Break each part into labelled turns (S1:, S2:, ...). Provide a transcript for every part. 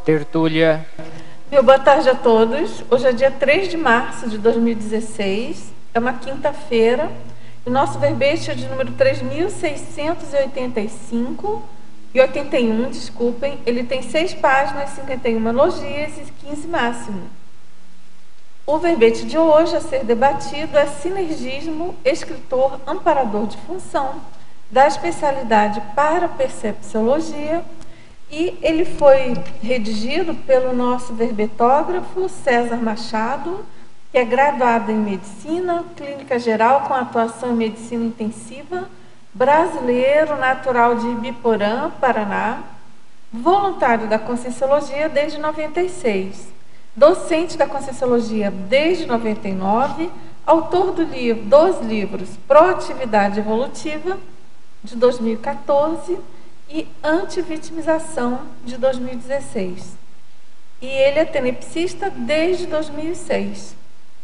S1: Tertúlia.
S2: Boa tarde a todos. Hoje é dia 3 de março de 2016, é uma quinta-feira. O nosso verbete é de número 3.685 e 81, desculpem. Ele tem 6 páginas, 51 elogias e 15 máximo. O verbete de hoje a ser debatido é sinergismo, escritor, amparador de função, da especialidade parapercepciologia, e ele foi redigido pelo nosso verbetógrafo César Machado, que é graduado em Medicina, Clínica Geral com atuação em Medicina Intensiva, brasileiro, natural de Ibiporã, Paraná, voluntário da Conscienciologia desde 96, docente da Conscienciologia desde 99, autor dos livros Proatividade Evolutiva, de 2014, e Antivitimização, de 2016. E ele é tenepsista desde 2006.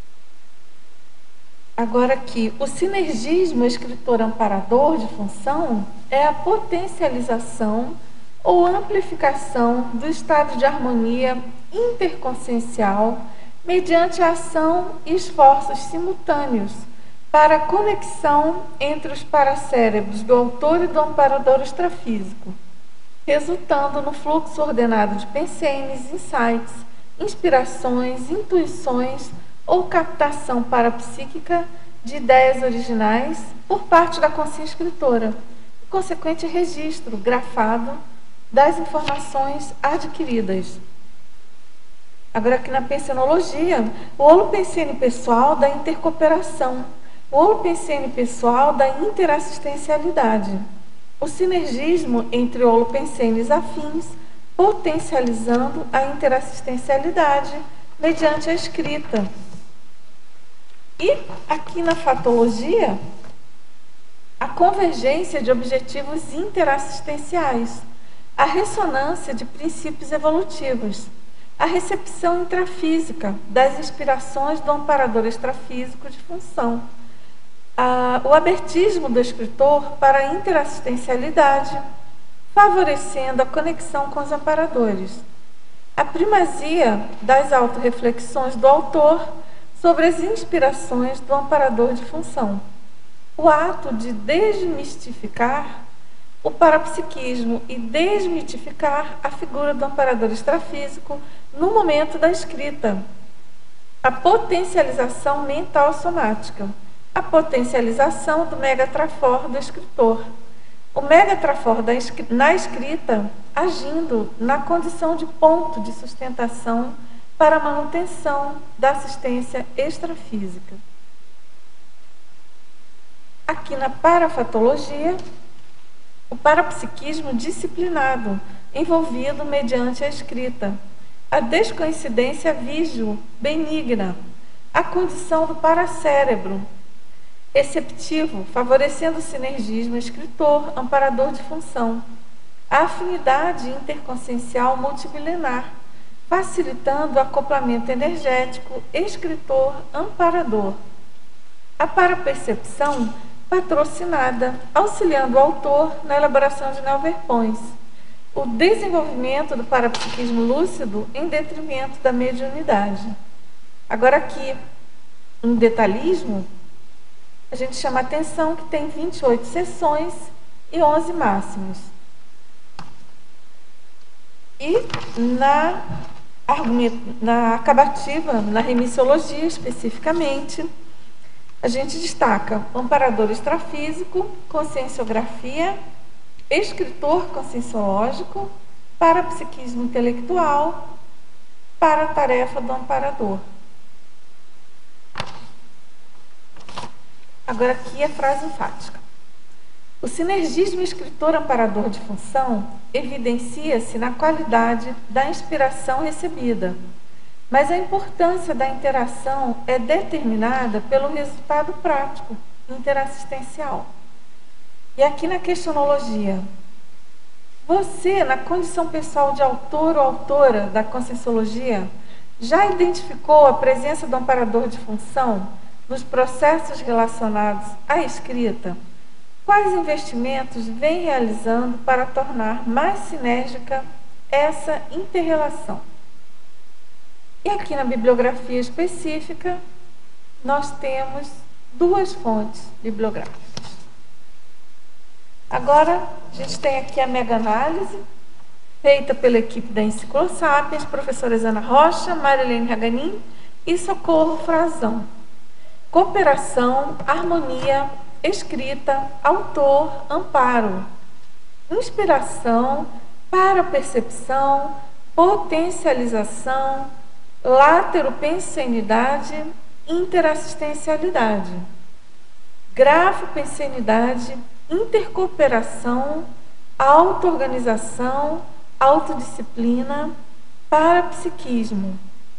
S2: Agora aqui, o sinergismo escritor amparador de função é a potencialização ou amplificação do estado de harmonia interconsciencial mediante a ação e esforços simultâneos para a conexão entre os paracérebros do autor e do amparador extrafísico, resultando no fluxo ordenado de pensênios, insights, inspirações, intuições ou captação parapsíquica de ideias originais por parte da consciência escritora, e consequente registro grafado das informações adquiridas. Agora aqui na pensenologia, o holopensene pessoal da intercooperação, o holopensene pessoal da interassistencialidade, o sinergismo entre holopensenes afins, potencializando a interassistencialidade mediante a escrita. E aqui na fatologia, a convergência de objetivos interassistenciais, a ressonância de princípios evolutivos, a recepção intrafísica das inspirações do amparador extrafísico de função, o abertismo do escritor para a interassistencialidade, favorecendo a conexão com os amparadores, a primazia das autorreflexões do autor sobre as inspirações do amparador de função, o ato de desmistificar o parapsiquismo e desmitificar a figura do amparador extrafísico no momento da escrita, a potencialização mental somática, a potencialização do megatrafor do escritor, o megatrafor na escrita agindo na condição de ponto de sustentação para a manutenção da assistência extrafísica. Aqui na parafatologia, o parapsiquismo disciplinado, envolvido mediante a escrita, a descoincidência vígio benigna, a condição do paracérebro receptivo, favorecendo o sinergismo escritor, amparador de função, a afinidade interconsciencial multimilenar, facilitando o acoplamento energético escritor-amparador, a parapercepção patrocinada, auxiliando o autor na elaboração de neoverpões, o desenvolvimento do parapsiquismo lúcido em detrimento da mediunidade. Agora aqui, um detalhismo, a gente chama a atenção que tem 28 sessões e 11 máximos. E na acabativa, na remissiologia especificamente, a gente destaca o amparador extrafísico, conscienciografia, escritor conscienciológico, parapsiquismo intelectual, para a tarefa do amparador. Agora aqui a frase enfática. O sinergismo escritor-amparador de função evidencia-se na qualidade da inspiração recebida, mas a importância da interação é determinada pelo resultado prático, interassistencial. E aqui na questionologia, você, na condição pessoal de autor ou autora da Conscienciologia, já identificou a presença do amparador de função nos processos relacionados à escrita? Quais investimentos vem realizando para tornar mais sinérgica essa inter-relação. E aqui na bibliografia específica, nós temos duas fontes bibliográficas. Agora, a gente tem aqui a mega-análise, feita pela equipe da Enciclosapiens, professoras Ana Rocha, Marilene Haganin e Socorro Frazão. Cooperação, harmonia, escrita, autor, amparo. Inspiração, parapercepção, potencialização, láteropensenidade, interassistencialidade. Grafopensenidade, intercooperação, auto-organização, autodisciplina, parapsiquismo.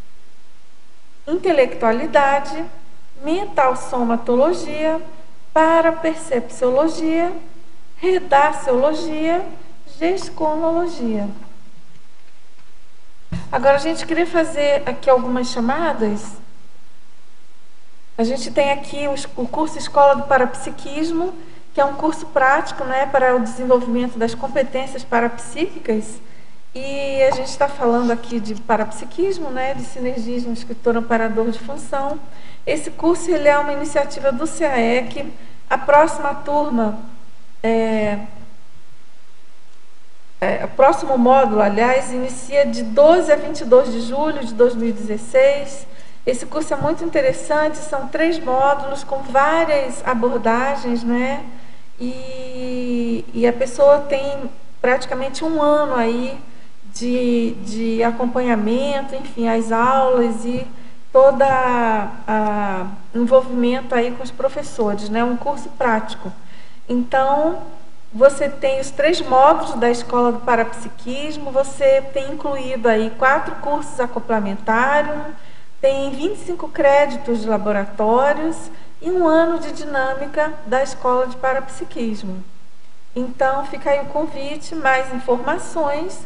S2: Intelectualidade, mental-somatologia, parapercepciologia, redaciologia, gesconologia. Agora, a gente queria fazer aqui algumas chamadas. A gente tem aqui o curso Escola do Parapsiquismo, que é um curso prático, né, para o desenvolvimento das competências parapsíquicas. E a gente está falando aqui de parapsiquismo, né, de sinergismo, escritor amparador de função. Esse curso ele é uma iniciativa do CAEC. A próxima turma, o próximo módulo, aliás, inicia de 12 a 22 de julho de 2016. Esse curso é muito interessante, são 3 módulos com várias abordagens, né? E a pessoa tem praticamente um ano aí de acompanhamento, enfim, as aulas e todo envolvimento aí com os professores, né? Um curso prático. Então, você tem os 3 módulos da Escola do Parapsiquismo, você tem incluído aí 4 cursos acoplamentares, tem 25 créditos de laboratórios e 1 ano de dinâmica da Escola de Parapsiquismo. Então, fica aí o convite, mais informações,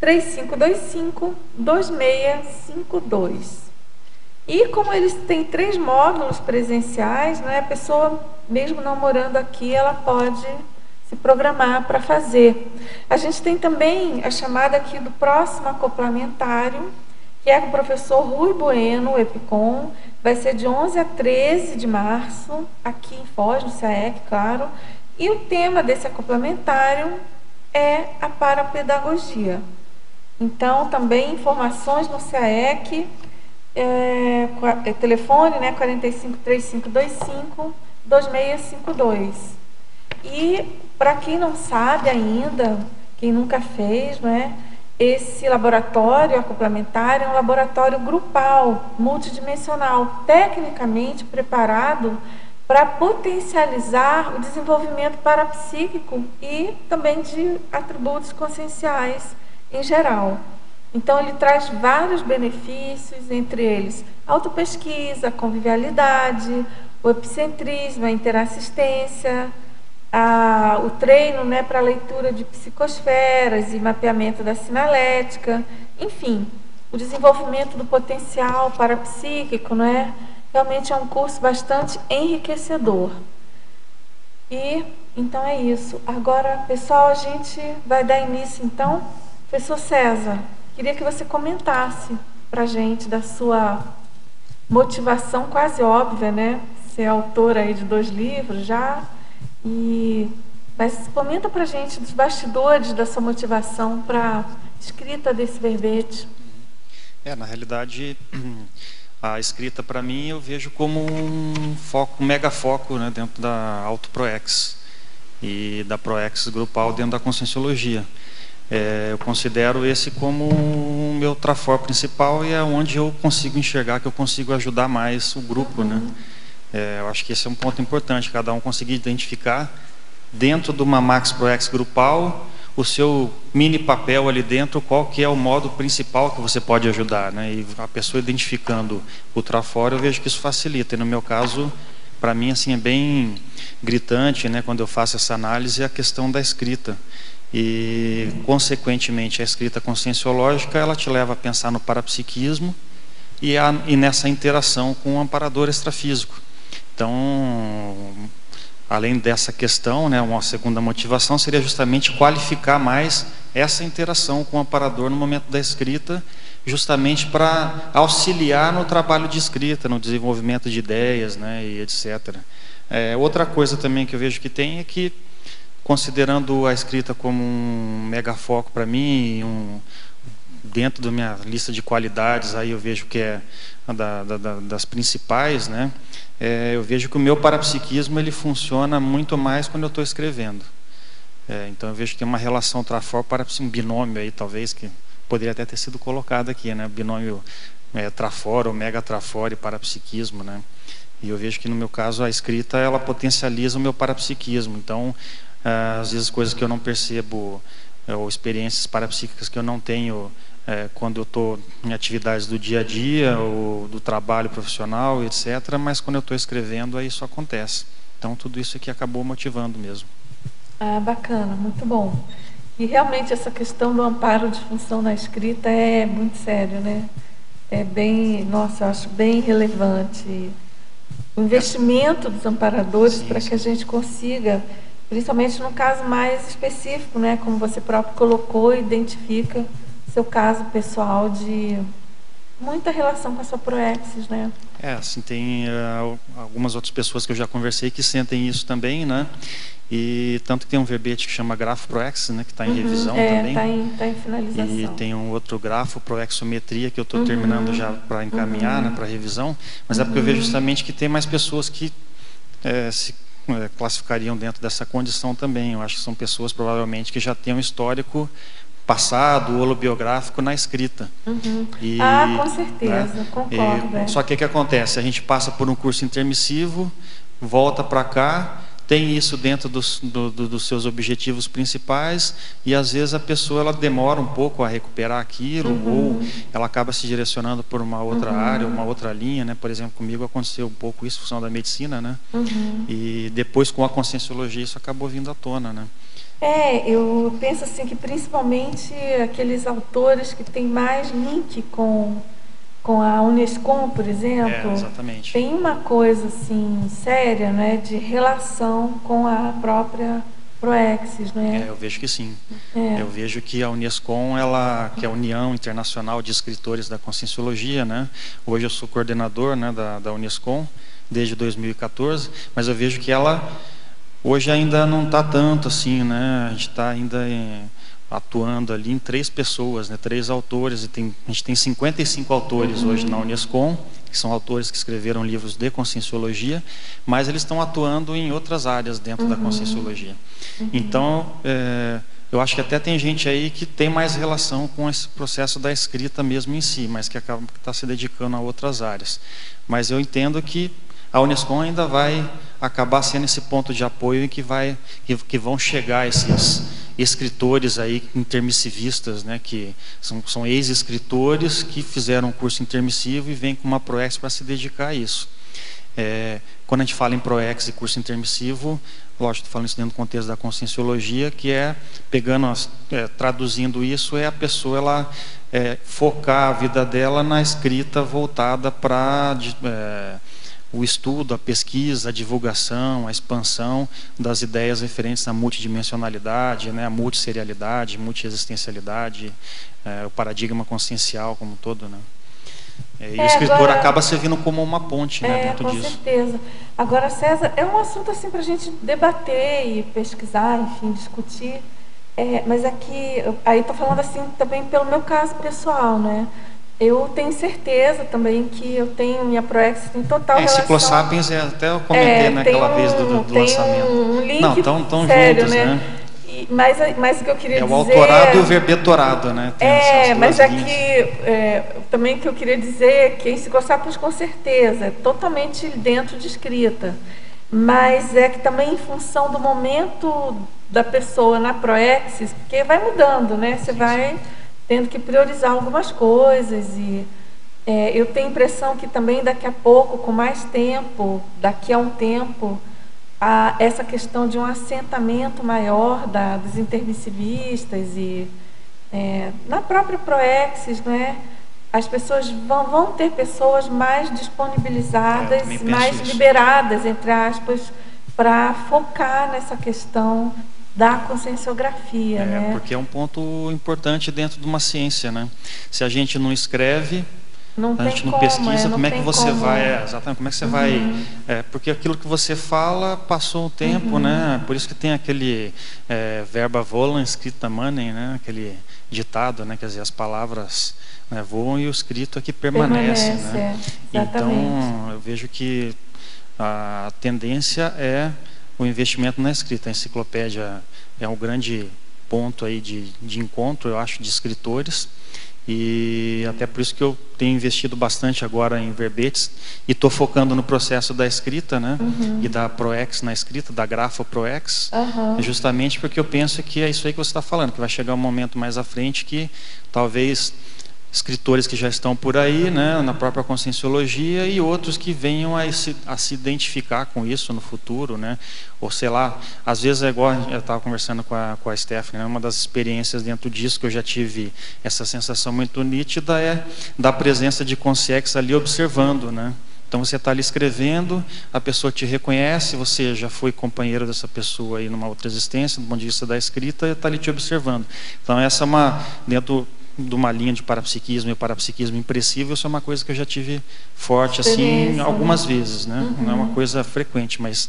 S2: 3525-2652. E como eles têm 3 módulos presenciais, né, a pessoa, mesmo não morando aqui, ela pode se programar para fazer. A gente tem também a chamada aqui do próximo acoplamentário, que é com o professor Rui Bueno, o EPICOM, vai ser de 11 a 13 de março, aqui em Foz, no CAEC, claro. E o tema desse acoplamentário é a parapedagogia. Então, também informações no CAEC, telefone, né, 453525-2652. E, para quem não sabe ainda, quem nunca fez, né, esse laboratório acoplamentar é um laboratório grupal, multidimensional, tecnicamente preparado para potencializar o desenvolvimento parapsíquico e também de atributos conscienciais em geral. Então, ele traz vários benefícios, entre eles autopesquisa, convivialidade, o epicentrismo, a interassistência, o treino, né, para leitura de psicosferas e mapeamento da sinalética, enfim, o desenvolvimento do potencial parapsíquico, né, realmente é um curso bastante enriquecedor. E então é isso. Agora, pessoal, a gente vai dar início, então. Professor César, queria que você comentasse para a gente da sua motivação quase óbvia, né? Você é autora aí de 2 livros já. Mas comenta para a gente dos bastidores da sua motivação para a escrita desse verbete.
S1: Na realidade, a escrita para mim eu vejo como um foco, um mega foco, né, dentro da AutoProex e da Proex grupal dentro da Conscienciologia. Eu considero esse como o meu trafor principal e é onde eu consigo enxergar que eu consigo ajudar mais o grupo, né? Eu acho que esse é um ponto importante, cada um conseguir identificar dentro de uma Max Proex grupal o seu mini papel ali dentro, qual que é o modo principal que você pode ajudar, né? E a pessoa identificando o trafor, eu vejo que isso facilita. E no meu caso, para mim, assim, é bem gritante, né, quando eu faço essa análise, a questão da escrita. E, consequentemente, a escrita conscienciológica, ela te leva a pensar no parapsiquismo e nessa interação com o amparador extrafísico. Então, além dessa questão, né, uma segunda motivação seria justamente qualificar mais essa interação com o amparador no momento da escrita, justamente para auxiliar no trabalho de escrita, no desenvolvimento de ideias, né, e etc. Outra coisa também que eu vejo que tem é que, considerando a escrita como um mega foco para mim, dentro da minha lista de qualidades, aí eu vejo que é das principais, né? Eu vejo que o meu parapsiquismo ele funciona muito mais quando eu estou escrevendo. Então eu vejo que tem uma relação trafor-parapsiquismo, um binômio aí talvez, que poderia até ter sido colocado aqui, né? Binômio trafor, ou mega trafor e parapsiquismo, né? E eu vejo que no meu caso a escrita ela potencializa o meu parapsiquismo. Então, às vezes coisas que eu não percebo, ou experiências parapsíquicas que eu não tenho quando eu estou em atividades do dia a dia, ou do trabalho profissional, etc. Mas quando eu estou escrevendo, aí isso acontece. Então, tudo isso aqui acabou motivando mesmo.
S2: Bacana, muito bom. E realmente essa questão do amparo de função na escrita é muito sério, né? É bem, nossa, eu acho bem relevante. O investimento dos amparadores para que a gente consiga, principalmente no caso mais específico, né? Como você próprio colocou, identifica seu caso pessoal de muita relação com a sua proexis, né?
S1: Assim, tem algumas outras pessoas que eu já conversei que sentem isso também, né? E tanto que tem um verbete que chama grafo proexis, né? Que está em revisão também.
S2: Está em finalização.
S1: E tem um outro grafo, proexometria, que eu estou terminando já para encaminhar, né, para revisão. Mas é porque eu vejo justamente que tem mais pessoas que se classificariam dentro dessa condição também. Eu acho que são pessoas provavelmente que já têm um histórico passado, holobiográfico na escrita.
S2: Com certeza, né? Concordo.
S1: Só que o que acontece? A gente passa por um curso intermissivo, volta para cá, tem isso dentro dos seus objetivos principais, e às vezes a pessoa ela demora um pouco a recuperar aquilo, ou ela acaba se direcionando por uma outra área, uma outra linha, né? Por exemplo, comigo aconteceu um pouco isso, em função da medicina, né? E depois com a conscienciologia isso acabou vindo à tona, né?
S2: Eu penso assim que principalmente aqueles autores que têm mais link com a Unescom, por exemplo,
S1: exatamente.
S2: Tem uma coisa assim séria, né, de relação com a própria proexis, né?
S1: Eu vejo que sim. Eu vejo que a Unescom, que é a União Internacional de Escritores da Conscienciologia, né? Hoje eu sou coordenador, né, da Unescom desde 2014, mas eu vejo que ela hoje ainda não está tanto assim, né? A gente está ainda atuando ali em 3 pessoas, né? 3 autores, e a gente tem 55 autores hoje na Unescom, que são autores que escreveram livros de conscienciologia, mas eles estão atuando em outras áreas dentro da conscienciologia. Então, eu acho que até tem gente aí que tem mais relação com esse processo da escrita mesmo em si, mas que está se dedicando a outras áreas. Mas eu entendo que a Unescom ainda vai acabar sendo esse ponto de apoio em que vão chegar esses escritores aí intermissivistas, né, que são ex-escritores que fizeram um curso intermissivo e vêm com uma proex para se dedicar a isso. Quando a gente fala em proex e curso intermissivo, lógico, estou falando isso dentro do contexto da conscienciologia, que traduzindo isso, a pessoa ela focar a vida dela na escrita voltada para o estudo, a pesquisa, a divulgação, a expansão das ideias referentes à multidimensionalidade, né, a multisserialidade, multiexistencialidade, o paradigma consciencial como um todo, né? E o escritor acaba servindo como uma ponte, né, dentro disso.
S2: Com certeza. Agora, César, é um assunto assim para a gente debater e pesquisar, enfim, discutir. Mas aqui, aí estou falando assim também pelo meu caso pessoal, né? Eu tenho certeza também que eu tenho minha proexis em total relação.
S1: Ciclosapiens, até eu comentei naquela vez do lançamento.
S2: Um link
S1: não, tão
S2: sério,
S1: juntos, né?
S2: Mas o que eu queria dizer...
S1: o autorado e o verbetorado, né?
S2: Mas aqui também o que eu queria dizer é que em Ciclosapiens, com certeza, é totalmente dentro de escrita. Mas é que também em função do momento da pessoa na proexis, porque vai mudando, né? Você vai tendo que priorizar algumas coisas e eu tenho a impressão que também daqui a pouco, com mais tempo, daqui a um tempo, essa questão de um assentamento maior dos intermissivistas e na própria proexis, né, as pessoas vão ter pessoas mais disponibilizadas, mais liberadas, entre aspas, para focar nessa questão da conscienciografia, né?
S1: Porque é um ponto importante dentro de uma ciência, né? Se a gente não escreve, a gente não pesquisa, como é que você vai... exatamente, como é que você vai... porque aquilo que você fala passou um tempo, né? Por isso que tem aquele verba volam, escrita manem, né? Aquele ditado, né? Quer dizer, as palavras, né, voam e o escrito aqui permanece, né? Então, eu vejo que a tendência é o investimento na escrita. A enciclopédia é um grande ponto aí de encontro, eu acho, de escritores. E até por isso que eu tenho investido bastante agora em verbetes e estou focando no processo da escrita, né? E da ProEx na escrita, da Grafo ProEx, justamente porque eu penso que é isso aí que você está falando, que vai chegar um momento mais à frente que talvez escritores que já estão por aí, né, na própria conscienciologia, e outros que venham a se identificar com isso no futuro, né? Ou sei lá, às vezes é igual, eu estava conversando com a Stephanie, né, uma das experiências dentro disso que eu já tive essa sensação muito nítida é da presença de consciex ali observando, né? Então você está ali escrevendo, a pessoa te reconhece, você já foi companheiro dessa pessoa aí numa outra existência, do ponto de vista da escrita, e está ali te observando. Então essa é uma, dentro de uma linha de parapsiquismo e parapsiquismo impressível, isso é uma coisa que eu já tive forte assim algumas vezes, né? Não é uma coisa frequente, mas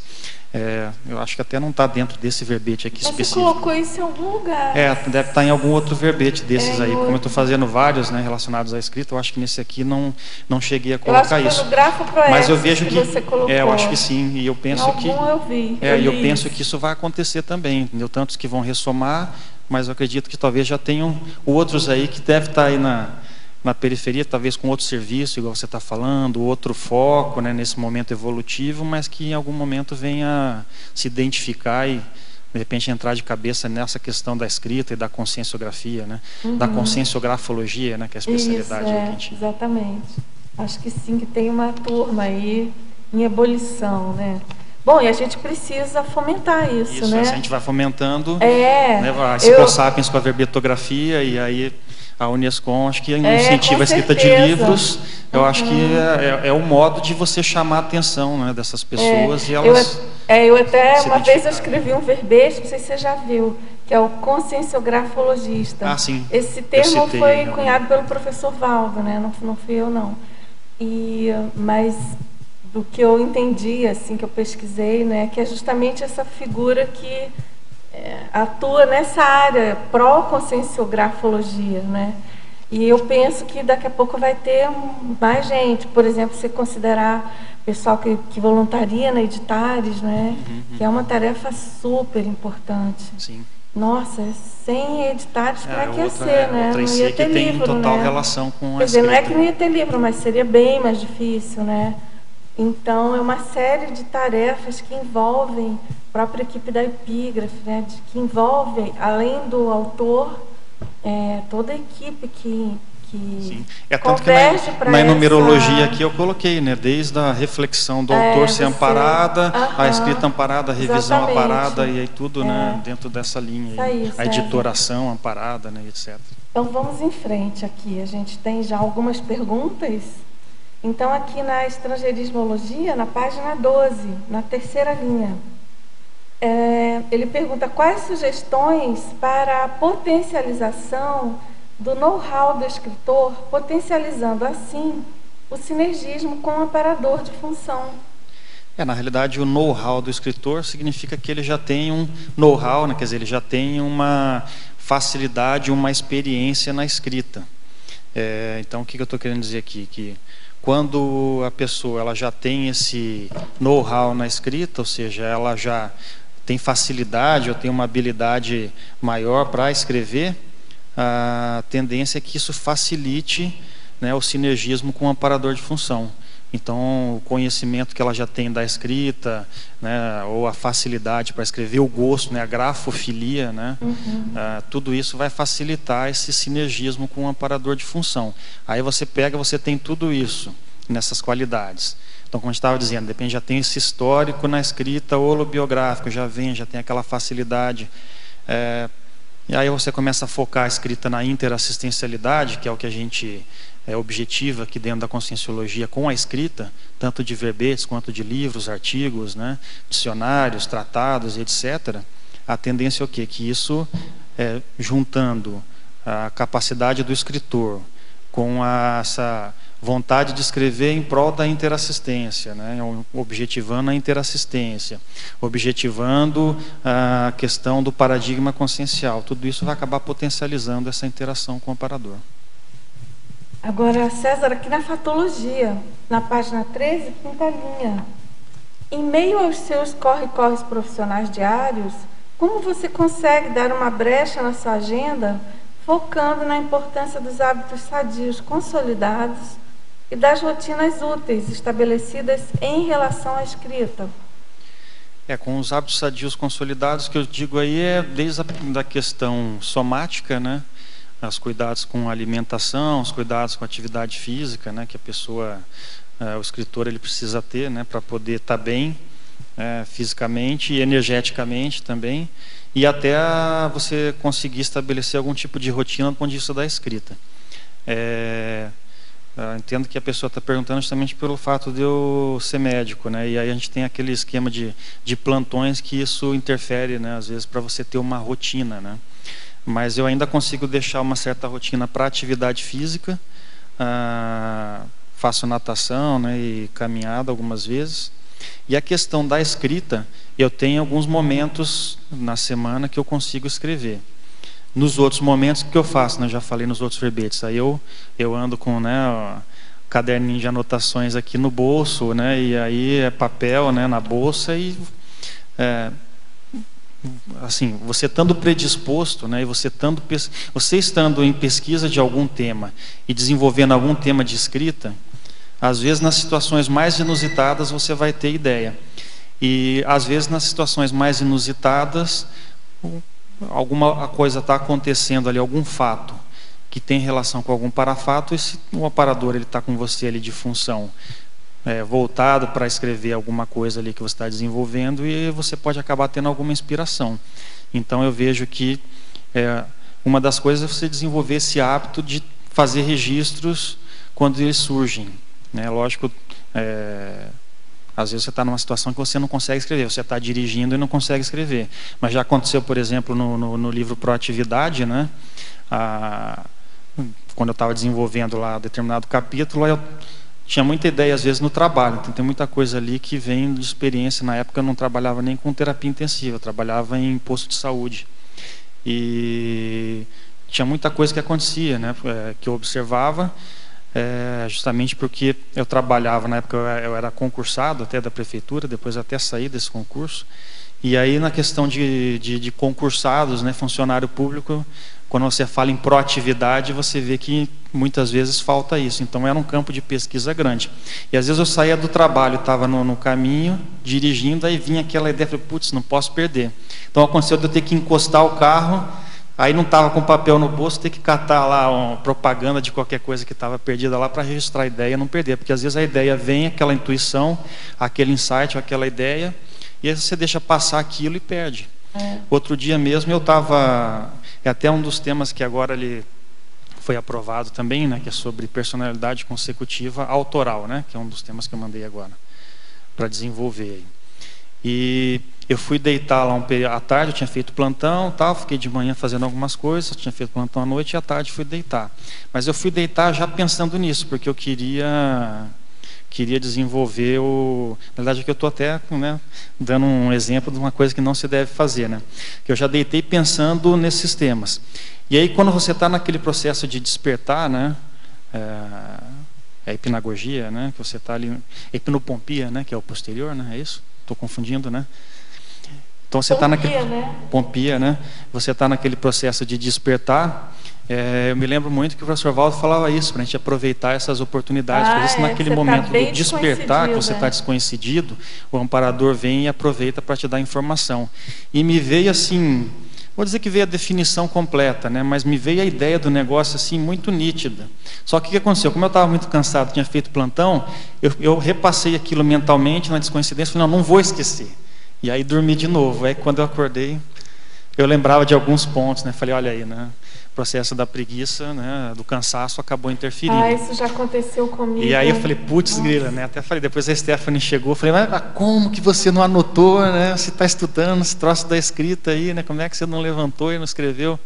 S1: eu acho que até não está dentro desse verbete aqui específico.
S2: Você colocou isso em algum lugar?
S1: Deve estar em algum outro verbete desses aí. Como eu estou fazendo vários, né, relacionados à escrita, eu acho que nesse aqui não cheguei a colocar isso.
S2: No Grafo ProEx,
S1: mas eu vejo que
S2: você colocou.
S1: eu acho que sim, e eu penso que
S2: eu vi.
S1: eu penso que isso vai acontecer também, entendeu? Tantos que vão ressomar, mas eu acredito que talvez já tenham outros aí que devem estar aí na periferia, talvez com outro serviço, igual você está falando, outro foco, né, nesse momento evolutivo, mas que em algum momento venha se identificar e de repente entrar de cabeça nessa questão da escrita e da conscienciografia, né? Da conscienciografologia, né, que é a especialidade que a gente...
S2: Exatamente. Acho que sim, que tem uma turma aí em ebulição, né? Bom, e a gente precisa fomentar isso, né?
S1: A gente vai fomentando, né, a Psicosapiens com a verbetografia, e aí a Unescom, acho que incentiva a escrita de livros. Eu acho que é um modo de você chamar a atenção, né, dessas pessoas e elas...
S2: eu até, uma vez eu escrevi um verbete, não sei se você já viu, que é o conscienciografologista.
S1: Ah, sim.
S2: Esse termo foi cunhado pelo professor Valdo, né? Não fui eu, não. Mas... do que eu entendi, assim, que eu pesquisei, né, que é justamente essa figura que atua nessa área pró-conscienciografologia, né? E eu penso que daqui a pouco vai ter mais gente, por exemplo, se considerar pessoal que voluntaria na Editares, né? Que é uma tarefa super importante.
S1: Sim.
S2: Nossa, sem Editares, como é que ia ser, né?
S1: Não ia ter livro, tem total relação com
S2: a escrita. Quer dizer, não é que não ia ter livro, mas seria bem mais difícil, né? Então, é uma série de tarefas que envolvem a própria equipe da epígrafe, né? Que envolvem, além do autor, toda a equipe que
S1: sim. Tanto que na numerologia aqui eu coloquei, né? Desde a reflexão do autor ser amparada, a escrita amparada, a revisão amparada, e aí tudo, né, dentro dessa linha. Aí, a editoração amparada, né, etc.
S2: Então, vamos em frente aqui. A gente tem já algumas perguntas. Então, aqui na Estrangeirismologia, na página 12, na terceira linha, ele pergunta quais sugestões para a potencialização do know-how do escritor, potencializando assim o sinergismo com o amparador de função.
S1: Na realidade, o know-how do escritor significa que ele já tem um know-how, né? Quer dizer, ele já tem uma facilidade, uma experiência na escrita. Então, o que eu estou querendo dizer aqui? Que quando a pessoa ela já tem esse know-how na escrita, ou seja, ela já tem facilidade ou tem uma habilidade maior para escrever, a tendência é que isso facilite, né, o sinergismo com o amparador de função. Então, o conhecimento que ela já tem da escrita, né, ou a facilidade para escrever, o gosto, né, a grafofilia, né, tudo isso vai facilitar esse sinergismo com o amparador de função. Aí você tem tudo isso nessas qualidades. Então, como a gente estava dizendo, depende, já tem esse histórico na escrita holobiográfico, já tem aquela facilidade. E aí você começa a focar a escrita na interassistencialidade, que é o que a gente objetiva aqui dentro da Conscienciologia com a escrita, tanto de verbetes quanto de livros, artigos, né, dicionários, tratados, etc., a tendência é o quê? Que isso, juntando a capacidade do escritor com essa vontade de escrever em prol da interassistência, né, objetivando a interassistência, objetivando a questão do paradigma consciencial, tudo isso vai acabar potencializando essa interação com o amparador.
S2: Agora, César, aqui na Fatologia, na página 13, quinta linha. Em meio aos seus corre-corres profissionais diários, como você consegue dar uma brecha na sua agenda, focando na importância dos hábitos sadios consolidados e das rotinas úteis estabelecidas em relação à escrita?
S1: Com os hábitos sadios consolidados, que eu digo aí desde a questão somática, né? Os cuidados com a alimentação, os cuidados com a atividade física, né? Que a pessoa, o escritor, ele precisa ter, né? Para poder estar bem fisicamente e energeticamente também, e até você conseguir estabelecer algum tipo de rotina do ponto de vista da escrita. Entendo que a pessoa está perguntando justamente pelo fato de eu ser médico, né? E aí a gente tem aquele esquema de plantões que isso interfere, né? Às vezes para você ter uma rotina, né? Mas eu ainda consigo deixar uma certa rotina para atividade física, faço natação, né? E caminhada algumas vezes. E a questão da escrita, eu tenho alguns momentos na semana que eu consigo escrever. Nos outros momentos, o que eu faço? Né? Já falei nos outros verbetes. Aí eu ando com, né, caderninho de anotações aqui no bolso, né? E aí é papel, né, na bolsa e assim, você estando predisposto, né, e você estando em pesquisa de algum tema e desenvolvendo algum tema de escrita, às vezes nas situações mais inusitadas você vai ter ideia. E às vezes nas situações mais inusitadas alguma coisa está acontecendo ali, algum fato que tem relação com algum parafato, e se o amparador está com você ali de função voltado para escrever alguma coisa ali que você está desenvolvendo, e você pode acabar tendo alguma inspiração. Então eu vejo que uma das coisas é você desenvolver esse hábito de fazer registros quando eles surgem, né? Lógico, às vezes você está numa situação que você não consegue escrever, você está dirigindo e não consegue escrever. Mas já aconteceu, por exemplo, no livro Proatividade, né? Quando eu estava desenvolvendo lá determinado capítulo, eu tinha muita ideia, às vezes, no trabalho. Então tem muita coisa ali que vem de experiência. Na época eu não trabalhava nem com terapia intensiva, eu trabalhava em posto de saúde. E tinha muita coisa que acontecia, né? Que eu observava, justamente porque eu trabalhava, na época eu era concursado até da prefeitura, depois até saí desse concurso. E aí na questão de concursados, né, funcionário público, quando você fala em proatividade, você vê que muitas vezes falta isso. Então era um campo de pesquisa grande. E às vezes eu saía do trabalho, estava no caminho, dirigindo, aí vinha aquela ideia, falei, putz, não posso perder. Então aconteceu de eu ter que encostar o carro, aí não estava com papel no bolso, ter que catar lá uma propaganda de qualquer coisa que estava perdida lá para registrar a ideia e não perder. Porque às vezes a ideia vem, aquela intuição, aquele insight, aquela ideia, e aí você deixa passar aquilo e perde. Outro dia mesmo eu estava... É até um dos temas que agora ele foi aprovado também, né, que é sobre personalidade consecutiva autoral, né, que é um dos temas que eu mandei agora para desenvolver. E eu fui deitar lá à tarde, eu tinha feito plantão, tal, fiquei de manhã fazendo algumas coisas, tinha feito plantão à noite e à tarde fui deitar. Mas eu fui deitar já pensando nisso, porque eu queria desenvolver na verdade, que eu estou até, né, dando um exemplo de uma coisa que não se deve fazer, né? Que eu já deitei pensando nesses temas. E aí, quando você está naquele processo de despertar, né, a hipnagogia, né, que você está ali, hipnopompia, né, que é o posterior, né, é isso? Estou confundindo, né? Então você está naquele pompia, né? Você está naquele processo de despertar. Eu me lembro muito que o professor Valdo falava isso, para a gente aproveitar essas oportunidades. Porque isso naquele momento do despertar, que você está desconhecido, o amparador vem e aproveita para te dar informação. E me veio assim, vou dizer que veio a definição completa, né? Mas me veio a ideia do negócio assim muito nítida. Só que o que aconteceu? Como eu estava muito cansado, tinha feito plantão, eu repassei aquilo mentalmente na descoincidência, falei, não vou esquecer. E aí dormi de novo. Aí quando eu acordei, eu lembrava de alguns pontos, né? Falei, olha aí, né? processo da preguiça, né, do cansaço, acabou interferindo.
S2: Isso já aconteceu comigo.
S1: E aí eu falei, putz, grila, né? Até falei, depois a Stephanie chegou, eu falei, mas como que você não anotou, né? Você está estudando esse troço da escrita aí, né? Como é que você não levantou e não escreveu?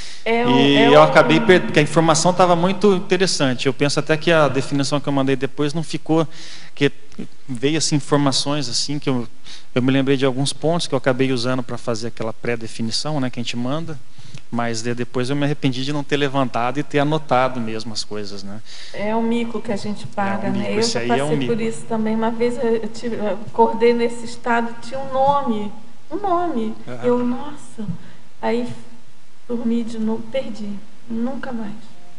S1: Eu acabei perdendo, porque a informação estava muito interessante. Eu penso até que a definição que eu mandei depois não ficou, que veio assim informações assim que eu me lembrei de alguns pontos que eu acabei usando para fazer aquela pré-definição, né, que a gente manda, mas depois eu me arrependi de não ter levantado e ter anotado mesmo as coisas, né?
S2: É um mico que a gente paga, né? Eu já
S1: Esse aí
S2: passei
S1: é um mico.
S2: por isso também. Uma vez eu acordei nesse estado, tinha um nome. Eu, nossa, aí dormi de novo, perdi, nunca mais.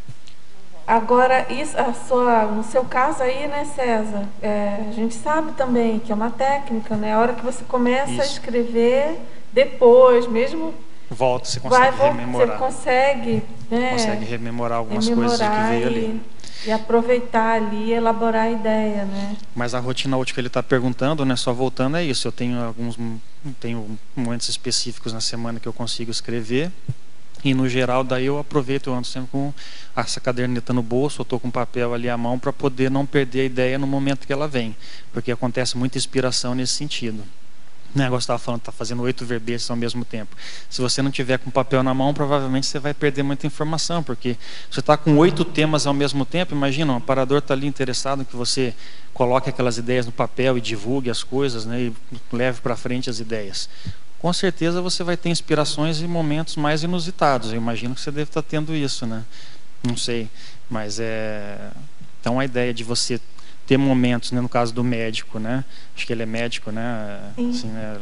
S2: Agora, isso, no seu caso aí, né, César, a gente sabe também que é uma técnica, né? A hora que você começa a escrever, depois, mesmo...
S1: Volta, você consegue rememorar.
S2: Você consegue, né,
S1: consegue rememorar algumas coisas que veio ali.
S2: E aproveitar ali, elaborar a ideia, né?
S1: Mas a rotina útil que ele está perguntando, né, só voltando, é isso. Eu tenho momentos específicos na semana que eu consigo escrever. E no geral, daí eu aproveito, eu ando sempre com essa caderneta no bolso, eu estou com papel ali à mão para poder não perder a ideia no momento que ela vem. Porque acontece muita inspiração nesse sentido. O negócio estava falando, está fazendo 8 verbetes ao mesmo tempo. Se você não tiver com papel na mão, provavelmente você vai perder muita informação, porque você está com 8 temas ao mesmo tempo. Imagina, um amparador está ali interessado em que você coloque aquelas ideias no papel e divulgue as coisas, né, e leve para frente as ideias. Com certeza você vai ter inspirações em momentos mais inusitados. Eu imagino que você deve estar tendo isso, né? Não sei, mas então a ideia de você ter momentos, né, no caso do médico, né? Acho que ele é médico, né? Assim, né?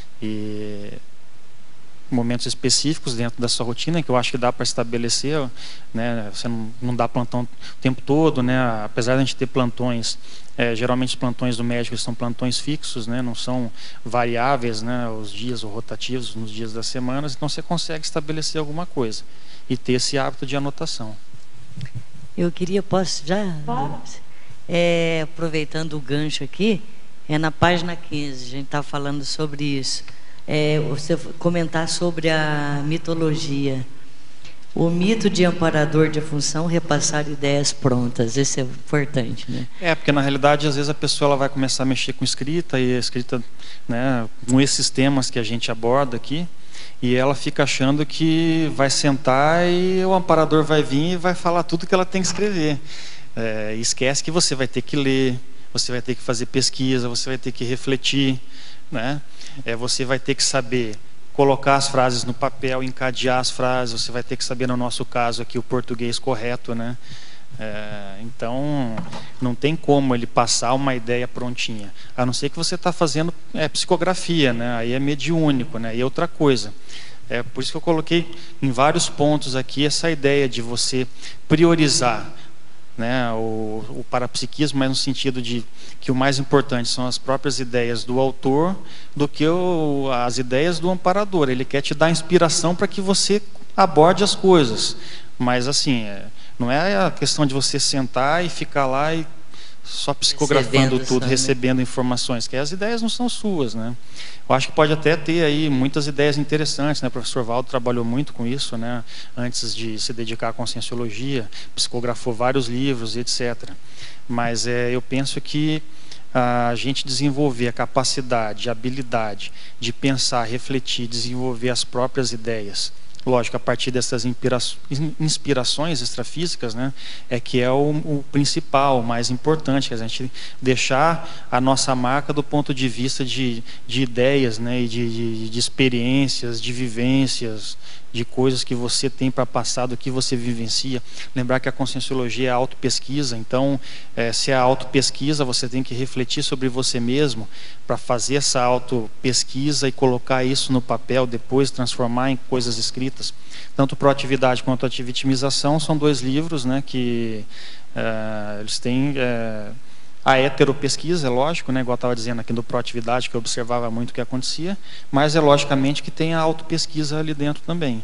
S1: E momentos específicos dentro da sua rotina que eu acho que dá para estabelecer, né? Você não dá plantão o tempo todo, né? Apesar de a gente ter plantões, geralmente os plantões do médico são plantões fixos, né? Não são variáveis, né? Os dias ou rotativos nos dias das semanas, então você consegue estabelecer alguma coisa e ter esse hábito de anotação.
S3: Eu queria, posso já? Aproveitando o gancho aqui, na página 15, a gente está falando sobre isso. Você comentar sobre a mitologia. O mito de amparador de função, repassar ideias prontas. Isso é importante, né?
S1: Porque na realidade, às vezes a pessoa ela vai começar a mexer com escrita, e a escrita, né, com esses temas que a gente aborda aqui, e ela fica achando que vai sentar e o amparador vai vir e vai falar tudo que ela tem que escrever. Esquece que você vai ter que ler, você vai ter que fazer pesquisa, você vai ter que refletir, né? Você vai ter que saber colocar as frases no papel, encadear as frases, você vai ter que saber, no nosso caso aqui, o português correto, né? Então, não tem como ele passar uma ideia prontinha, a não ser que você está fazendo psicografia, né? Aí é mediúnico, né? E outra coisa. Por isso que eu coloquei em vários pontos aqui essa ideia de você priorizar, né, o parapsiquismo, mas no sentido de que o mais importante são as próprias ideias do autor do que as ideias do amparador. Ele quer te dar inspiração para que você aborde as coisas, mas assim, não é a questão de você sentar e ficar lá e só psicografando tudo, recebendo informações, que as ideias não são suas, né? Eu acho que pode até ter aí muitas ideias interessantes, né? O professor Valdo trabalhou muito com isso, né? Antes de se dedicar à conscienciologia, psicografou vários livros, etc. Mas eu penso que a gente desenvolver a capacidade, a habilidade de pensar, refletir, desenvolver as próprias ideias, lógico, a partir dessas inspirações extrafísicas, né, que é o principal, o mais importante, que a gente deixar a nossa marca do ponto de vista de ideias, né, e de experiências, de vivências, de coisas que você tem para passar, do que você vivencia. Lembrar que a conscienciologia é autopesquisa, então, se é autopesquisa, você tem que refletir sobre você mesmo para fazer essa autopesquisa e colocar isso no papel, depois transformar em coisas escritas. Tanto Proatividade quanto Antivitimização são 2 livros, né, que eles têm a heteropesquisa, é lógico, né, igual eu estava dizendo aqui do Proatividade, que eu observava muito o que acontecia, mas é logicamente que tem a autopesquisa ali dentro também.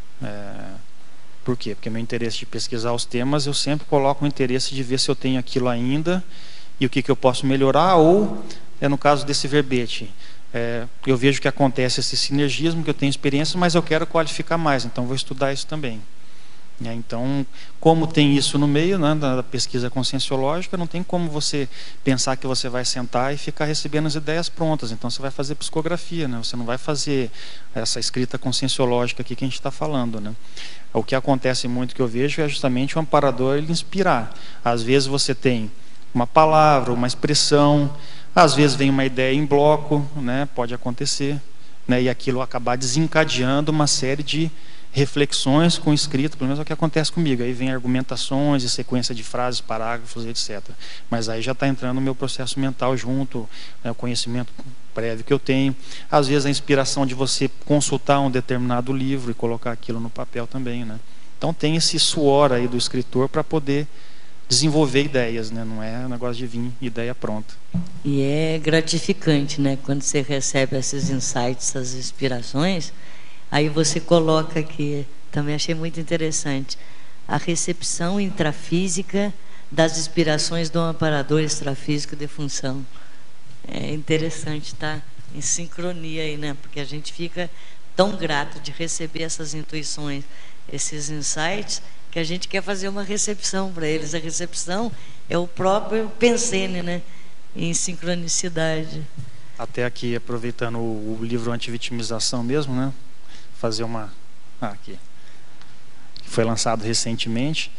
S1: Por quê? Porque meu interesse de pesquisar os temas, eu sempre coloco o interesse de ver se eu tenho aquilo ainda e o que eu posso melhorar, ou, no caso desse verbete, eu vejo que acontece esse sinergismo, que eu tenho experiência, mas eu quero qualificar mais, então vou estudar isso também. Então, como tem isso no meio, né, da pesquisa conscienciológica, não tem como você pensar que você vai sentar e ficar recebendo as ideias prontas. Então, você vai fazer psicografia, né? Você não vai fazer essa escrita conscienciológica aqui que a gente está falando, né? O que acontece muito que eu vejo é justamente o amparador ele inspirar. Às vezes você tem uma palavra, uma expressão, às vezes vem uma ideia em bloco, né? Pode acontecer, né? E aquilo acabar desencadeando uma série de reflexões com escrita, pelo menos é o que acontece comigo. Aí vem argumentações e sequência de frases, parágrafos, etc. Mas aí já está entrando o meu processo mental junto, né, o conhecimento prévio que eu tenho. Às vezes a inspiração de você consultar um determinado livro e colocar aquilo no papel também, né? Então tem esse suor aí do escritor para poder desenvolver ideias, né? Não é um negócio de vir ideia pronta.
S3: E é gratificante, né? Quando você recebe esses insights, essas inspirações. Aí você coloca aqui, também achei muito interessante, a recepção intrafísica das inspirações do amparador extrafísico de função. É interessante estar em sincronia aí, né? Porque a gente fica tão grato de receber essas intuições, esses insights, que a gente quer fazer uma recepção para eles. A recepção é o próprio pensene, né? Em sincronicidade.
S1: Até aqui, aproveitando o livro Antivitimização mesmo, né? Fazer uma... aqui. Que foi lançado recentemente.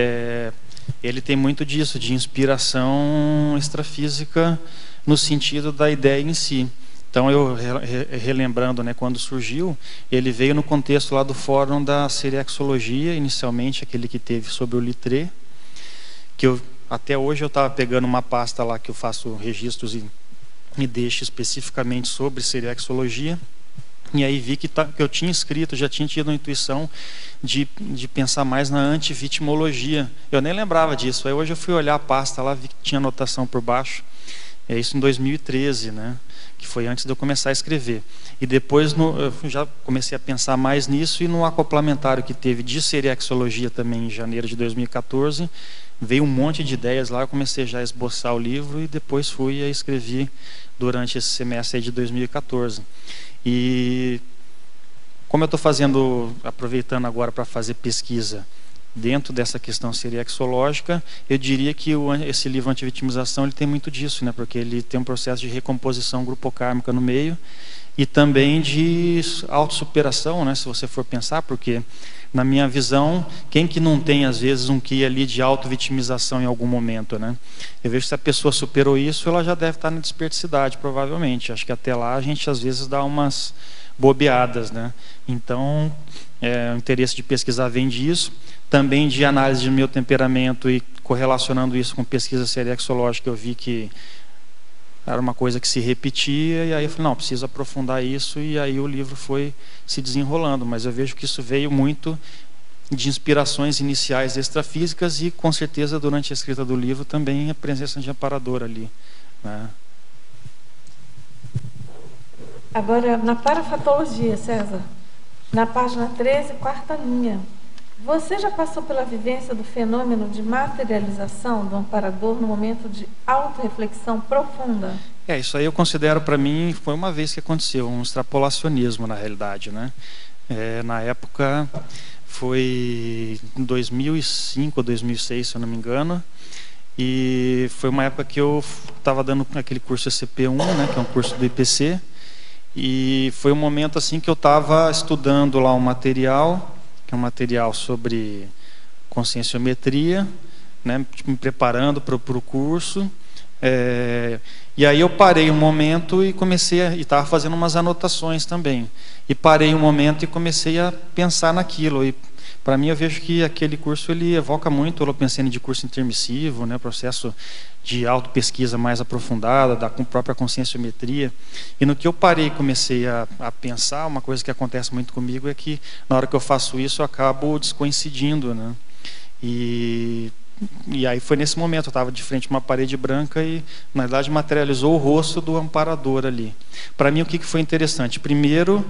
S1: Ele tem muito disso, de inspiração extrafísica no sentido da ideia em si. Então, eu relembrando, né, quando surgiu, ele veio no contexto lá do fórum da Seriexologia, inicialmente aquele que teve sobre o Littré, que até hoje eu estava pegando uma pasta lá que eu faço registros e deixo especificamente sobre Seriexologia. E aí vi que eu tinha escrito, já tinha tido a intuição de pensar mais na antivitimologia. Eu nem lembrava disso. Aí hoje eu fui olhar a pasta lá, vi que tinha anotação por baixo. É isso em 2013, né? Que foi antes de eu começar a escrever. E depois eu já comecei a pensar mais nisso, e no acoplamentário que teve de Seriexologia também em janeiro de 2014, veio um monte de ideias lá, eu comecei já a esboçar o livro e depois fui e escrevi durante esse semestre aí de 2014. E como eu estou aproveitando agora para fazer pesquisa dentro dessa questão seriexológica, eu diria que esse livro Antivitimização ele tem muito disso, né? Porque ele tem um processo de recomposição grupocármica no meio e também de autossuperação, né? Se você for pensar, porque na minha visão, quem que não tem às vezes um quê ali de autovitimização em algum momento, né? Eu vejo que se a pessoa superou isso, ela já deve estar na desperticidade, provavelmente. Acho que até lá a gente às vezes dá umas bobeadas, né? Então, o interesse de pesquisar vem disso, também de análise do meu temperamento e correlacionando isso com pesquisa seriexológica, eu vi que era uma coisa que se repetia, e aí eu falei, não, preciso aprofundar isso, e aí o livro foi se desenrolando, mas eu vejo que isso veio muito de inspirações iniciais extrafísicas e com certeza durante a escrita do livro também a presença de amparador ali, né?
S2: Agora, na parafatologia, César, na página 13, quarta linha, você já passou pela vivência do fenômeno de materialização do amparador no momento de autorreflexão profunda?
S1: Isso aí eu considero, para mim, foi uma vez que aconteceu, um extrapolacionismo na realidade, né? Na época, foi em 2005 ou 2006, se eu não me engano, e foi uma época que eu estava dando aquele curso ECP1, né, que é um curso do IPC, e foi um momento assim que eu estava estudando lá um material, que é um material sobre conscienciometria, né, me preparando para o curso, e aí eu parei um momento e estava fazendo umas anotações também, e parei um momento e comecei a pensar naquilo, e para mim eu vejo que aquele curso ele evoca muito o pensando de curso intermissivo, né, processo de autopesquisa mais aprofundada, da própria conscienciometria. E no que eu parei e comecei a pensar, uma coisa que acontece muito comigo é que na hora que eu faço isso eu acabo descoincidindo, né? E aí foi nesse momento, eu estava de frente a uma parede branca e na verdade materializou o rosto do amparador ali. Para mim o que foi interessante? Primeiro,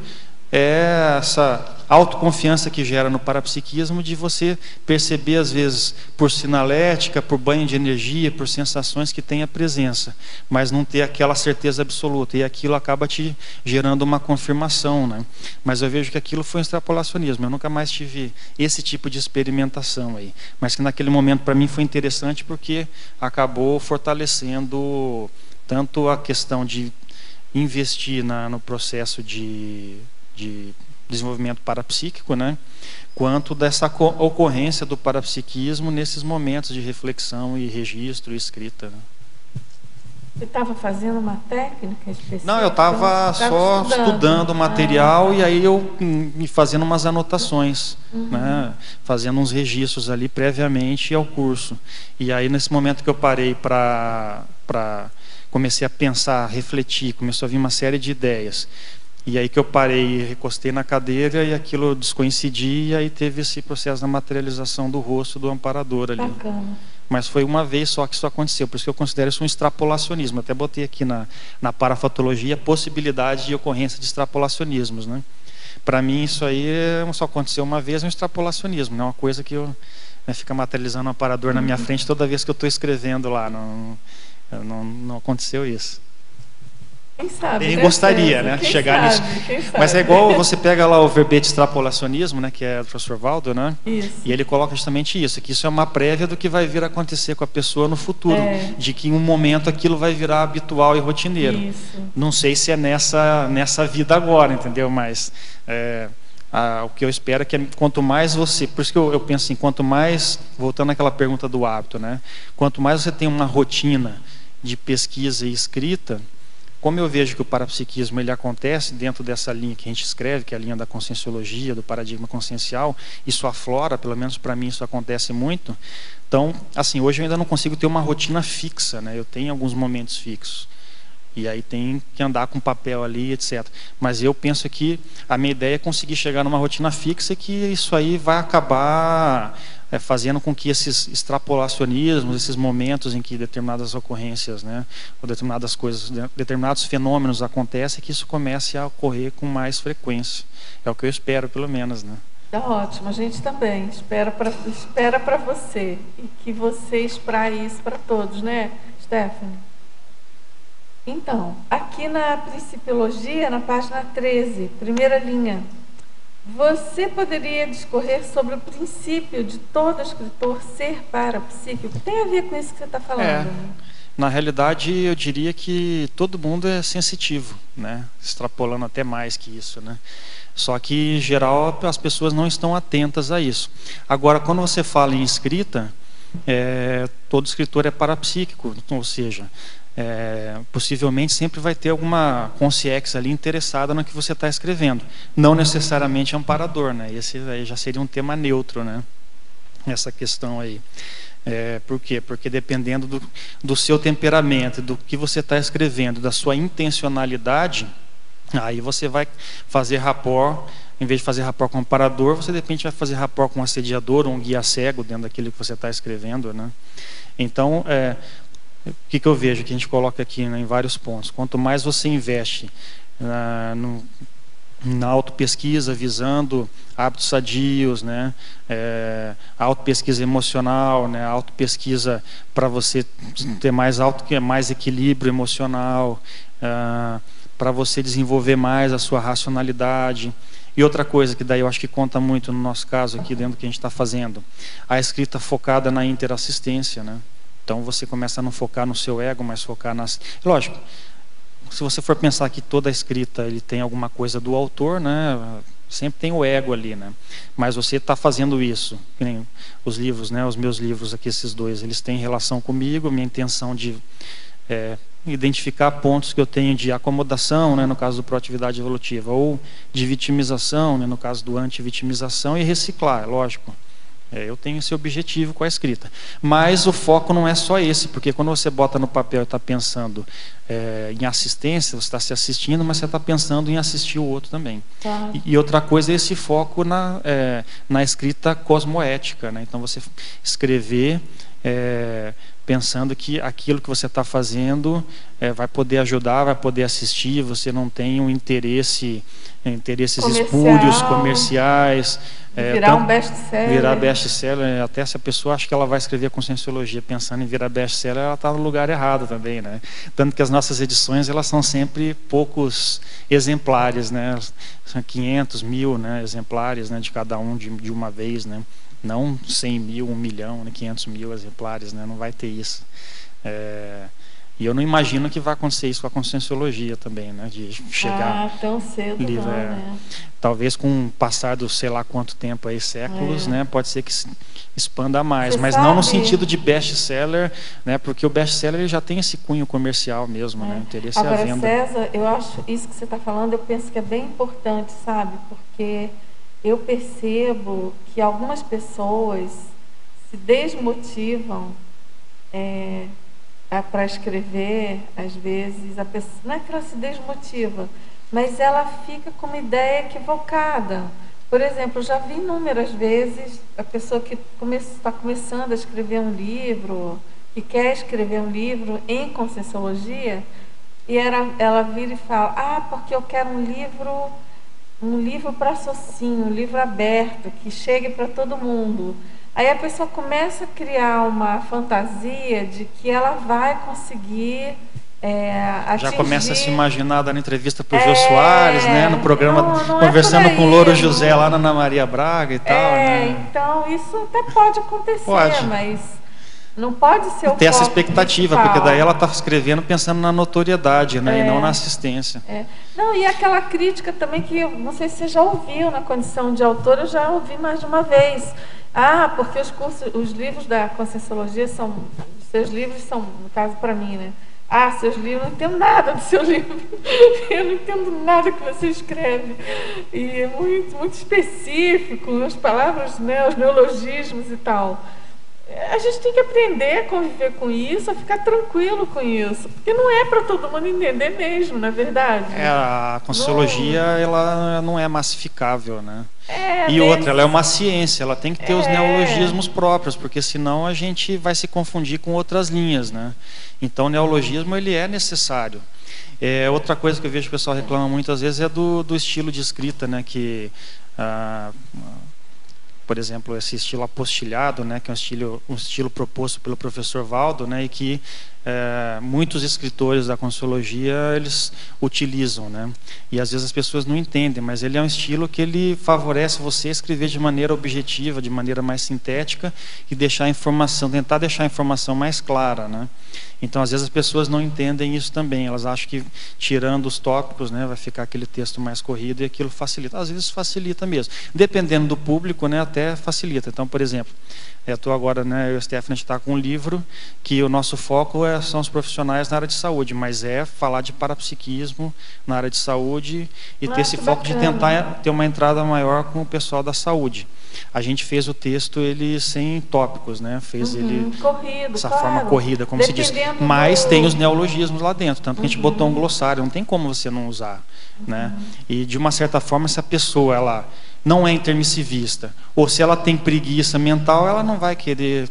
S1: é essa autoconfiança que gera no parapsiquismo, de você perceber, às vezes, por sinalética, por banho de energia, por sensações que tem a presença, mas não ter aquela certeza absoluta, e aquilo acaba te gerando uma confirmação, né? Mas eu vejo que aquilo foi um extrapolacionismo, eu nunca mais tive esse tipo de experimentação aí, mas que naquele momento para mim foi interessante, porque acabou fortalecendo tanto a questão de investir no processo de desenvolvimento parapsíquico, né, quanto dessa ocorrência do parapsiquismo nesses momentos de reflexão e registro e escrita, né.
S2: Você estava fazendo uma técnica específica?
S1: Não, eu estava só estudando o material, e aí eu fazendo umas anotações, né, fazendo uns registros ali previamente ao curso. E aí nesse momento que eu parei comecei a pensar, a refletir, começou a vir uma série de ideias. E aí que eu parei, recostei na cadeira, e aquilo descoincidi, e aí teve esse processo da materialização do rosto do amparador ali.
S2: Bacana.
S1: Mas foi uma vez só que isso aconteceu, por isso que eu considero isso um extrapolacionismo. Até botei aqui na parafatologia a possibilidade de ocorrência de extrapolacionismos, né? Para mim isso aí só aconteceu uma vez, um extrapolacionismo, não é uma coisa que fica materializando um amparador na minha frente toda vez que eu estou escrevendo lá. Não aconteceu isso.
S2: Quem sabe?
S1: Nem gostaria, né? Chegar nisso. Mas é igual você pega lá o verbete extrapolacionismo, né? Que é do professor Valdo, né?
S2: Isso.
S1: E ele coloca justamente isso, que isso é uma prévia do que vai vir a acontecer com a pessoa no futuro, de que em um momento aquilo vai virar habitual e rotineiro.
S2: Isso.
S1: Não sei se é nessa vida agora, entendeu? Mas o que eu espero é que quanto mais você, por isso que eu penso assim, quanto mais, voltando àquela pergunta do hábito, né? Quanto mais você tem uma rotina de pesquisa e escrita, como eu vejo que o parapsiquismo ele acontece dentro dessa linha que a gente escreve, que é a linha da conscienciologia, do paradigma consciencial, isso aflora, pelo menos para mim isso acontece muito. Então, assim, hoje eu ainda não consigo ter uma rotina fixa, né? Eu tenho alguns momentos fixos, e aí tem que andar com papel ali, etc. Mas eu penso que a minha ideia é conseguir chegar numa rotina fixa, e que isso aí vai acabar fazendo com que esses extrapolacionismos, esses momentos em que determinadas ocorrências, né, ou determinadas coisas, determinados fenômenos acontecem, que isso comece a ocorrer com mais frequência. É o que eu espero, pelo menos, né?
S2: Tá ótimo, a gente também espera para você, e que você espraie isso para todos, né, Stephanie? Então, aqui na Principiologia, na página 13, primeira linha, você poderia discorrer sobre o princípio de todo escritor ser parapsíquico? Tem a ver com isso que você está falando, né?
S1: Na realidade, eu diria que todo mundo é sensitivo, né? Extrapolando até mais que isso, né? Só que, em geral, as pessoas não estão atentas a isso. Agora, quando você fala em escrita, todo escritor é parapsíquico, ou seja, possivelmente sempre vai ter alguma consciência ali interessada no que você está escrevendo, não necessariamente amparador, né? Esse aí já seria um tema neutro, né? Essa questão aí. Por quê? Porque dependendo do seu temperamento, do que você está escrevendo, da sua intencionalidade, aí você vai fazer rapport. Em vez de fazer rapport com o amparador, você de repente vai fazer rapport com um assediador ou um guia cego dentro daquilo que você está escrevendo, né? Então, o que eu vejo, que a gente coloca aqui, né, em vários pontos. Quanto mais você investe na autopesquisa, visando hábitos sadios, né, autopesquisa emocional, né, autopesquisa para você ter mais equilíbrio emocional, para você desenvolver mais a sua racionalidade. E outra coisa que daí eu acho que conta muito no nosso caso aqui, dentro do que a gente está fazendo, a escrita focada na interassistência, né? Então você começa a não focar no seu ego, mas focar nas... Lógico, se você for pensar que toda a escrita ele tem alguma coisa do autor, né? Sempre tem o ego ali, né? Mas você está fazendo isso, que nem os livros, né? Os meus livros aqui, esses dois, eles têm relação comigo, minha intenção de identificar pontos que eu tenho de acomodação, né? No caso do proatividade evolutiva, ou de vitimização, né? No caso do anti-vitimização, e reciclar, lógico. Eu tenho esse objetivo com a escrita. Mas o foco não é só esse, porque quando você bota no papel e está pensando em assistência, você está se assistindo, mas você está pensando em assistir o outro também. Tá. E outra coisa é esse foco na escrita cosmoética, né? Então você escrever pensando que aquilo que você está fazendo vai poder ajudar, vai poder assistir, você não tem um interesses espúrios, comerciais.
S2: Virar um best-seller.
S1: Virar best-seller, até se a pessoa acha que ela vai escrever Conscienciologia pensando em virar best-seller, ela está no lugar errado também, né? Tanto que as nossas edições, elas são sempre poucos exemplares, né? São 500, 1000, né, exemplares, né, de cada um de uma vez, né? Não 100 mil, 1 milhão, né, 500 mil exemplares, né? Não vai ter isso. E eu não imagino que vai acontecer isso com a Conscienciologia também, né? De chegar
S2: tão cedo
S1: livre,
S2: não, né?
S1: Talvez com o passar do sei lá quanto tempo aí, séculos, né? Pode ser que expanda mais, mas não no sentido de best-seller, né? Porque o best-seller já tem esse cunho comercial mesmo, né? O interesse é a venda.
S2: Agora, César, eu acho isso que você está falando, eu penso que é bem importante, sabe? Porque eu percebo que algumas pessoas se desmotivam para escrever, às vezes, a pessoa, não é que ela se desmotiva, mas ela fica com uma ideia equivocada. Por exemplo, eu já vi inúmeras vezes a pessoa que está começando a escrever um livro, que quer escrever um livro em Conscienciologia, e ela vira e fala, porque eu quero um livro para sozinho, um livro aberto, que chegue para todo mundo. Aí a pessoa começa a criar uma fantasia de que ela vai conseguir atingir...
S1: Já começa a se imaginar dando entrevista para o Jô Soares, né, no programa,
S2: não
S1: conversando com o Louro José lá na Ana Maria Braga e tal. Né?
S2: Então isso até pode acontecer, mas não pode ser o
S1: ter essa
S2: foco
S1: expectativa,
S2: principal.
S1: porque daí ela está escrevendo pensando na notoriedade, né, e não na assistência.
S2: Não, e aquela crítica também que eu não sei se você já ouviu na condição de autor, eu já ouvi mais de uma vez. Porque os livros da Conscienciologia seus livros são, no caso para mim, né? Seus livros, eu não entendo nada do seu livro. Eu não entendo nada que você escreve. E é muito, muito específico, as palavras, né, os neologismos e tal. A gente tem que aprender a conviver com isso, a ficar tranquilo com isso, porque não é para todo mundo entender mesmo, na verdade.
S1: A Conscienciologia, ela não é massificável, né? E outra, ela é uma ciência, ela tem que ter os neologismos próprios, porque senão a gente vai se confundir com outras linhas, né? Então o neologismo, ele é necessário. Outra coisa que eu vejo que o pessoal reclama muitas vezes é do estilo de escrita, né? Que... por exemplo, esse estilo apostilhado, né, que é um estilo proposto pelo professor Valdo, né, e que muitos escritores da Conscienciologia eles utilizam, né, e às vezes as pessoas não entendem, mas ele é um estilo que ele favorece você escrever de maneira objetiva, de maneira mais sintética e tentar deixar a informação mais clara, né. Então, às vezes as pessoas não entendem isso também, elas acham que tirando os tópicos, né, vai ficar aquele texto mais corrido e aquilo facilita. Às vezes facilita mesmo, dependendo do público, né, até facilita. Então, por exemplo, eu estou agora, né, eu e a Stephanie, a gente está com um livro que o nosso foco são os profissionais na área de saúde, mas falar de parapsiquismo na área de saúde e ter esse foco de tentar ter uma entrada maior com o pessoal da saúde. A gente fez o texto ele sem tópicos, né? Fez ele
S2: corrido,
S1: dessa forma corrida, como se diz. Mas tem os neologismos lá dentro, tanto que a gente botou um glossário, não tem como você não usar, né? E de uma certa forma, se a pessoa ela não é intermissivista, ou se ela tem preguiça mental, ela não vai querer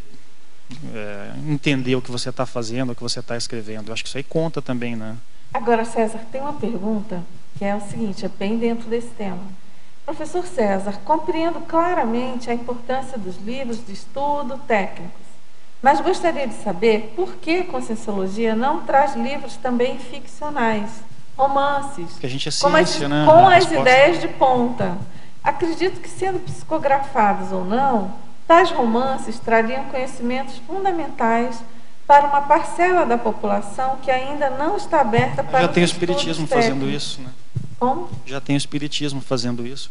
S1: entender o que você está fazendo, o que você está escrevendo. Eu acho que isso aí conta também, né?
S2: Agora, César, tem uma pergunta que é o seguinte, é bem dentro desse tema. Professor César, compreendo claramente a importância dos livros de estudo técnicos, mas gostaria de saber por que a Conscienciologia não traz livros também ficcionais, romances,
S1: que a gente é ciência, né?
S2: Com as ideias de ponta. Acredito que, sendo psicografados ou não, tais romances trariam conhecimentos fundamentais para uma parcela da população que ainda não está aberta para
S1: já tem o espiritismo fazendo isso, né?
S2: Como?
S1: Já tem o espiritismo fazendo isso,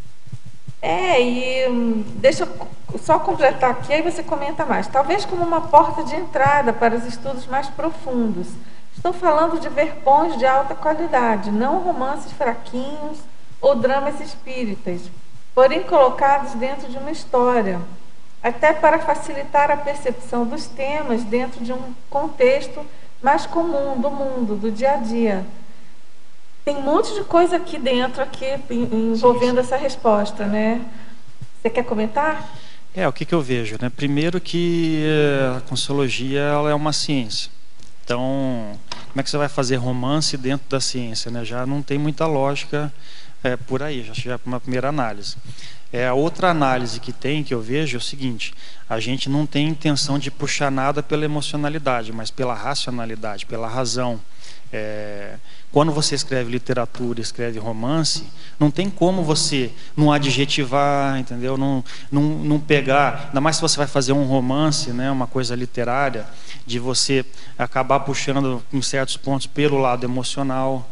S1: né?
S2: Deixa eu só completar aqui, aí você comenta mais. Talvez como uma porta de entrada para os estudos mais profundos. Estou falando de verpões de alta qualidade, não romances fraquinhos ou dramas espíritas, porém colocados dentro de uma história, até para facilitar a percepção dos temas dentro de um contexto mais comum do mundo, do dia a dia. Tem um monte de coisa aqui dentro, envolvendo essa resposta, né? Você quer comentar?
S1: O que eu vejo, né? Primeiro que a Conscienciologia ela é uma ciência. Então, como é que você vai fazer romance dentro da ciência, né? Já não tem muita lógica por aí, já é uma primeira análise. A outra análise que eu vejo é o seguinte: a gente não tem intenção de puxar nada pela emocionalidade, mas pela racionalidade, pela razão. Quando você escreve literatura, escreve romance, não tem como você não adjetivar, entendeu? Não pegar, ainda mais se você vai fazer um romance, né, uma coisa literária, de você acabar puxando em certos pontos pelo lado emocional.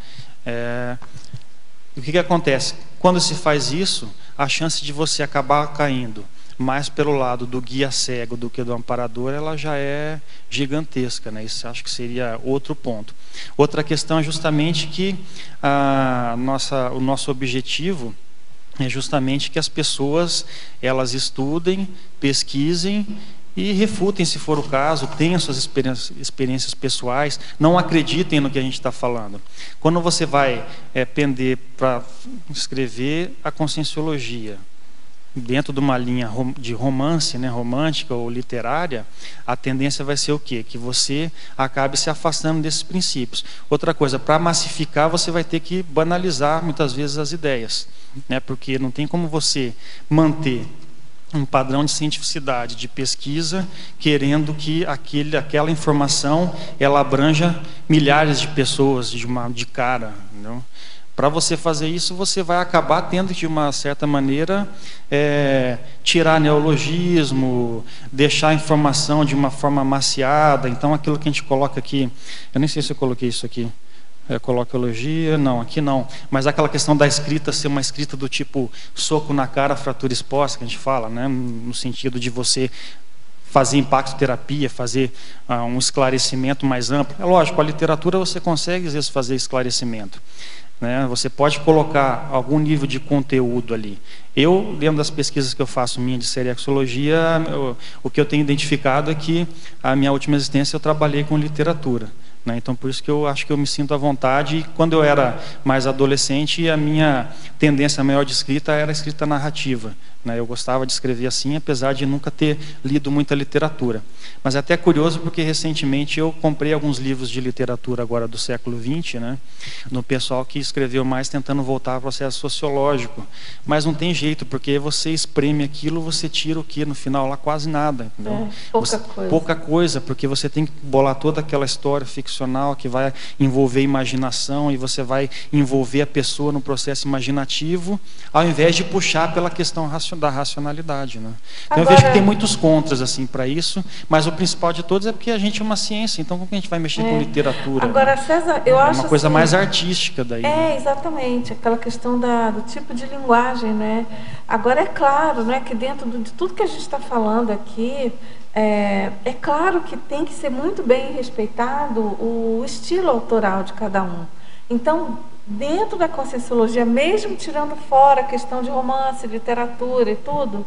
S1: O que acontece? Quando se faz isso, a chance de você acabar caindo mais pelo lado do guia cego do que do amparador, ela já é gigantesca, né? Isso acho que seria outro ponto. Outra questão é justamente que o nosso objetivo é justamente que as pessoas elas estudem, pesquisem e refutem, se for o caso, tenham suas experiências pessoais, não acreditem no que a gente está falando. Quando você vai pender para escrever a Conscienciologia dentro de uma linha de romance, né, romântica ou literária, a tendência vai ser o quê? Que você acabe se afastando desses princípios. Outra coisa, para massificar, você vai ter que banalizar muitas vezes as ideias, né, porque não tem como você manter um padrão de cientificidade, de pesquisa, querendo que aquela informação ela abranja milhares de pessoas de cara, entendeu? Para você fazer isso, você vai acabar tendo, de uma certa maneira, tirar neologismo, deixar a informação de uma forma maciada. Então, aquilo que a gente coloca aqui, eu nem sei se eu coloquei isso aqui, coloquiologia, não, aqui não. Mas aquela questão da escrita ser uma escrita do tipo soco na cara, fratura exposta, que a gente fala, né? No sentido de você fazer impactoterapia, fazer um esclarecimento mais amplo. É lógico, a literatura você consegue, às vezes, fazer esclarecimento. Você pode colocar algum nível de conteúdo ali. Eu, dentro das pesquisas que eu faço minha de seriexologia, o que eu tenho identificado é que a minha última existência eu trabalhei com literatura. Então, por isso que eu acho que eu me sinto à vontade. E quando eu era mais adolescente, a minha tendência maior de escrita era a escrita narrativa. Eu gostava de escrever assim, apesar de nunca ter lido muita literatura. Mas é até curioso porque recentemente eu comprei alguns livros de literatura agora do século XX, no pessoal que escreveu mais tentando voltar ao processo sociológico. Mas não tem jeito, porque você espreme aquilo, você tira o que no final lá? Quase nada. Entendeu? Pouca coisa, porque você tem que bolar toda aquela história ficcional que vai envolver imaginação e você vai envolver a pessoa no processo imaginativo, ao invés de puxar pela questão da racionalidade, Então, eu vejo que tem muitos contras assim para isso, mas o principal de todos é porque a gente é uma ciência, então como que a gente vai mexer com literatura?
S2: Agora, César, eu acho
S1: uma coisa
S2: assim,
S1: mais artística daí.
S2: Exatamente, aquela questão do tipo de linguagem, Agora é claro, que dentro de tudo que a gente está falando aqui, é claro que tem que ser muito bem respeitado o estilo autoral de cada um. Então, dentro da Conscienciologia, mesmo tirando fora a questão de romance, literatura e tudo,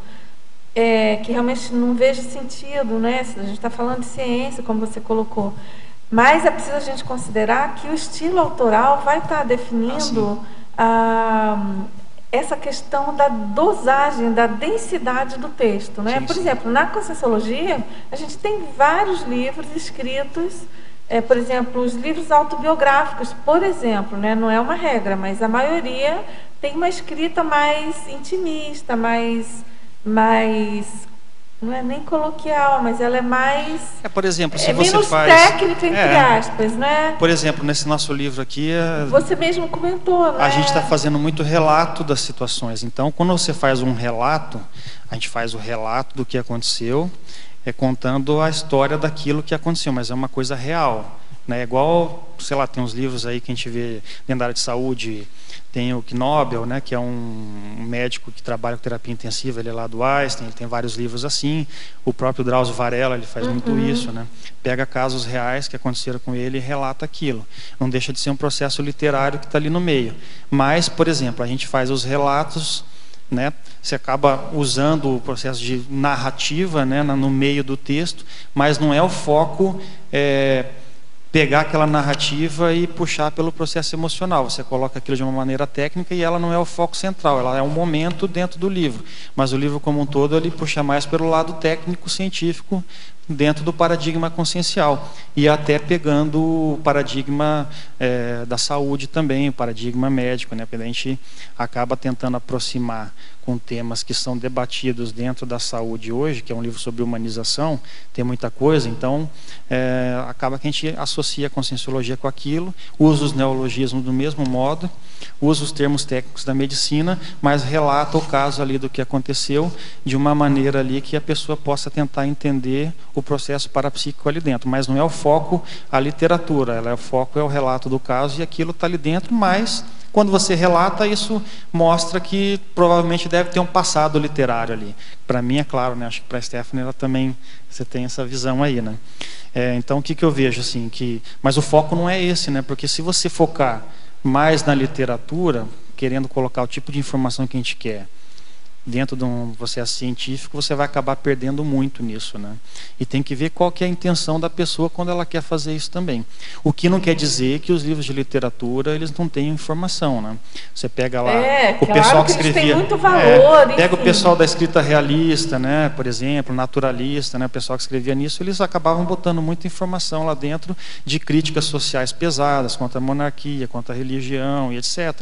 S2: que realmente não vejo sentido, Se a gente está falando de ciência, como você colocou, mas é preciso a gente considerar que o estilo autoral vai estar definindo essa questão da dosagem, da densidade do texto, Por exemplo, na Conscienciologia, a gente tem vários livros escritos. Por exemplo, os livros autobiográficos, por exemplo, não é uma regra, mas a maioria tem uma escrita mais intimista, mais não é nem coloquial, mas ela é mais...
S1: por exemplo, se você
S2: menos
S1: faz...
S2: técnica, entre aspas,
S1: Por exemplo, nesse nosso livro aqui...
S2: Você mesmo comentou,
S1: A gente está fazendo muito relato das situações. Então, quando você faz um relato, a gente faz o relato do que aconteceu, contando a história daquilo que aconteceu, mas é uma coisa real. É igual, sei lá, tem uns livros aí que a gente vê dentro da área de saúde, tem o Knobel, que é um médico que trabalha com terapia intensiva, ele é lá do Einstein, ele tem vários livros assim. O próprio Drauzio Varela, ele faz muito isso, Pega casos reais que aconteceram com ele e relata aquilo. Não deixa de ser um processo literário que está ali no meio. Mas, por exemplo, a gente faz os relatos, você acaba usando o processo de narrativa, no meio do texto, mas não é o foco pegar aquela narrativa e puxar pelo processo emocional. Você coloca aquilo de uma maneira técnica e ela não é o foco central, ela é um momento dentro do livro. Mas o livro como um todo, ele puxa mais pelo lado técnico, científico, dentro do paradigma consciencial. E até pegando o paradigma da saúde também, o paradigma médico, né? Porque a gente acaba tentando aproximar com temas que são debatidos dentro da saúde hoje, que é um livro sobre humanização, tem muita coisa, então acaba que a gente associa a conscienciologia com aquilo, usa os neologismos do mesmo modo, usa os termos técnicos da medicina, mas relata o caso ali do que aconteceu de uma maneira ali que a pessoa possa tentar entender o processo parapsíquico ali dentro, mas não é o foco a literatura, o foco é o relato do caso e aquilo está ali dentro, mas quando você relata, isso mostra que provavelmente deve ter um passado literário ali. Para mim, é claro, né? Acho que para a Stephanie ela também, você tem essa visão aí, né? Então, o que eu vejo assim? Mas o foco não é esse, né? Porque se você focar mais na literatura, querendo colocar o tipo de informação que a gente quer, dentro de um processo científico, você vai acabar perdendo muito nisso, né? E tem que ver qual que é a intenção da pessoa quando ela quer fazer isso também. O que não quer dizer que os livros de literatura, eles não tenham informação, né? Você pega lá o pessoal que escrevia...
S2: Tem muito valor,
S1: pega o pessoal da escrita realista, né? Por exemplo, naturalista, né? O pessoal que escrevia nisso, eles acabavam botando muita informação lá dentro de críticas sociais pesadas, contra a monarquia, contra a religião e etc.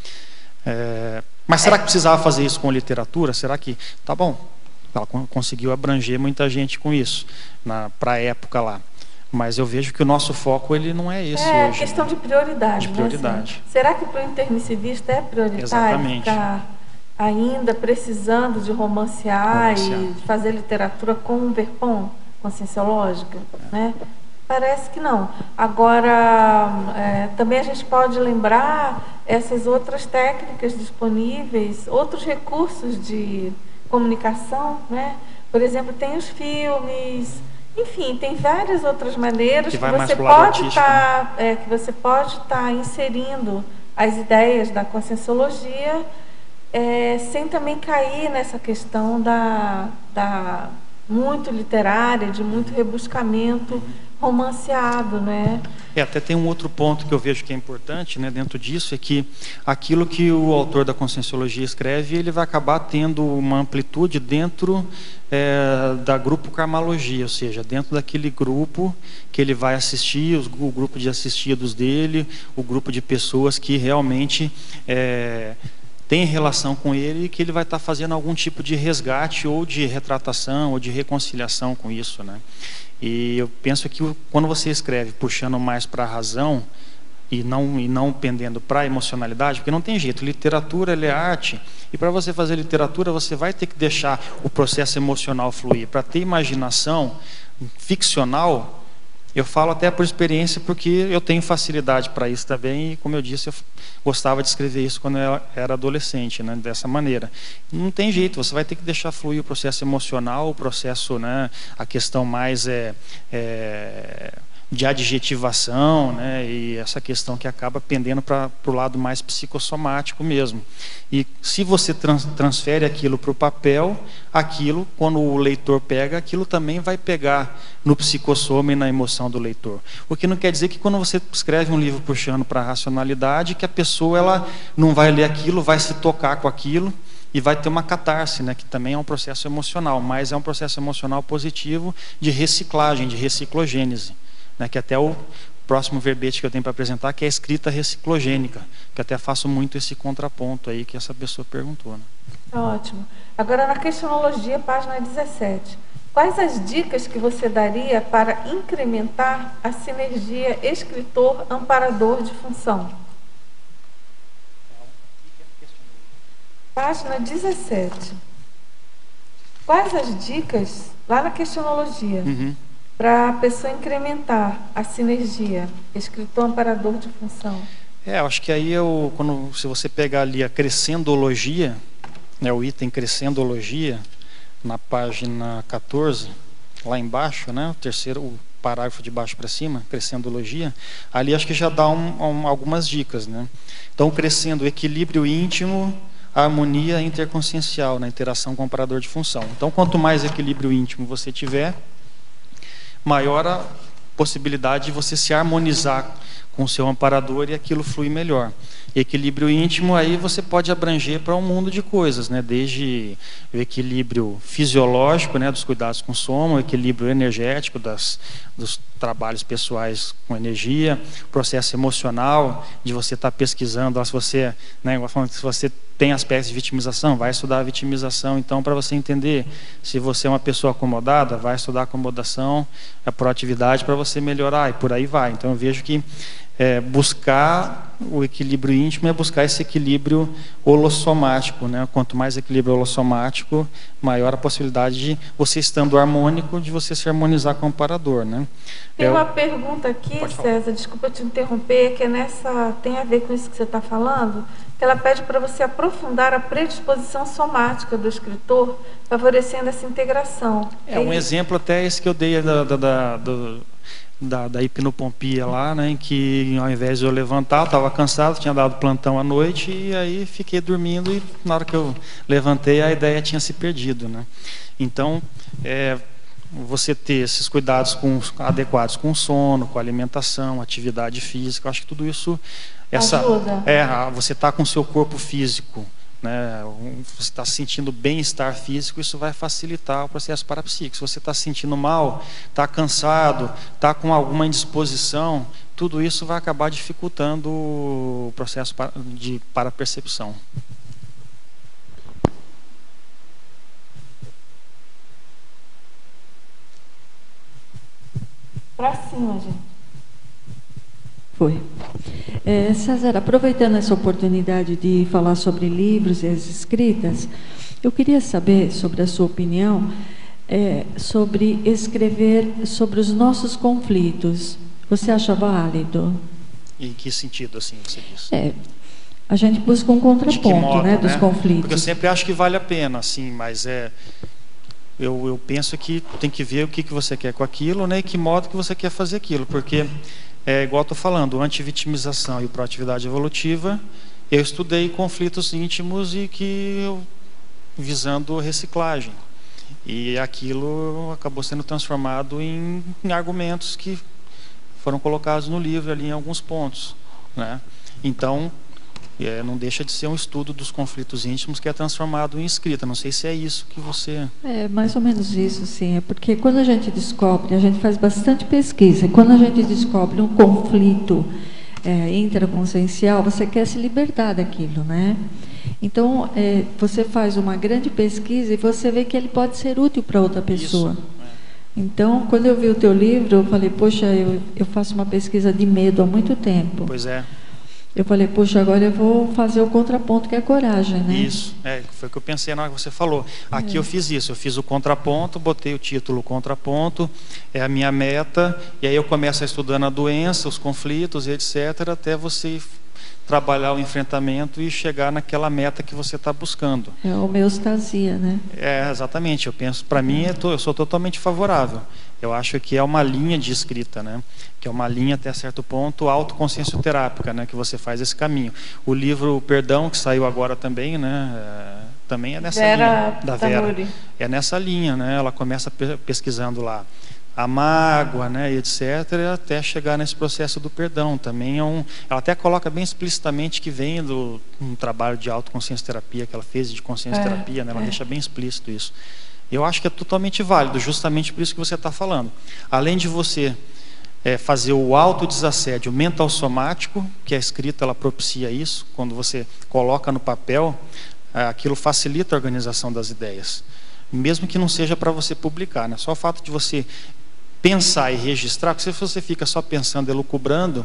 S1: Mas será que precisava fazer isso com literatura? Será que... Tá bom, ela conseguiu abranger muita gente com isso, para a época lá. Mas eu vejo que o nosso foco ele não é esse hoje.
S2: É questão de prioridade.
S1: De prioridade.
S2: Né, assim? Será que para o intermissivista é prioritário?
S1: Exatamente.
S2: Ficar ainda precisando de romancear e fazer literatura com um verpom conscienciológica? Né? Parece que não. Agora, também a gente pode lembrar essas outras técnicas disponíveis, outros recursos de comunicação, né? Por exemplo, tem os filmes, enfim, tem várias outras maneiras que você pode estar inserindo as ideias da conscienciologia, sem também cair nessa questão da muito literária, de muito rebuscamento romanceado, né?
S1: Até tem um outro ponto que eu vejo que é importante, né, dentro disso, é que aquilo que o autor da conscienciologia escreve, ele vai acabar tendo uma amplitude dentro da grupo karmalogia, ou seja, dentro daquele grupo que ele vai assistir, o grupo de assistidos dele, o grupo de pessoas que realmente tem relação com ele e que ele vai estar fazendo algum tipo de resgate ou de retratação ou de reconciliação com isso, né? E eu penso que quando você escreve puxando mais para a razão e não pendendo para a emocionalidade, porque não tem jeito, literatura ela é arte, e para você fazer literatura você vai ter que deixar o processo emocional fluir. Para ter imaginação ficcional, eu falo até por experiência, porque eu tenho facilidade para isso também, e como eu disse, eu gostava de escrever isso quando eu era adolescente, né, dessa maneira. Não tem jeito, você vai ter que deixar fluir o processo emocional, o processo, né, a questão mais de adjetivação, né, e essa questão que acaba pendendo para o lado mais psicossomático mesmo. E se você transfere aquilo para o papel, aquilo, quando o leitor pega, aquilo também vai pegar no psicossoma e na emoção do leitor. O que não quer dizer que quando você escreve um livro puxando para a racionalidade, que a pessoa ela não vai ler aquilo, vai se tocar com aquilo e vai ter uma catarse, né, que também é um processo emocional, mas é um processo emocional positivo de reciclagem, de reciclogênese. Né, que até o próximo verbete que eu tenho para apresentar, que é a escrita reciclogênica, que até faço muito esse contraponto aí que essa pessoa perguntou. Né?
S2: Ótimo. Agora, na questionologia, página 17. Quais as dicas que você daria para incrementar a sinergia escritor-amparador de função? Página 17. Quais as dicas, lá na questionologia, para a pessoa incrementar a sinergia, escritor-amparador de função?
S1: Eu acho que aí, se você pegar ali a crescendologia, né, o item crescendologia, na página 14, lá embaixo, né, o parágrafo de baixo para cima, crescendologia, ali acho que já dá algumas dicas. Né? Então, crescendo o equilíbrio íntimo, a harmonia interconsciencial na interação com o amparador de função. Então, quanto mais equilíbrio íntimo você tiver, maior possibilidade de você se harmonizar com o seu amparador e aquilo flui melhor. Equilíbrio íntimo, aí você pode abranger para um mundo de coisas, né? Desde o equilíbrio fisiológico, né? Dos cuidados com sono, o equilíbrio energético dos trabalhos pessoais com energia, processo emocional, de você estar pesquisando, se você, né, se você tem aspectos de vitimização, vai estudar a vitimização, então, para você entender se você é uma pessoa acomodada, vai estudar a acomodação, a proatividade para você melhorar, e por aí vai. Então eu vejo que buscar o equilíbrio íntimo é buscar esse equilíbrio holossomático, né? Quanto mais equilíbrio holossomático, maior a possibilidade de você, estando harmônico, de você se harmonizar com o amparador, né?
S2: Tem uma pergunta aqui, César, desculpa te interromper, que tem a ver com isso que você está falando, que ela pede para você aprofundar a predisposição somática do escritor, favorecendo essa integração.
S1: Um exemplo até esse que eu dei da hipnopompia lá, né, em que ao invés de eu levantar, eu estava cansado, tinha dado plantão à noite e aí fiquei dormindo, e na hora que eu levantei a ideia tinha se perdido, né? Então, você ter esses cuidados adequados com o sono, com a alimentação, atividade física, eu acho que tudo isso
S2: ajuda.
S1: Você está com o seu corpo físico, né, você está sentindo bem-estar físico, isso vai facilitar o processo parapsíquico. Se você está se sentindo mal, está cansado, está com alguma indisposição, tudo isso vai acabar dificultando o processo de parapercepção.
S2: Para cima, gente.
S4: Foi. César, aproveitando essa oportunidade de falar sobre livros e as escritas, eu queria saber sobre a sua opinião sobre escrever sobre os nossos conflitos. Você acha válido?
S1: Em que sentido, assim, você diz?
S4: A gente busca um contraponto, né, dos conflitos.
S1: Porque eu sempre acho que vale a pena, assim, mas eu penso que tem que ver o que você quer com aquilo, né, e que modo que você quer fazer aquilo, porque igual eu estou falando, antivitimização e proatividade evolutiva, eu estudei conflitos íntimos e visando reciclagem. E aquilo acabou sendo transformado em argumentos que foram colocados no livro ali em alguns pontos, né? Então, não deixa de ser um estudo dos conflitos íntimos que é transformado em escrita. Não sei se é isso que você...
S4: mais ou menos isso, sim. É porque quando a gente descobre, a gente faz bastante pesquisa, e quando a gente descobre um conflito intraconsciencial, você quer se libertar daquilo, né? Então, você faz uma grande pesquisa e você vê que ele pode ser útil para outra pessoa. Isso. Então, quando eu vi o teu livro, eu falei, poxa, eu faço uma pesquisa de medo há muito tempo.
S1: Pois é.
S4: Eu falei, poxa, agora eu vou fazer o contraponto, que é a coragem, né?
S1: Isso, foi o que eu pensei na hora que você falou. Aqui eu fiz isso, eu fiz o contraponto, botei o título contraponto, é a minha meta, e aí eu começo estudando a doença, os conflitos e etc., até você trabalhar o enfrentamento e chegar naquela meta que você está buscando.
S4: É a homeostasia, né?
S1: Exatamente, eu penso, para mim, eu sou totalmente favorável. Eu acho que é uma linha de escrita, né? Que é uma linha, até certo ponto, autoconsciencioterápica, né? Que você faz esse caminho. O livro Perdão, que saiu agora também, né? Também é nessa linha. Da Vera. É nessa linha, né? Ela começa pesquisando lá a mágoa, né, etc., até chegar nesse processo do perdão. Também ela até coloca bem explicitamente que vem do um trabalho de autoconsciencioterapia que ela fez, de consciencioterapia, né? Ela deixa bem explícito isso. Eu acho que é totalmente válido, justamente por isso que você está falando. Além de você fazer o autodesassédio mental somático, que a escrita ela propicia isso, quando você coloca no papel, aquilo facilita a organização das ideias. Mesmo que não seja para você publicar, né? Só o fato de você pensar e registrar, porque se você fica só pensando e elucubrando,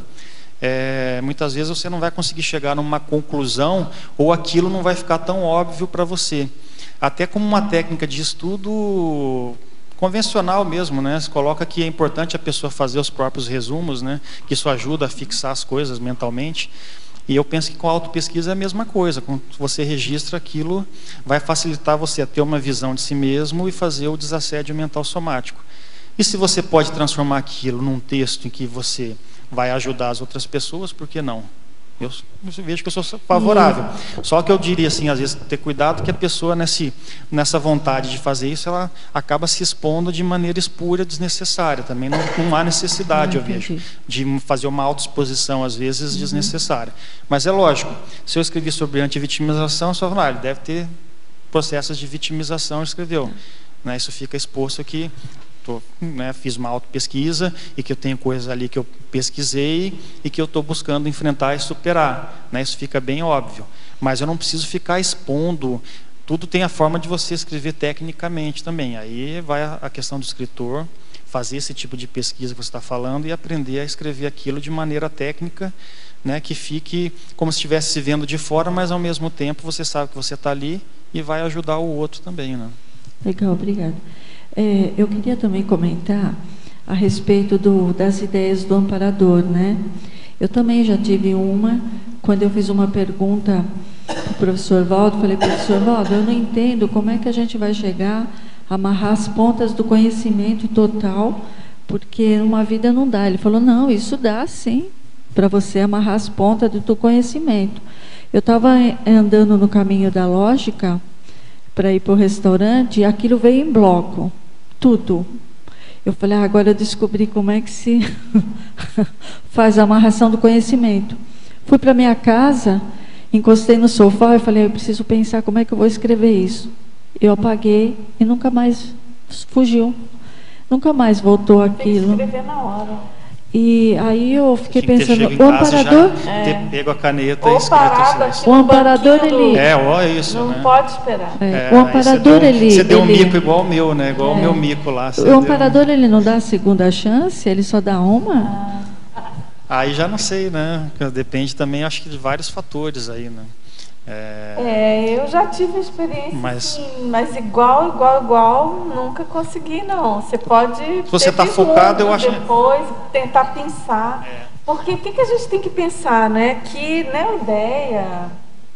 S1: muitas vezes você não vai conseguir chegar numa conclusão, ou aquilo não vai ficar tão óbvio para você. Até como uma técnica de estudo convencional mesmo, né? Se coloca que é importante a pessoa fazer os próprios resumos, né? Que isso ajuda a fixar as coisas mentalmente. E eu penso que com a autopesquisa é a mesma coisa. Quando você registra aquilo, vai facilitar você a ter uma visão de si mesmo e fazer o desassédio mental somático. E se você pode transformar aquilo num texto em que você vai ajudar as outras pessoas, por que não? Eu vejo que eu sou favorável. Só que eu diria assim, às vezes, ter cuidado que a pessoa, nessa vontade de fazer isso, ela acaba se expondo de maneira espúria, desnecessária. Também não há necessidade, eu vejo, de fazer uma autoexposição, às vezes, desnecessária. Mas é lógico, se eu escrevi sobre antivitimização, só falar, ele deve ter processos de vitimização, ele escreveu. Né, isso fica exposto aqui. Fiz uma autopesquisa e que eu tenho coisas ali que eu pesquisei e que eu estou buscando enfrentar e superar. Né? Isso fica bem óbvio. Mas eu não preciso ficar expondo. Tudo tem a forma de você escrever tecnicamente também. Aí vai a questão do escritor, fazer esse tipo de pesquisa que você está falando e aprender a escrever aquilo de maneira técnica, né? Que fique como se estivesse se vendo de fora, mas ao mesmo tempo você sabe que você está ali e vai ajudar o outro também. Né?
S4: Legal, obrigada. Eu queria também comentar a respeito das ideias do amparador, né? Eu também já tive uma, quando eu fiz uma pergunta para o professor Valdo, falei, professor Valdo, eu não entendo como é que a gente vai chegar a amarrar as pontas do conhecimento total, porque numa vida não dá. Ele falou, não, isso dá sim, para você amarrar as pontas do teu conhecimento. Eu estava andando no caminho da lógica para ir para o restaurante e aquilo veio em bloco. Tudo. Eu falei, agora eu descobri como é que se faz a amarração do conhecimento. Fui para minha casa, encostei no sofá e falei, eu preciso pensar como é que eu vou escrever isso. Eu apaguei e nunca mais fugiu. Nunca mais voltou aquilo.
S2: Tem que escrever na hora.
S4: E aí eu fiquei pensando,
S1: o amparador ter pego a caneta e escrito assim.
S4: O amparador ele
S1: isso,
S2: não
S1: né?
S2: pode esperar.
S4: O amparador
S1: você deu um mico igual o meu, né? Igual o meu mico lá.
S4: O amparador ele não dá a segunda chance, ele só dá uma.
S1: Aí já não sei, né? Depende também, acho que de vários fatores aí, né?
S2: Eu já tive experiência, mas igual, nunca consegui, não. Você pode.
S1: Se você está focado, eu acho.
S2: Depois tentar pensar. Porque o que a gente tem que pensar, né? Que na ideia,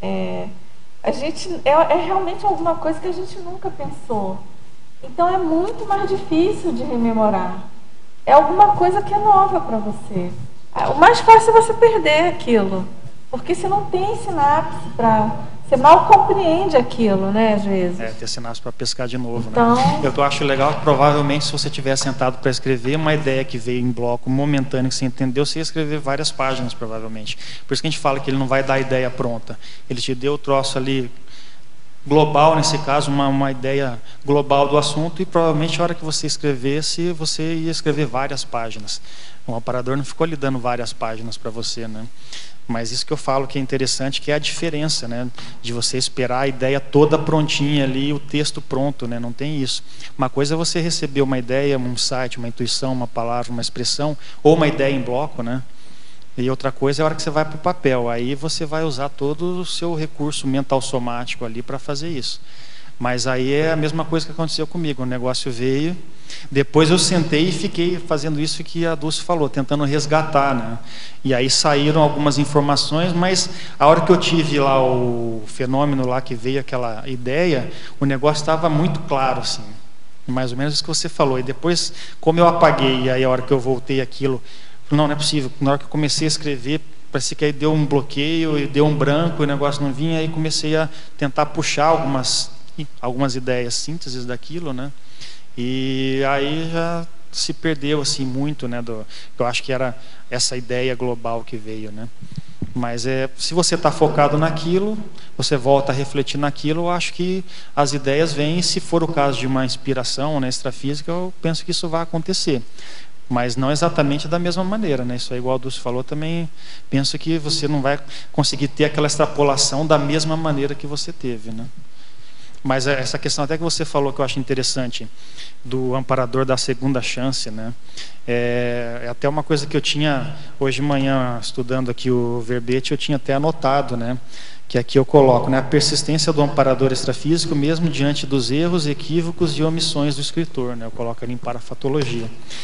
S2: a gente é realmente alguma coisa que a gente nunca pensou. Então é muito mais difícil de rememorar. É alguma coisa que é nova para você. O mais fácil é você perder aquilo. Porque você não tem sinapse para... Você mal compreende aquilo, né, às vezes.
S1: Ter sinapse para pescar de novo,
S2: então,
S1: né? Eu acho legal que provavelmente se você tiver sentado para escrever uma ideia que veio em bloco momentâneo que você entendeu, você ia escrever várias páginas, provavelmente. Por isso que a gente fala que ele não vai dar a ideia pronta. Ele te deu o troço ali global, nesse caso, uma ideia global do assunto, e provavelmente a hora que você escrevesse, você ia escrever várias páginas. O amparador não ficou lhe dando várias páginas para você, né? Mas isso que eu falo que é interessante, que é a diferença, né? De você esperar a ideia toda prontinha ali, o texto pronto, né? Não tem isso. Uma coisa é você receber uma ideia, um insight, uma intuição, uma palavra, uma expressão, ou uma ideia em bloco, né? E outra coisa é a hora que você vai para o papel. Aí você vai usar todo o seu recurso mental somático ali para fazer isso. Mas aí é a mesma coisa que aconteceu comigo. O negócio veio, depois eu sentei e fiquei fazendo isso que a Dulce falou, tentando resgatar, né? E aí saíram algumas informações, mas a hora que eu tive lá o fenômeno lá que veio aquela ideia, o negócio estava muito claro, assim, mais ou menos isso que você falou. E depois, como eu apaguei, e aí a hora que eu voltei aquilo, não é possível. Na hora que eu comecei a escrever, parecia que aí deu um bloqueio, deu um branco, o negócio não vinha, aí comecei a tentar puxar algumas ideias, sínteses daquilo, né? E aí já se perdeu assim muito, né? Eu acho que era essa ideia global que veio, né? Mas se você está focado naquilo, você volta a refletir naquilo, eu acho que as ideias vêm. Se for o caso de uma inspiração, né, extrafísica, eu penso que isso vai acontecer. Mas não exatamente da mesma maneira, né? Isso é igual a Dulce falou, também penso que você não vai conseguir ter aquela extrapolação da mesma maneira que você teve, né? Mas essa questão até que você falou, que eu acho interessante, do amparador da segunda chance, né? É até uma coisa que eu tinha hoje de manhã, estudando aqui o verbete, eu tinha até anotado, né? Que aqui eu coloco, né? A persistência do amparador extrafísico mesmo diante dos erros, equívocos e omissões do escritor, né? Eu coloco ali em parafatologia.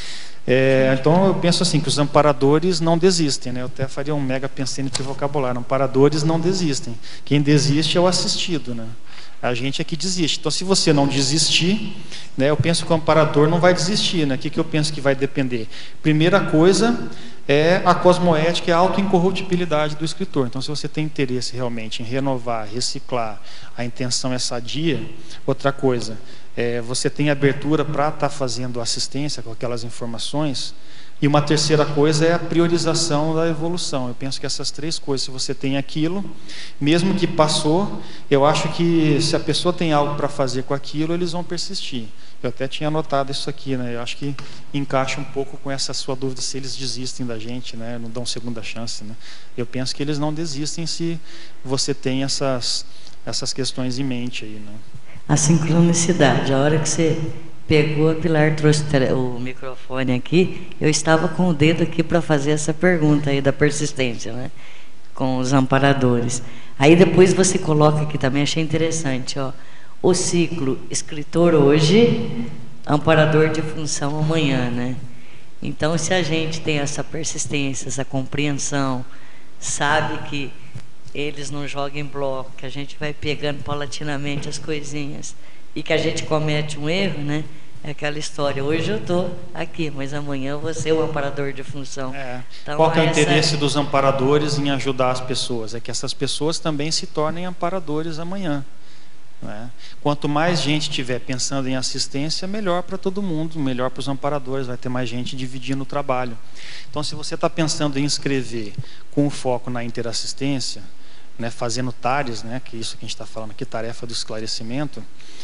S1: Então eu penso assim, que os amparadores não desistem, né? Eu até faria um mega pensando de vocabulário. Amparadores não desistem. Quem desiste é o assistido, né? A gente é que desiste. Então, se você não desistir, né, eu penso que o amparador não vai desistir, né? O que eu penso que vai depender? Primeira coisa é a cosmoética e a autoincorruptibilidade do escritor. Então, se você tem interesse realmente em renovar, reciclar, a intenção é sadia. Outra coisa, você tem abertura para estar fazendo assistência com aquelas informações. E uma terceira coisa é a priorização da evolução. Eu penso que essas três coisas, se você tem aquilo, mesmo que passou, eu acho que se a pessoa tem algo para fazer com aquilo, eles vão persistir. Eu até tinha anotado isso aqui, né? Eu acho que encaixa um pouco com essa sua dúvida se eles desistem da gente, né? Não dão segunda chance, né? Eu penso que eles não desistem se você tem essas questões em mente aí, né?
S3: A sincronicidade, a hora que você pegou, a Pilar trouxe o microfone aqui, eu estava com o dedo aqui para fazer essa pergunta aí da persistência, né? Com os amparadores. Aí depois você coloca aqui também, achei interessante, ó. O ciclo escritor hoje, amparador de função amanhã, né? Então, se a gente tem essa persistência, essa compreensão, sabe que eles não jogam em bloco, que a gente vai pegando paulatinamente as coisinhas e que a gente comete um erro, né? É aquela história, hoje eu estou aqui, mas amanhã eu vou ser o amparador de função. Então,
S1: qual que é o interesse dos amparadores em ajudar as pessoas? É que essas pessoas também se tornem amparadores amanhã. Né? Quanto mais gente estiver pensando em assistência, melhor para todo mundo, melhor para os amparadores, vai ter mais gente dividindo o trabalho. Então, se você está pensando em escrever com foco na interassistência, né, fazendo TARES, né, que é isso que a gente está falando aqui, tarefa do esclarecimento,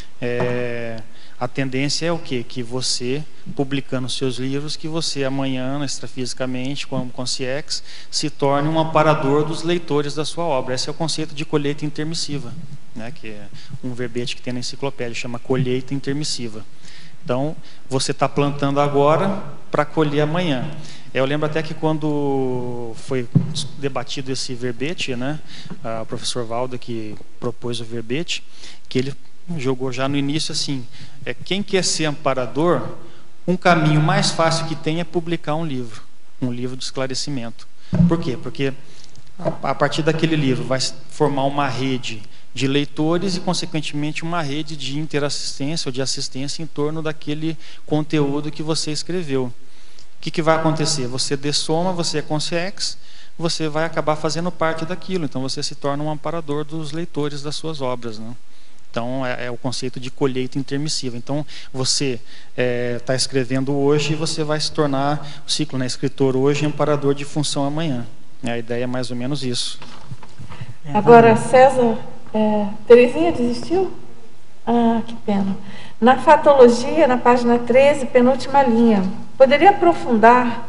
S1: a tendência é o quê? Que você, publicando seus livros, que você amanhã, extrafisicamente, como Consciex, se torne um amparador dos leitores da sua obra. Esse é o conceito de colheita intermissiva, né, que é um verbete que tem na enciclopédia, chama colheita intermissiva. Então, você está plantando agora para colher amanhã. Eu lembro até que quando foi debatido esse verbete, né, o professor Valdo que propôs o verbete, que ele jogou já no início assim, quem quer ser amparador, um caminho mais fácil que tem é publicar um livro de esclarecimento. Por quê? Porque a partir daquele livro vai formar uma rede de leitores e, consequentemente, uma rede de interassistência ou de assistência em torno daquele conteúdo que você escreveu. O que vai acontecer? Você dessoma, você é Consciex, você vai acabar fazendo parte daquilo. Então, você se torna um amparador dos leitores das suas obras, né? Então, é o conceito de colheita intermissiva. Então, você está escrevendo hoje e você vai se tornar o ciclo, né? Escritor hoje e amparador de função amanhã. A ideia é mais ou menos isso.
S2: Agora, César, Terezinha desistiu? Ah, que pena. Na fatologia, na página 13, penúltima linha, poderia aprofundar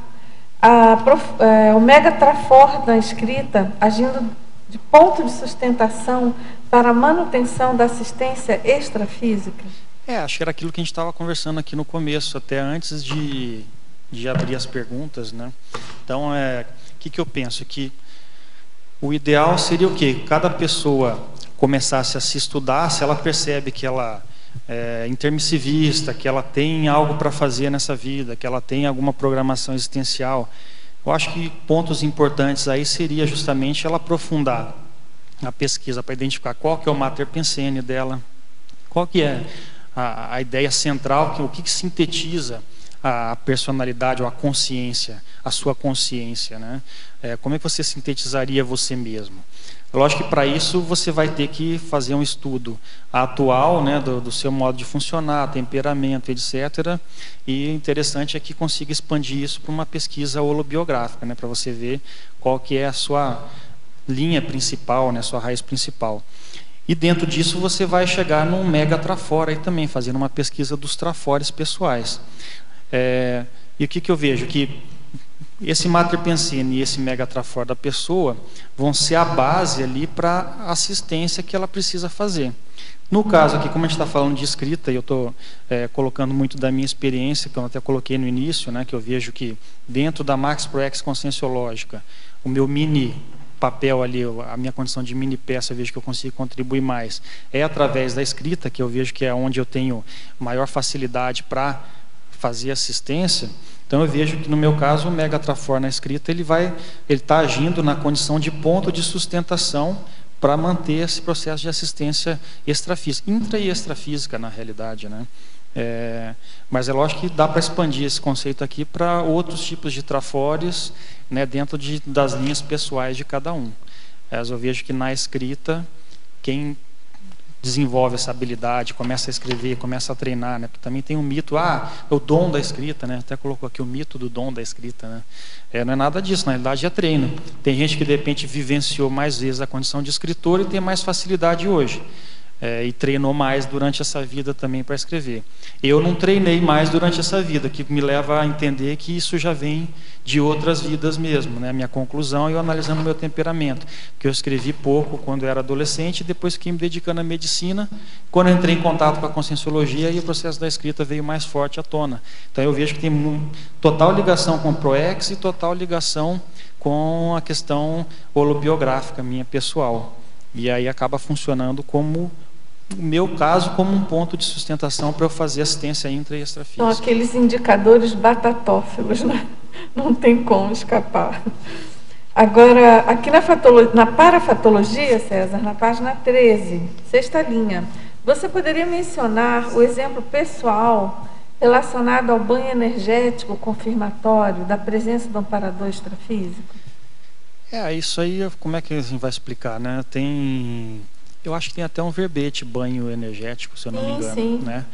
S2: o megatrafor da escrita, agindo de ponto de sustentação para a manutenção da assistência extrafísica?
S1: Acho que era aquilo que a gente estava conversando aqui no começo, até antes de abrir as perguntas, né? Então, o que eu penso? Que o ideal seria o quê? Cada pessoa começasse a se estudar, se ela percebe que ela é intermissivista, que ela tem algo para fazer nessa vida, que ela tem alguma programação existencial. Eu acho que pontos importantes aí seria justamente ela aprofundar a pesquisa para identificar qual que é o mater pensene dela, qual que é a ideia central, o que sintetiza a personalidade ou a consciência, a sua consciência, né? Como é que você sintetizaria você mesmo? Lógico que para isso você vai ter que fazer um estudo atual, né, do seu modo de funcionar, temperamento, etc. E interessante é que consiga expandir isso para uma pesquisa holobiográfica, né, para você ver qual que é a sua linha principal, né, a sua raiz principal. E dentro disso você vai chegar num mega trafor aí também, fazendo uma pesquisa dos trafores pessoais. E o que eu vejo? Que esse mater pensene e esse mega trafor da pessoa vão ser a base ali para a assistência que ela precisa fazer. No caso aqui, como a gente está falando de escrita, e eu estou colocando muito da minha experiência, que eu até coloquei no início, né, que eu vejo que dentro da Max Proex Conscienciológica, o meu mini papel ali, a minha condição de mini peça, eu vejo que eu consigo contribuir mais. É através da escrita, que eu vejo que é onde eu tenho maior facilidade para fazer assistência. Então eu vejo que no meu caso o megatrafor na escrita ele está agindo na condição de ponto de sustentação para manter esse processo de assistência extrafísica, intra e extrafísica na realidade, né? Mas é lógico que dá para expandir esse conceito aqui para outros tipos de trafores, né, dentro das linhas pessoais de cada um. Mas eu vejo que na escrita, quem desenvolve essa habilidade, começa a escrever, começa a treinar, né? Porque também tem um mito, o dom da escrita, né? Até colocou aqui o mito do dom da escrita, né? Não é nada disso, na realidade é treino. Tem gente que de repente vivenciou mais vezes a condição de escritor e tem mais facilidade hoje. E treinou mais durante essa vida também para escrever. Eu não treinei mais durante essa vida, que me leva a entender que isso já vem de outras vidas mesmo, né? Minha conclusão, eu analisando o meu temperamento, porque eu escrevi pouco quando eu era adolescente e depois fiquei me dedicando à medicina. Quando eu entrei em contato com a conscienciologia, aí o processo da escrita veio mais forte à tona. Então eu vejo que tem total ligação com o ProEx e total ligação com a questão holobiográfica minha pessoal. E aí acaba funcionando como o meu caso, como um ponto de sustentação para eu fazer assistência intra e extrafísica.
S2: São aqueles indicadores batatófilos, né? Não tem como escapar. Agora, aqui na parafatologia, César, na página 13, sexta linha, você poderia mencionar o exemplo pessoal relacionado ao banho energético confirmatório da presença do amparador extrafísico?
S1: Isso aí, como é que a gente vai explicar, né? Eu acho que tem até um verbete, banho energético, se eu não me engano.
S2: Sim.
S1: Né?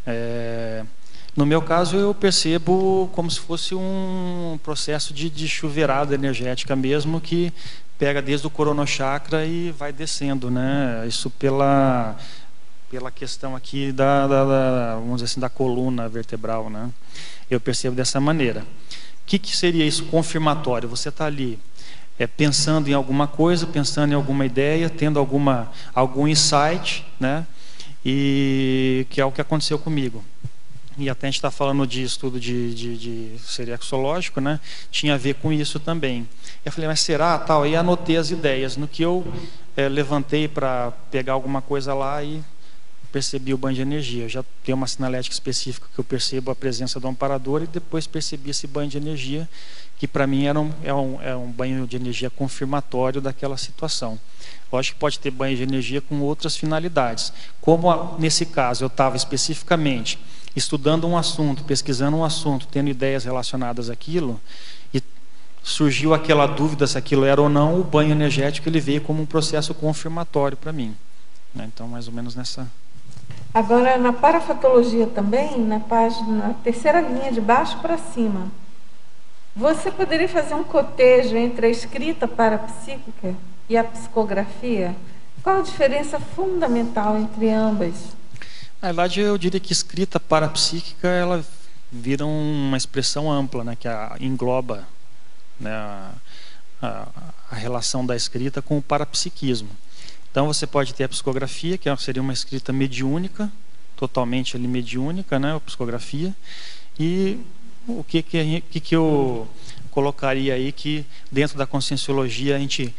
S1: No meu caso, eu percebo como se fosse um processo de chuveirada energética mesmo, que pega desde o coronochakra e vai descendo, né? Isso pela questão aqui vamos dizer assim, da coluna vertebral, né? Eu percebo dessa maneira. O que seria isso confirmatório? Você está ali pensando em alguma coisa, pensando em alguma ideia, tendo algum insight, né? E que é o que aconteceu comigo. E até a gente está falando de estudo de serexológico, né? Tinha a ver com isso também. Eu falei, mas será tal? E anotei as ideias. No que eu levantei para pegar alguma coisa lá e percebi o banho de energia. Eu já tenho uma sinalética específica que eu percebo a presença do amparador e depois percebi esse banho de energia, que para mim é um banho de energia confirmatório daquela situação. Lógico que pode ter banho de energia com outras finalidades. Como nesse caso eu estava especificamente estudando um assunto, pesquisando um assunto, tendo ideias relacionadas àquilo, e surgiu aquela dúvida se aquilo era ou não, o banho energético ele veio como um processo confirmatório para mim. Então, mais ou menos nessa...
S2: Agora, na parafatologia também, na terceira linha de baixo para cima, você poderia fazer um cotejo entre a escrita parapsíquica e a psicografia? Qual a diferença fundamental entre ambas?
S1: Na verdade, eu diria que escrita parapsíquica ela vira uma expressão ampla, né, que engloba, né, a relação da escrita com o parapsiquismo. Então você pode ter a psicografia, que seria uma escrita mediúnica, totalmente ali mediúnica, né, a psicografia. E o que eu colocaria aí que dentro da conscienciologia a gente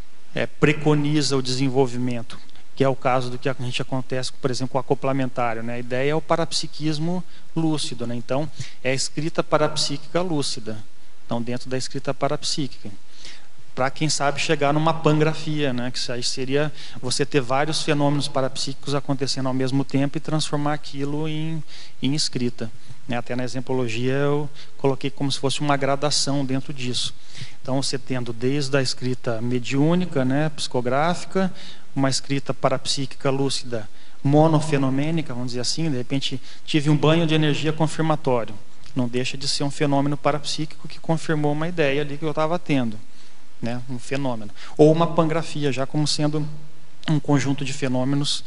S1: preconiza o desenvolvimento, que é o caso do que a gente acontece, por exemplo, com o acoplamentário, né? A ideia é o parapsiquismo lúcido, né? Então é a escrita parapsíquica lúcida, então dentro da escrita parapsíquica, para quem sabe chegar numa pangrafia, né? Que isso aí seria você ter vários fenômenos parapsíquicos acontecendo ao mesmo tempo e transformar aquilo em escrita, né? Até na exemplologia eu coloquei como se fosse uma gradação dentro disso. Então você tendo desde a escrita mediúnica, né, psicográfica, uma escrita parapsíquica lúcida monofenomênica, vamos dizer assim, de repente tive um banho de energia confirmatório, não deixa de ser um fenômeno parapsíquico que confirmou uma ideia ali que eu estava tendo, né, um fenômeno, ou uma pangrafia já como sendo um conjunto de fenômenos.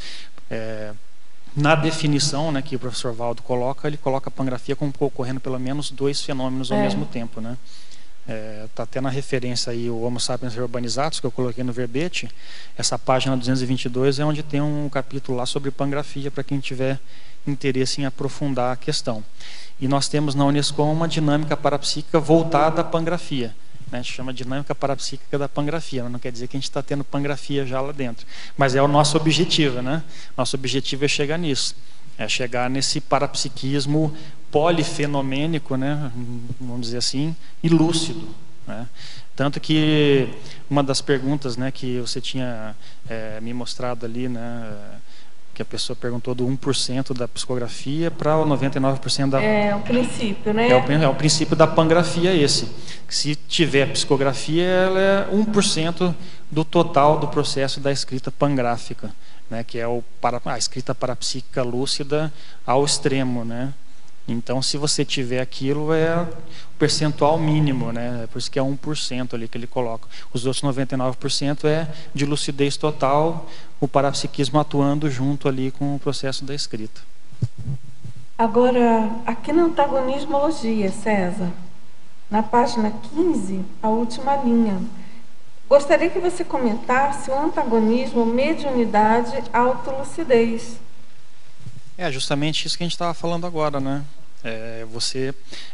S1: Na definição, né, que o professor Valdo coloca, ele coloca a pangrafia como ocorrendo pelo menos 2 fenômenos ao mesmo tempo, né? Está até na referência aí o Homo sapiens Reurbanizatus, que eu coloquei no verbete. Essa página 222 é onde tem um capítulo lá sobre pangrafia, para quem tiver interesse em aprofundar a questão. E nós temos na Unesco uma dinâmica parapsíquica voltada à pangrafia, né? A gente chama dinâmica parapsíquica da pangrafia, mas não quer dizer que a gente está tendo pangrafia já lá dentro. Mas é o nosso objetivo, né? Nosso objetivo é chegar nisso, é chegar nesse parapsiquismo polifenomênico, né, vamos dizer assim, e lúcido, né? Tanto que uma das perguntas, né, que você tinha me mostrado ali, né, que a pessoa perguntou do 1% da psicografia para o 99% da...
S2: É o princípio, né?
S1: É o princípio da pangrafia esse. Se tiver psicografia, ela é 1% do total do processo da escrita pangráfica, né? Que é a escrita parapsíquica lúcida ao extremo, né? Então, se você tiver aquilo, é o percentual mínimo, né? É por isso que é 1% ali que ele coloca. Os outros 99% é de lucidez total, o parapsiquismo atuando junto ali com o processo da escrita.
S2: Agora, aqui na antagonismologia, César, na página 15, a última linha, gostaria que você comentasse o antagonismo mediunidade autolucidez.
S1: É justamente isso que a gente estava falando agora, né? Você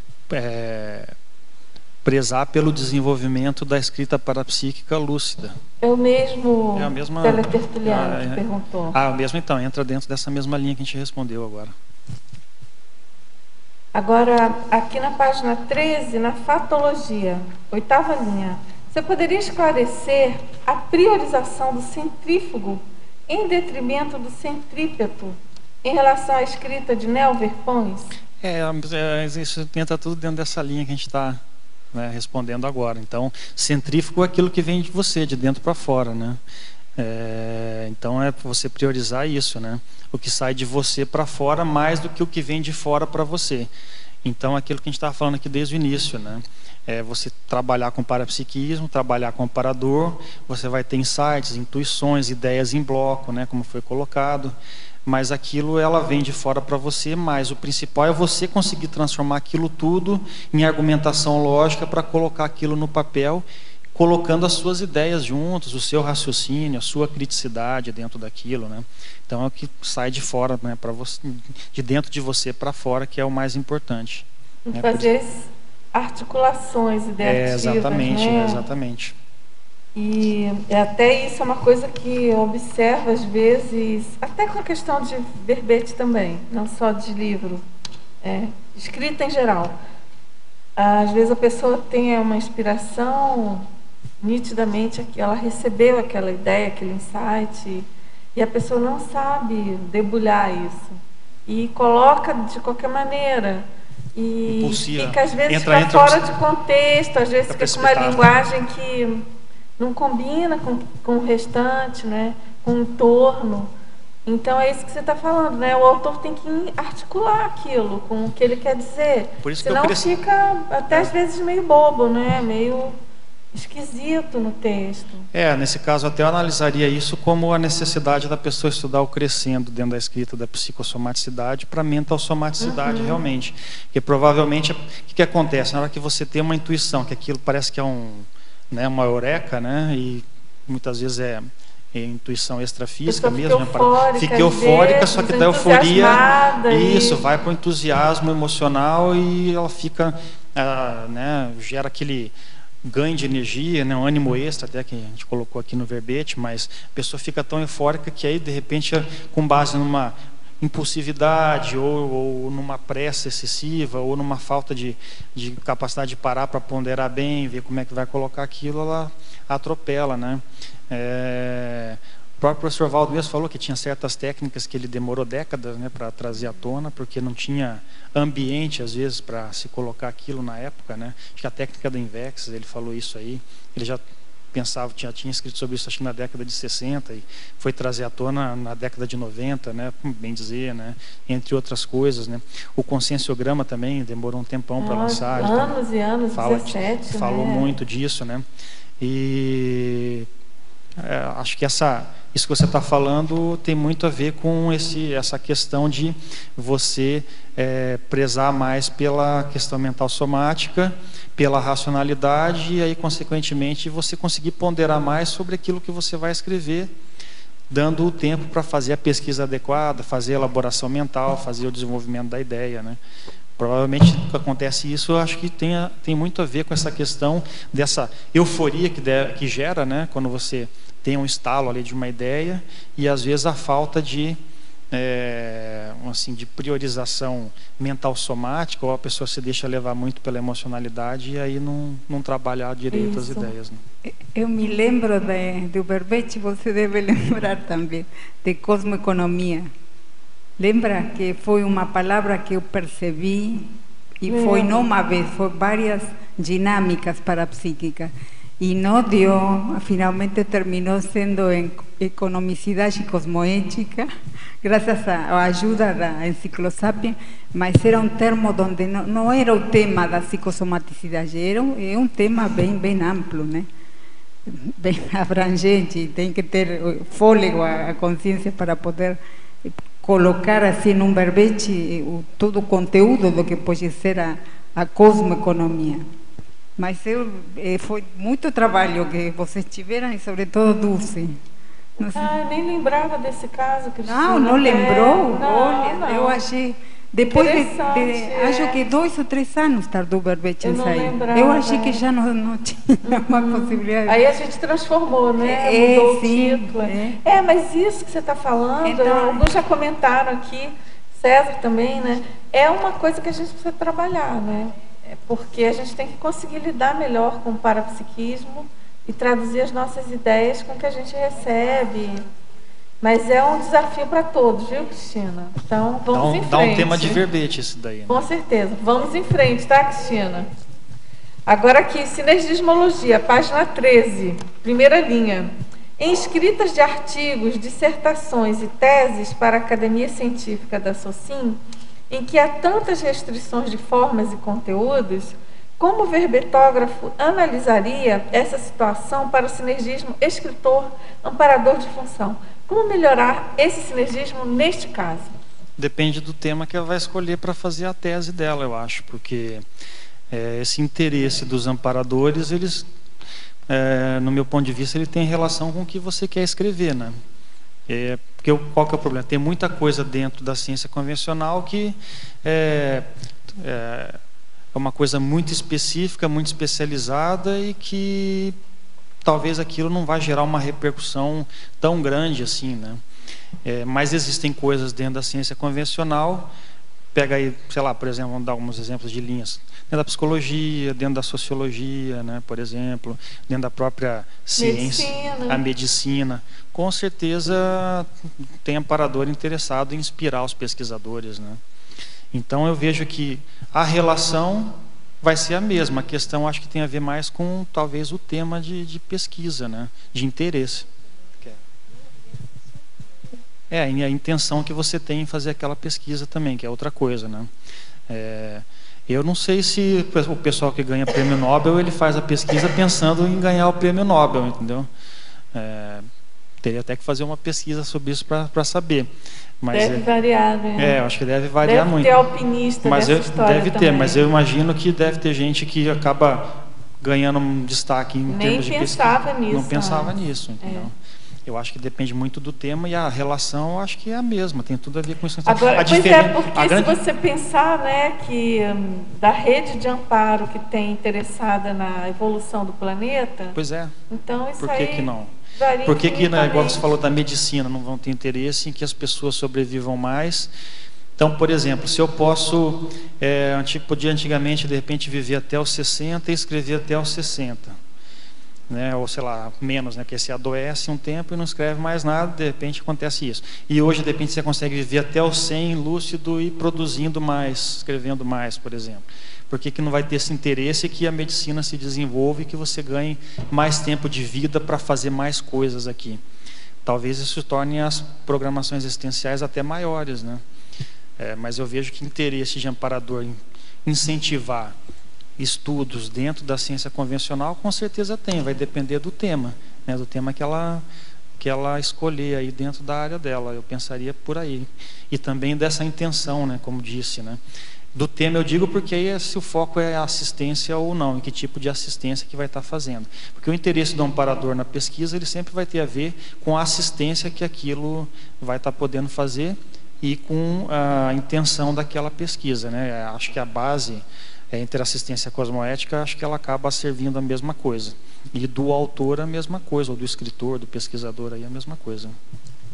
S1: prezar pelo desenvolvimento da escrita parapsíquica lúcida.
S2: É o mesmo
S1: a mesma
S2: teletertuliano que perguntou.
S1: O mesmo então, entra dentro dessa mesma linha que a gente respondeu agora.
S2: Agora, aqui na página 13, na fatologia, 8ª linha, você poderia esclarecer a priorização do centrífugo em detrimento do centrípeto em relação à escrita de Nelver Pons?
S1: Isso entra tudo dentro dessa linha que a gente está, né, respondendo agora. Então, centrífugo é aquilo que vem de você, de dentro para fora, né? Então é você priorizar isso, né? O que sai de você para fora mais do que o que vem de fora para você. Então, aquilo que a gente estava falando aqui desde o início, né? Você trabalhar com parapsiquismo, trabalhar com amparador, você vai ter insights, intuições, ideias em bloco, né? Como foi colocado. Mas aquilo ela vem de fora para você, mas o principal é você conseguir transformar aquilo tudo em argumentação lógica para colocar aquilo no papel, colocando as suas ideias juntos, o seu raciocínio, a sua criticidade dentro daquilo, né? Então é o que sai de fora, né, para você, de dentro de você para fora, que é o mais importante. Né?
S2: Fazer articulações ideativas,
S1: exatamente,
S2: né?
S1: Exatamente.
S2: E até isso é uma coisa que eu observo às vezes, até com a questão de verbete também, não só de livro, escrita em geral. Às vezes a pessoa tem uma inspiração, nitidamente ela recebeu aquela ideia, aquele insight, e a pessoa não sabe debulhar isso. E coloca de qualquer maneira. E
S1: impulsiva.
S2: Fica às vezes fora de contexto, às vezes fica com uma linguagem que não combina com o restante, né? Com o entorno. Então é isso que você está falando, né? O autor tem que articular aquilo com o que ele quer dizer.
S1: Por isso que
S2: senão fica até às vezes meio bobo, né? Meio esquisito no texto.
S1: Nesse caso até eu analisaria isso como a necessidade da pessoa estudar o crescendo dentro da escrita da psicossomaticidade para a mental-somaticidade realmente. Porque provavelmente, o que acontece? Na hora que você tem uma intuição, que aquilo parece que é uma eureka, né? E muitas vezes é intuição extrafísica mesmo, fica eufórica, só que da euforia isso vai para o entusiasmo emocional e ela fica, gera aquele ganho de energia, né, um ânimo extra, até que a gente colocou aqui no verbete, mas a pessoa fica tão eufórica que aí de repente, com base numa impulsividade ou numa pressa excessiva ou numa falta de capacidade de parar para ponderar bem, ver como é que vai colocar aquilo, ela atropela, né? O próprio professor Valdo mesmo falou que tinha certas técnicas que ele demorou décadas, né, para trazer à tona, porque não tinha ambiente às vezes para se colocar aquilo na época, né? Acho que a técnica da Invex, ele falou isso aí, ele já pensava, já tinha escrito sobre isso acho que na década de 60 e foi trazer à tona na década de 90, né, bem dizer, né, entre outras coisas, né. O conscienciograma também demorou um tempão para lançar,
S2: anos e anos, 17,
S1: falou muito disso, né. E acho que isso que você está falando tem muito a ver com essa questão de você prezar mais pela questão mental somática, pela racionalidade, e aí, consequentemente, você conseguir ponderar mais sobre aquilo que você vai escrever, dando o tempo para fazer a pesquisa adequada, fazer a elaboração mental, fazer o desenvolvimento da ideia, né? Provavelmente acontece isso, eu acho que tem muito a ver com essa questão dessa euforia que gera, né? Quando você tem um estalo ali de uma ideia e às vezes a falta de assim, de priorização mental somática, ou a pessoa se deixa levar muito pela emocionalidade e aí não trabalhar direito as ideias. Né?
S5: Eu me lembro do verbete, você deve lembrar também, de cosmoeconomia. Lembra que foi uma palavra que eu percebi, e foi não uma vez, foi várias dinâmicas parapsíquicas. E não deu, finalmente terminou sendo em economicidade cosmoética, graças à ajuda da Enciclosapien, mas era um termo onde não era o tema da psicossomaticidade, era um tema bem amplo, né? Bem abrangente, tem que ter fôlego, a consciência para poder colocar assim num verbete todo o conteúdo do que pode ser a cosmoeconomia. Mas foi muito trabalho que vocês tiveram, e sobretudo Dulce.
S2: Eu nem lembrava desse caso, Cristina.
S5: Não lembrou?
S2: Olha,
S5: não. Eu achei... Depois acho que 2 ou 3 anos tardou o verbete em sair. Eu achei que já não tinha uma possibilidade.
S2: Aí a gente transformou, né? Mudou o título. Mas isso que você está falando,
S5: então,
S2: alguns já comentaram aqui, César também, né? É uma coisa que a gente precisa trabalhar, né? Porque a gente tem que conseguir lidar melhor com o parapsiquismo e traduzir as nossas ideias com o que a gente recebe. Mas é um desafio para todos, viu, Cristina? Então, vamos em frente.
S1: Dá um tema de verbete isso daí. Né?
S2: Com certeza. Vamos em frente, tá, Cristina? Agora aqui, Sinergismologia, página 13, primeira linha. Em escritas de artigos, dissertações e teses para a Academia Científica da SOCIM, em que há tantas restrições de formas e conteúdos, como o verbetógrafo analisaria essa situação para o sinergismo escritor-amparador de função? Como melhorar esse sinergismo neste caso?
S1: Depende do tema que ela vai escolher para fazer a tese dela, eu acho, porque esse interesse dos amparadores, eles, no meu ponto de vista, ele tem relação com o que você quer escrever, né? Porque qual que é o problema? Tem muita coisa dentro da ciência convencional que é uma coisa muito específica, muito especializada e que talvez aquilo não vai gerar uma repercussão tão grande assim, né? Mas existem coisas dentro da ciência convencional, pega aí, sei lá, por exemplo, vamos dar alguns exemplos de linhas, dentro da psicologia, dentro da sociologia, né, por exemplo, dentro da própria ciência, a medicina, com certeza tem amparador interessado em inspirar os pesquisadores, né? Então eu vejo que a relação vai ser a mesma, a questão acho que tem a ver mais com talvez o tema de pesquisa, né, de interesse. E a intenção que você tem em fazer aquela pesquisa também, que é outra coisa, né? Eu não sei se o pessoal que ganha prêmio Nobel, ele faz a pesquisa pensando em ganhar o prêmio Nobel, entendeu? Teria até que fazer uma pesquisa sobre isso para saber. Mas
S2: deve variar, né?
S1: Eu acho que deve variar muito.
S2: Deve ter alpinista nessa história
S1: deve
S2: também.
S1: ter, mas eu imagino que deve ter gente que acaba ganhando um destaque em termos de pesquisa. Não pensava nisso, entendeu? Eu acho que depende muito do tema e a relação eu acho que é a mesma, tem tudo a ver com isso.
S2: Agora, porque se você pensar, né, que da rede de amparo que tem interessada na evolução do planeta, então isso
S1: por que que não?
S2: Varia.
S1: Por que igual você falou da medicina, não vão ter interesse em que as pessoas sobrevivam mais? Então, por exemplo, se eu posso, podia antigamente de repente viver até os 60 e escrever até os 60. Né, ou sei lá, menos, né, porque você adoece um tempo e não escreve mais nada, de repente acontece isso. E hoje, de repente, você consegue viver até os 100 lúcido e produzindo mais, escrevendo mais, por exemplo. Por que não vai ter esse interesse que a medicina se desenvolva e que você ganhe mais tempo de vida para fazer mais coisas aqui? Talvez isso torne as programações existenciais até maiores, né? Mas eu vejo que interesse de amparador em incentivar estudos dentro da ciência convencional, com certeza tem, vai depender do tema, né, do tema que ela escolher aí dentro da área dela, eu pensaria por aí. E também dessa intenção, né, como disse, né. Do tema eu digo porque aí se o foco é assistência ou não, em que tipo de assistência que vai estar fazendo. Porque o interesse do amparador na pesquisa, ele sempre vai ter a ver com a assistência que aquilo vai estar podendo fazer e com a intenção daquela pesquisa, né. Acho que a base entre a assistência cosmoética, acho que ela acaba servindo a mesma coisa. E do autor a mesma coisa, ou do escritor, do pesquisador aí a mesma coisa.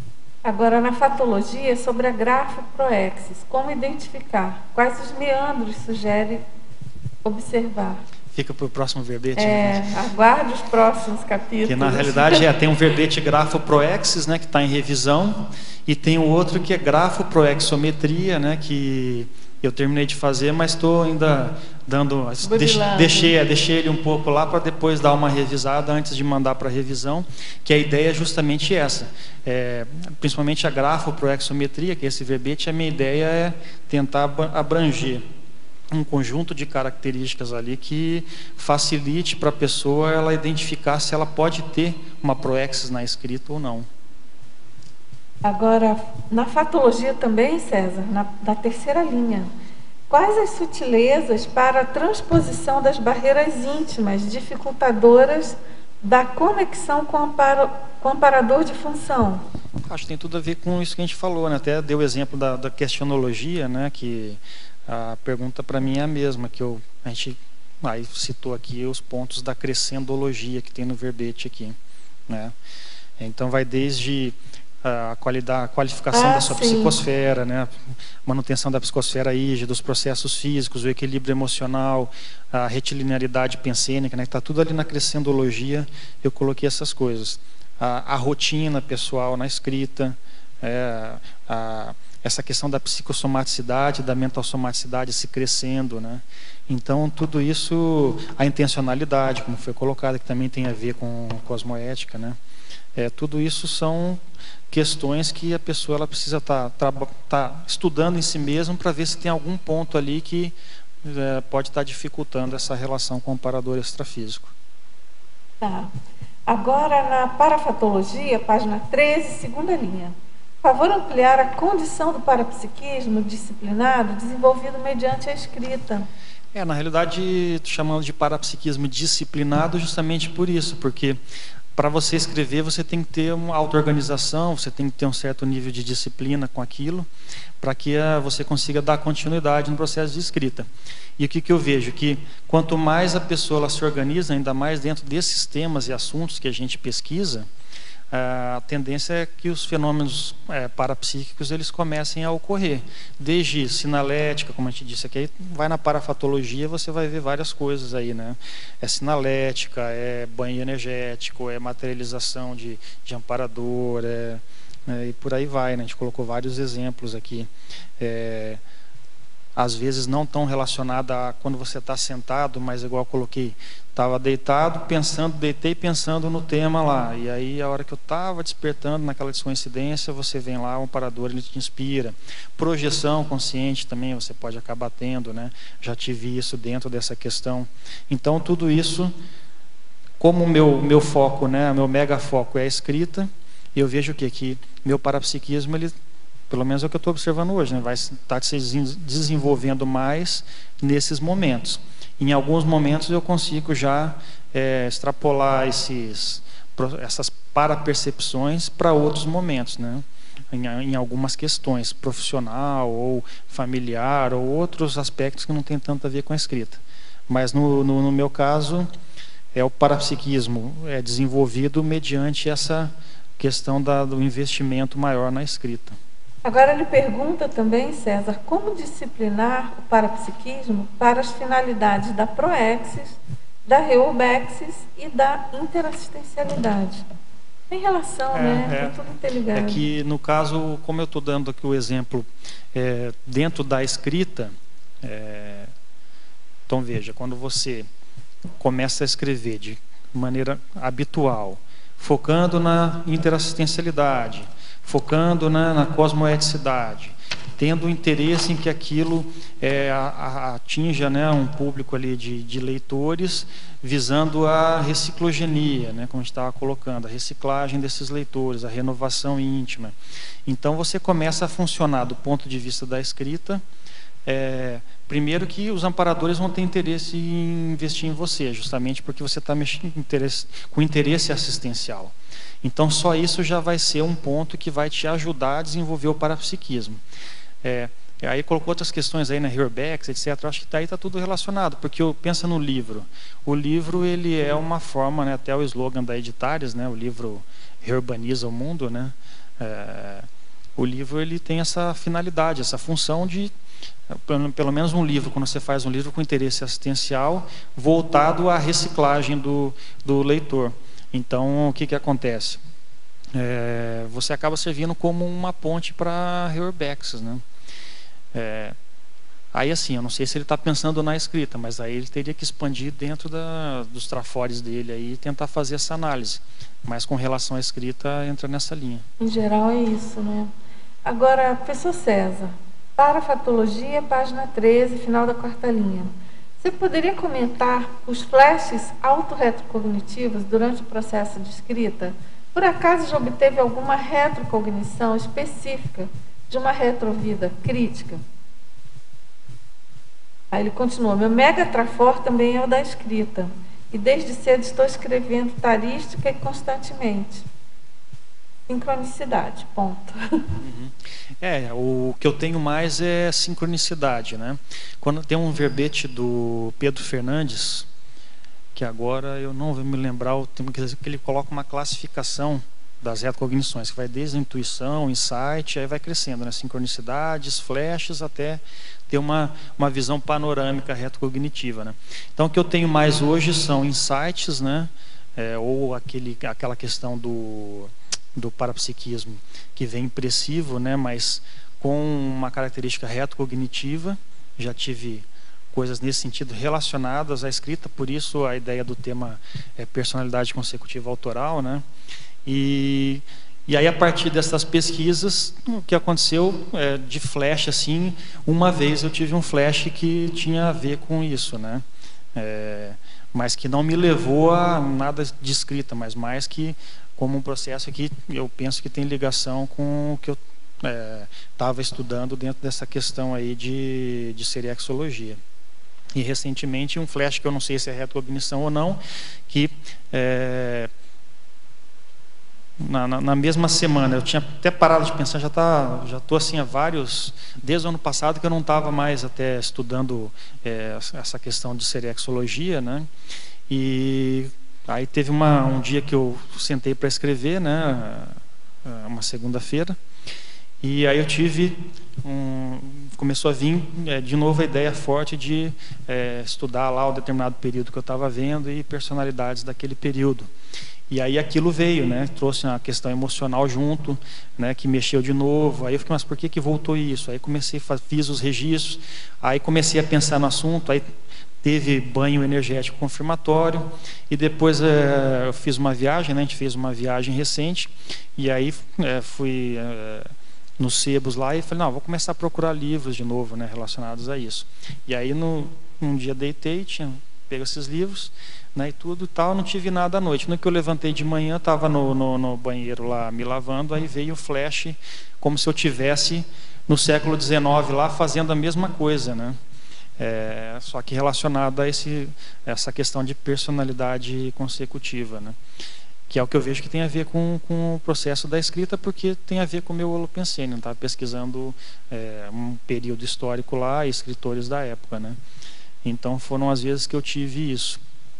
S2: Agora, na fatologia, sobre a grafoproexis, como identificar? Quais os meandros sugere observar?
S1: Fica para o próximo verbete.
S2: Aguarde os próximos capítulos.
S1: Que na realidade tem um verbete grafoproexis, né, que está em revisão, e tem o outro que é grafoproexometria, né, que eu terminei de fazer, mas estou ainda dando, deixei ele um pouco lá para depois dar uma revisada antes de mandar para revisão, que a ideia é justamente essa, principalmente a grafoproexometria, que é esse verbete, a minha ideia é tentar abranger um conjunto de características ali que facilite para a pessoa ela identificar se ela pode ter uma proexis na escrita ou não.
S2: Agora, na fatologia também, César, na terceira linha, quais as sutilezas para a transposição das barreiras íntimas dificultadoras da conexão com o amparador de função?
S1: Acho que tem tudo a ver com isso que a gente falou, né? Até deu o exemplo da questionologia, né? Que a pergunta para mim é a mesma, que a gente citou aqui os pontos da crescendologia que tem no verbete aqui, né? Então vai desde a qualificação da sua psicosfera, né? Manutenção da psicosfera rígida, dos processos físicos, o equilíbrio emocional, a retilinearidade pensênica, né? Está tudo ali na crescendologia, eu coloquei essas coisas. A rotina pessoal na escrita, essa questão da psicossomaticidade, da mentalsomaticidade se crescendo, né? Então tudo isso, a intencionalidade, como foi colocado, que também tem a ver com cosmoética, né? Tudo isso são questões que a pessoa ela precisa tá estudando em si mesma para ver se tem algum ponto ali que pode estar dificultando essa relação com o amparador extrafísico.
S2: Tá. Agora, na parafatologia, página 13, segunda linha. Favor ampliar a condição do parapsiquismo disciplinado desenvolvido mediante a escrita.
S1: Na realidade, estou chamando de parapsiquismo disciplinado justamente por isso, porque para você escrever, você tem que ter uma auto-organização, você tem que ter um certo nível de disciplina com aquilo, para que você consiga dar continuidade no processo de escrita. E o que eu vejo? Que quanto mais a pessoa ela se organiza, ainda mais dentro desses temas e assuntos que a gente pesquisa, a tendência é que os fenômenos parapsíquicos eles comecem a ocorrer. Desde sinalética, como a gente disse aqui, vai na parafatologia, você vai ver várias coisas aí, né? É sinalética, é banho energético, é materialização de amparador, e por aí vai, né? A gente colocou vários exemplos aqui. Às vezes não tão relacionada a quando você está sentado, mas igual eu coloquei, estava deitado, deitei pensando no tema lá, e aí a hora que eu estava despertando naquela descoincidência, você vem lá, o amparador ele te inspira. Projeção consciente também você pode acabar tendo, né? Já tive isso dentro dessa questão. Então tudo isso, como o meu foco, né, meu mega foco é a escrita, eu vejo que meu parapsiquismo, ele, pelo menos é o que eu estou observando hoje, né, vai estar se desenvolvendo mais nesses momentos. Em alguns momentos eu consigo já extrapolar essas parapercepções para outros momentos, né? Em algumas questões, profissional ou familiar ou outros aspectos que não tem tanto a ver com a escrita. Mas no meu caso, o parapsiquismo é desenvolvido mediante essa questão do investimento maior na escrita.
S2: Agora ele pergunta também, César, como disciplinar o parapsiquismo para as finalidades da proexis, da reurbexis e da interassistencialidade. Tem relação, né? Tem tudo interligado.
S1: É que, no caso, como eu estou dando aqui o exemplo dentro da escrita, então veja, quando você começa a escrever de maneira habitual, focando na interassistencialidade, focando na cosmoeticidade, tendo interesse em que aquilo atinja, né, um público ali de leitores, visando a reciclogenia, né, como a gente estava colocando, a reciclagem desses leitores, a renovação íntima. Então você começa a funcionar do ponto de vista da escrita. Primeiro que os amparadores vão ter interesse em investir em você, justamente porque você está mexendo com interesse assistencial. Então só isso já vai ser um ponto que vai te ajudar a desenvolver o parapsiquismo. Aí colocou outras questões aí na Herbex, etc. Eu acho que daí está tudo relacionado, porque pensa no livro. O livro ele é uma forma, né, até o slogan da Editares, né, o livro Reurbaniza o Mundo, né, O livro ele tem essa finalidade, essa função de, pelo menos um livro, quando você faz um livro com interesse assistencial, voltado à reciclagem do leitor. Então, o que acontece? Você acaba servindo como uma ponte para reurbexes, né? Aí assim, eu não sei se ele está pensando na escrita, mas aí ele teria que expandir dentro dos trafores dele aí e tentar fazer essa análise. Mas com relação à escrita, entra nessa linha.
S2: Em geral é isso, né? Agora, professor César, parafatologia, página 13, final da 4ª linha. Você poderia comentar os flashes autorretrocognitivos durante o processo de escrita? Por acaso já obteve alguma retrocognição específica de uma retrovida crítica? Aí ele continua, meu mega trafor também é o da escrita. E desde cedo estou escrevendo tarística e constantemente. Sincronicidade, ponto.
S1: O que eu tenho mais é sincronicidade, né? Quando tem um verbete do Pedro Fernandes, que agora eu não vou me lembrar o termo, que ele coloca uma classificação das retrocognições, que vai desde a intuição, insight, aí vai crescendo, né? Sincronicidades, flashes, até ter uma visão panorâmica retrocognitiva, né? Então, o que eu tenho mais hoje são insights, né? Ou aquela questão do parapsiquismo, que vem impressivo, né? Mas com uma característica retrocognitiva. Já tive coisas nesse sentido relacionadas à escrita, por isso a ideia do tema personalidade consecutiva autoral, né? E aí, a partir dessas pesquisas, o que aconteceu de flash, assim, uma vez eu tive um flash que tinha a ver com isso, né? Mas que não me levou a nada de escrita, mas mais que como um processo que eu penso que tem ligação com o que eu estava estudando dentro dessa questão aí de seriexologia. E recentemente um flash que eu não sei se é retrocognição ou não, que na mesma semana, eu tinha até parado de pensar, já estou assim há vários, desde o ano passado que eu não estava mais até estudando essa questão de seriexologia, né? E aí teve um dia que eu sentei para escrever, né? Uma segunda-feira, e aí eu começou a vir de novo a ideia forte de estudar lá o determinado período que eu estava vendo e personalidades daquele período. E aí aquilo veio, né? Trouxe uma questão emocional junto, né? Que mexeu de novo. Aí eu fiquei, mas por que voltou isso? Aí fiz os registros, aí comecei a pensar no assunto, aí teve banho energético confirmatório, e depois eu fiz uma viagem, né? A gente fez uma viagem recente, e aí fui nos sebos lá e falei, não, vou começar a procurar livros de novo, né? Relacionados a isso. E aí um dia deitei, tinha pego esses livros, né, e tudo e tal, não tive nada à noite. No que eu levantei de manhã, estava no banheiro lá me lavando, aí veio o flash, como se eu tivesse no século XIX lá fazendo a mesma coisa, né? Só que relacionado a essa questão de personalidade consecutiva, né? Que é o que eu vejo que tem a ver com o processo da escrita, porque tem a ver com o meu holopensene. Eu estava pesquisando um período histórico lá, escritores da época, né? Então foram as vezes que eu tive isso.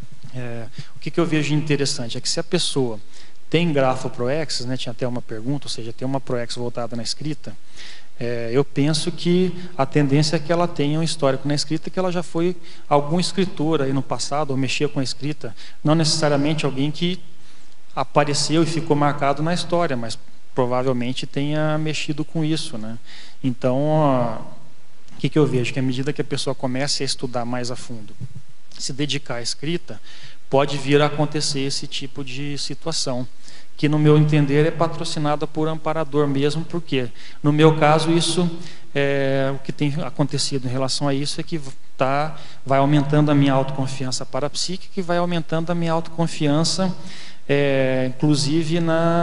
S1: O que eu vejo interessante é que se a pessoa tem grafoproexis, né, tinha até uma pergunta, ou seja, tem uma proexis voltada na escrita, eu penso que a tendência é que ela tenha um histórico na escrita, que ela já foi algum escritor aí no passado, ou mexia com a escrita, não necessariamente alguém que apareceu e ficou marcado na história, mas provavelmente tenha mexido com isso, né? Então, o que eu vejo? Que à medida que a pessoa comece a estudar mais a fundo, se dedicar à escrita, pode vir a acontecer esse tipo de situação, que no meu entender é patrocinada por amparador mesmo, porque no meu caso isso o que tem acontecido em relação a isso é que vai aumentando a minha autoconfiança parapsíquica e vai aumentando a minha autoconfiança, inclusive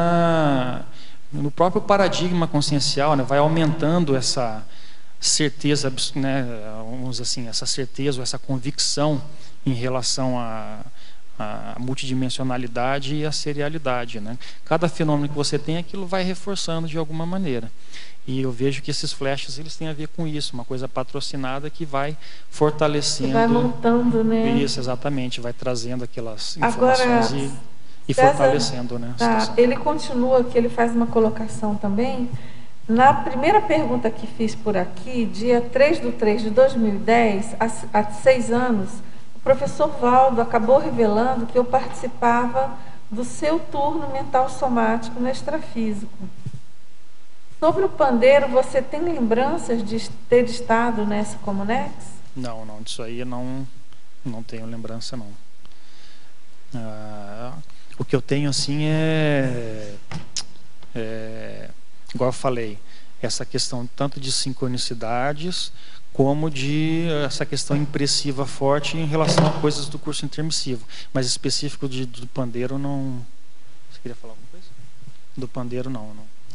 S1: no próprio paradigma consciencial, né? Vai aumentando essa certeza, né, vamos dizer assim, essa certeza ou essa convicção em relação à multidimensionalidade e à serialidade, né? Cada fenômeno que você tem, aquilo vai reforçando de alguma maneira. E eu vejo que esses flashes, eles têm a ver com isso, uma coisa patrocinada que vai fortalecendo.
S2: Vai montando, né?
S1: Isso, exatamente, vai trazendo aquelas informações. Agora, e
S2: César,
S1: fortalecendo, né?
S2: Tá. Ele continua aqui, ele faz uma colocação também. Na primeira pergunta que fiz por aqui, dia 3/3/2010, há 6 anos, o professor Valdo acabou revelando que eu participava do seu turno mental somático no extrafísico. Sobre o pandeiro, você tem lembranças de ter estado nessa Comunex?
S1: Não, disso aí não tenho lembrança, não. O que eu tenho, assim, igual eu falei, essa questão tanto de sincronicidades, como de essa questão impressiva forte em relação a coisas do curso intermissivo. Mas específico do pandeiro, não... Você queria falar alguma coisa? Do pandeiro, não.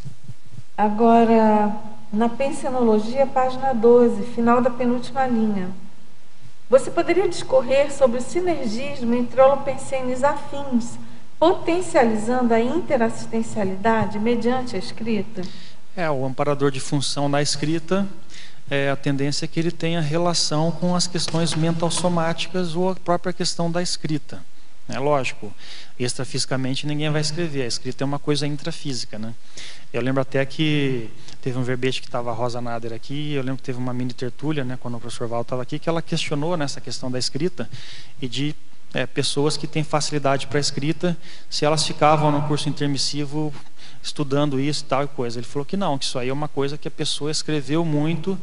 S2: Agora, na pensenologia, página 12, final da penúltima linha. Você poderia discorrer sobre o sinergismo entre holopensenes afins, potencializando a interassistencialidade mediante a escrita?
S1: O amparador de função na escrita, a tendência é que ele tenha relação com as questões mental-somáticas ou a própria questão da escrita. Lógico, extrafisicamente ninguém vai escrever, a escrita é uma coisa intrafísica, né? Eu lembro até que teve um verbete que estava a Rosa Nader aqui, eu lembro que teve uma mini tertúlia, né, quando o professor Val estava aqui, que ela questionou nessa questão da escrita e de pessoas que têm facilidade para a escrita, se elas ficavam no curso intermissivo estudando isso e tal e coisa. Ele falou que não, que isso aí é uma coisa que a pessoa escreveu muito.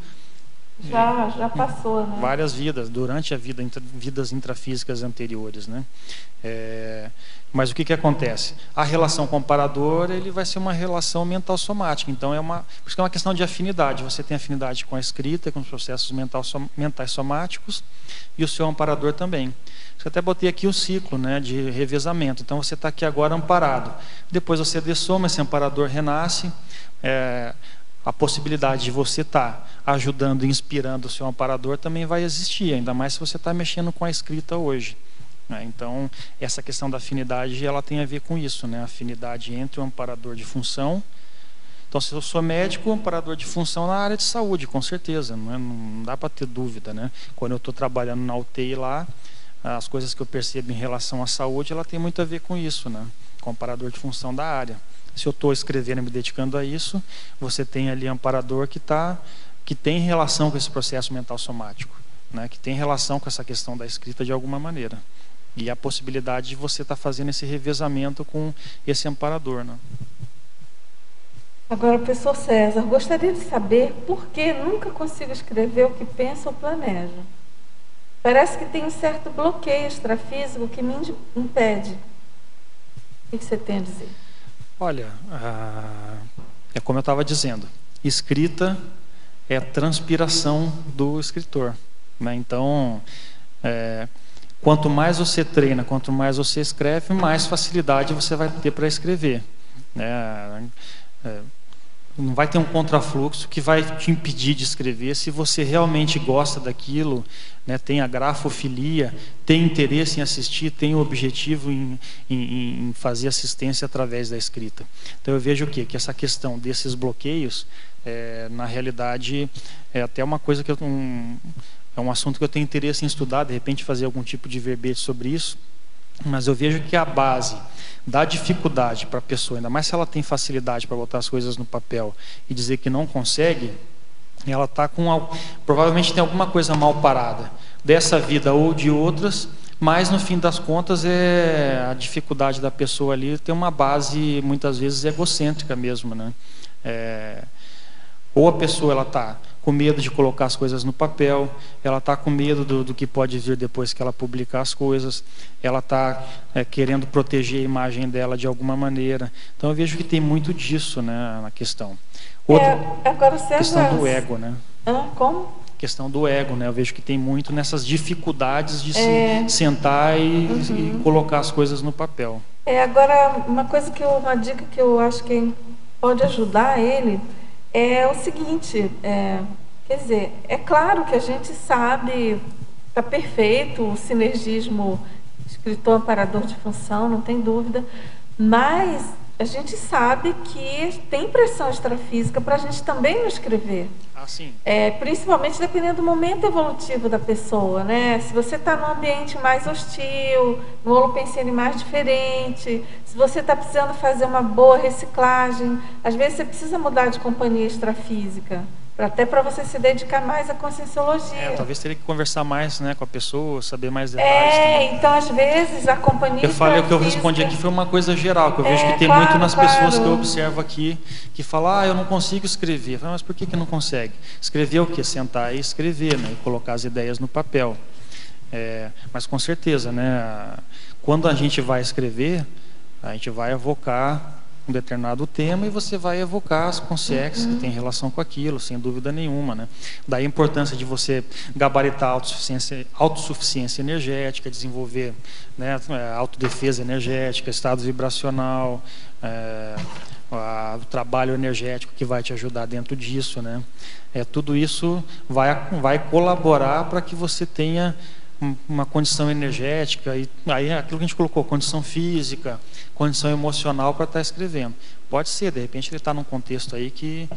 S2: Já passou, né?
S1: Várias vidas, durante a vida, vidas intrafísicas anteriores, né? Mas o que acontece? A relação com o amparador, ele vai ser uma relação mental somática. Então, por isso que é uma questão de afinidade. Você tem afinidade com a escrita, com os processos mentais somáticos, e o seu amparador também. Eu até botei aqui o ciclo, né, de revezamento. Então, você está aqui agora amparado. Depois você dessoma, esse amparador renasce. A possibilidade de você estar ajudando e inspirando o seu amparador também vai existir, ainda mais se você está mexendo com a escrita hoje. Então, essa questão da afinidade, ela tem a ver com isso, né? A afinidade entre o amparador de função. Então, se eu sou médico, amparador de função na área de saúde, com certeza, não dá para ter dúvida, né? Quando eu estou trabalhando na UTI lá, as coisas que eu percebo em relação à saúde, ela tem muito a ver com isso, né? Com o amparador de função da área. Se eu estou escrevendo e me dedicando a isso, você tem ali amparador que tem relação com esse processo mental somático, né? Que tem relação com essa questão da escrita de alguma maneira. E a possibilidade de você estar fazendo esse revezamento com esse amparador, né?
S2: Agora, professor César, gostaria de saber por que nunca consigo escrever o que penso ou planejo. Parece que tem um certo bloqueio extrafísico que me impede. O que você tem a dizer?
S1: Olha, é como eu estava dizendo, escrita é transpiração do escritor, né? Então, quanto mais você treina, quanto mais você escreve, mais facilidade você vai ter para escrever, né? Não vai ter um contrafluxo que vai te impedir de escrever se você realmente gosta daquilo, né? Tem a grafofilia, tem interesse em assistir, tem o objetivo em fazer assistência através da escrita. Então eu vejo o quê? Que essa questão desses bloqueios, na realidade, é até uma coisa que é um assunto que eu tenho interesse em estudar, de repente fazer algum tipo de verbete sobre isso, mas eu vejo que a base da dificuldade para a pessoa, ainda mais se ela tem facilidade para botar as coisas no papel e dizer que não consegue, ela está provavelmente tem alguma coisa mal parada dessa vida ou de outras, mas no fim das contas a dificuldade da pessoa ali tem uma base muitas vezes egocêntrica mesmo, né? Ou a pessoa ela está com medo de colocar as coisas no papel, ela está com medo do que pode vir depois que ela publicar as coisas, ela está querendo proteger a imagem dela de alguma maneira. Então eu vejo que tem muito disso, né, na questão.
S2: Agora, César,
S1: questão do ego, né?
S2: Como?
S1: Questão do ego, né? Eu vejo que tem muito nessas dificuldades de se sentar e colocar as coisas no papel.
S2: Agora, uma dica que eu acho que pode ajudar ele é o seguinte, quer dizer, é claro que a gente sabe, está perfeito o sinergismo escritor-amparador de função, não tem dúvida, mas a gente sabe que tem pressão extrafísica para a gente também não escrever.
S1: Ah, sim.
S2: Principalmente dependendo do momento evolutivo da pessoa, né? Se você está num ambiente mais hostil, no holopensene mais diferente, se você está precisando fazer uma boa reciclagem, às vezes você precisa mudar de companhia extrafísica, até para você se dedicar mais à conscienciologia.
S1: Talvez teria que conversar mais, né, com a pessoa, saber mais detalhes.
S2: Então às vezes a companhia
S1: Eu falei, o que eu respondi aqui foi uma coisa geral, que eu vejo que tem muito nas pessoas que eu observo aqui, que falam, eu não consigo escrever. Eu falo, mas por que não consegue? Escrever o quê? Sentar e escrever, né, e colocar as ideias no papel. Mas com certeza, né, quando a gente vai escrever, a gente vai evocar um determinado tema e você vai evocar as consciências que têm relação com aquilo, sem dúvida nenhuma, né? Daí a importância de você gabaritar a autossuficiência energética, desenvolver, né, autodefesa energética, estado vibracional, o trabalho energético que vai te ajudar dentro disso, né? Tudo isso vai colaborar para que você tenha uma condição energética, e aí aquilo que a gente colocou, condição física, condição emocional para estar escrevendo. Pode ser, de repente ele está num contexto aí que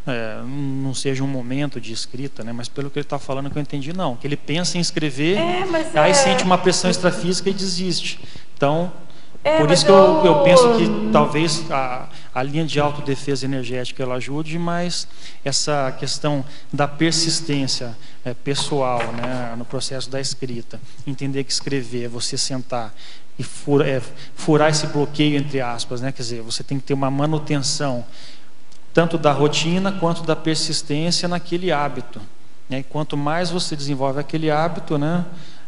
S1: não seja um momento de escrita, né? Mas pelo que ele está falando, que eu entendi, não, que ele pensa em escrever, aí sente uma pressão extrafísica e desiste. Então, por isso que eu penso que talvez a linha de autodefesa energética ela ajude, mas essa questão da persistência pessoal, né, no processo da escrita, entender que escrever é você sentar e furar esse bloqueio, entre aspas, né, quer dizer, você tem que ter uma manutenção tanto da rotina quanto da persistência naquele hábito, né? E quanto mais você desenvolve aquele hábito, né,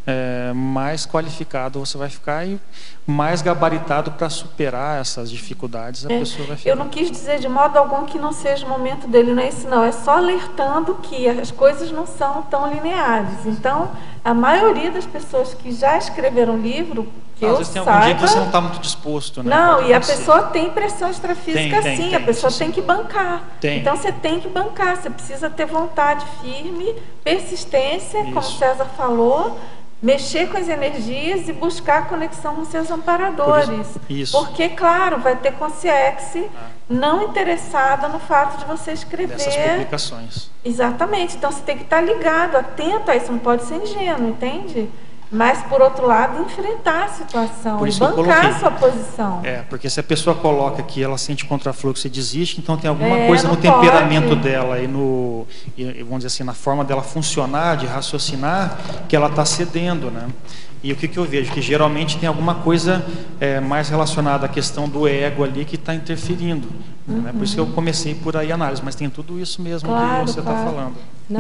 S1: mais qualificado você vai ficar e mais gabaritado para superar essas dificuldades a pessoa vai ficar.
S2: Eu não quis dizer de modo algum que não seja o momento dele, não é isso não, é só alertando que as coisas não são tão lineares. Então, a maioria das pessoas que já escreveram livro, que
S1: às
S2: eu
S1: vezes tem
S2: saiba,
S1: algum dia que você não está muito disposto, né?
S2: Não, e a pessoa tem pressão extrafísica sim, a pessoa
S1: sim.
S2: tem que bancar. Então você tem que bancar, você precisa ter vontade firme, persistência, como o César falou, mexer com as energias e buscar conexão com seus amparadores.
S1: Isso.
S2: Porque, claro, vai ter consciência não interessada no fato de você escrever.
S1: Dessas publicações.
S2: Exatamente. Então você tem que estar ligado, atento a isso, não pode ser ingênuo, entende? Mas, por outro lado, enfrentar a situação e bancar a sua posição.
S1: Porque se a pessoa coloca que ela sente contrafluxo e desiste, então tem alguma coisa no temperamento dela e vamos dizer assim, na forma dela funcionar, de raciocinar, que ela está cedendo, né? E o que eu vejo? Que geralmente tem alguma coisa mais relacionada à questão do ego ali que está interferindo. Né? Por isso que eu comecei por aí a análise, mas tem tudo isso mesmo que você está falando.
S3: Não,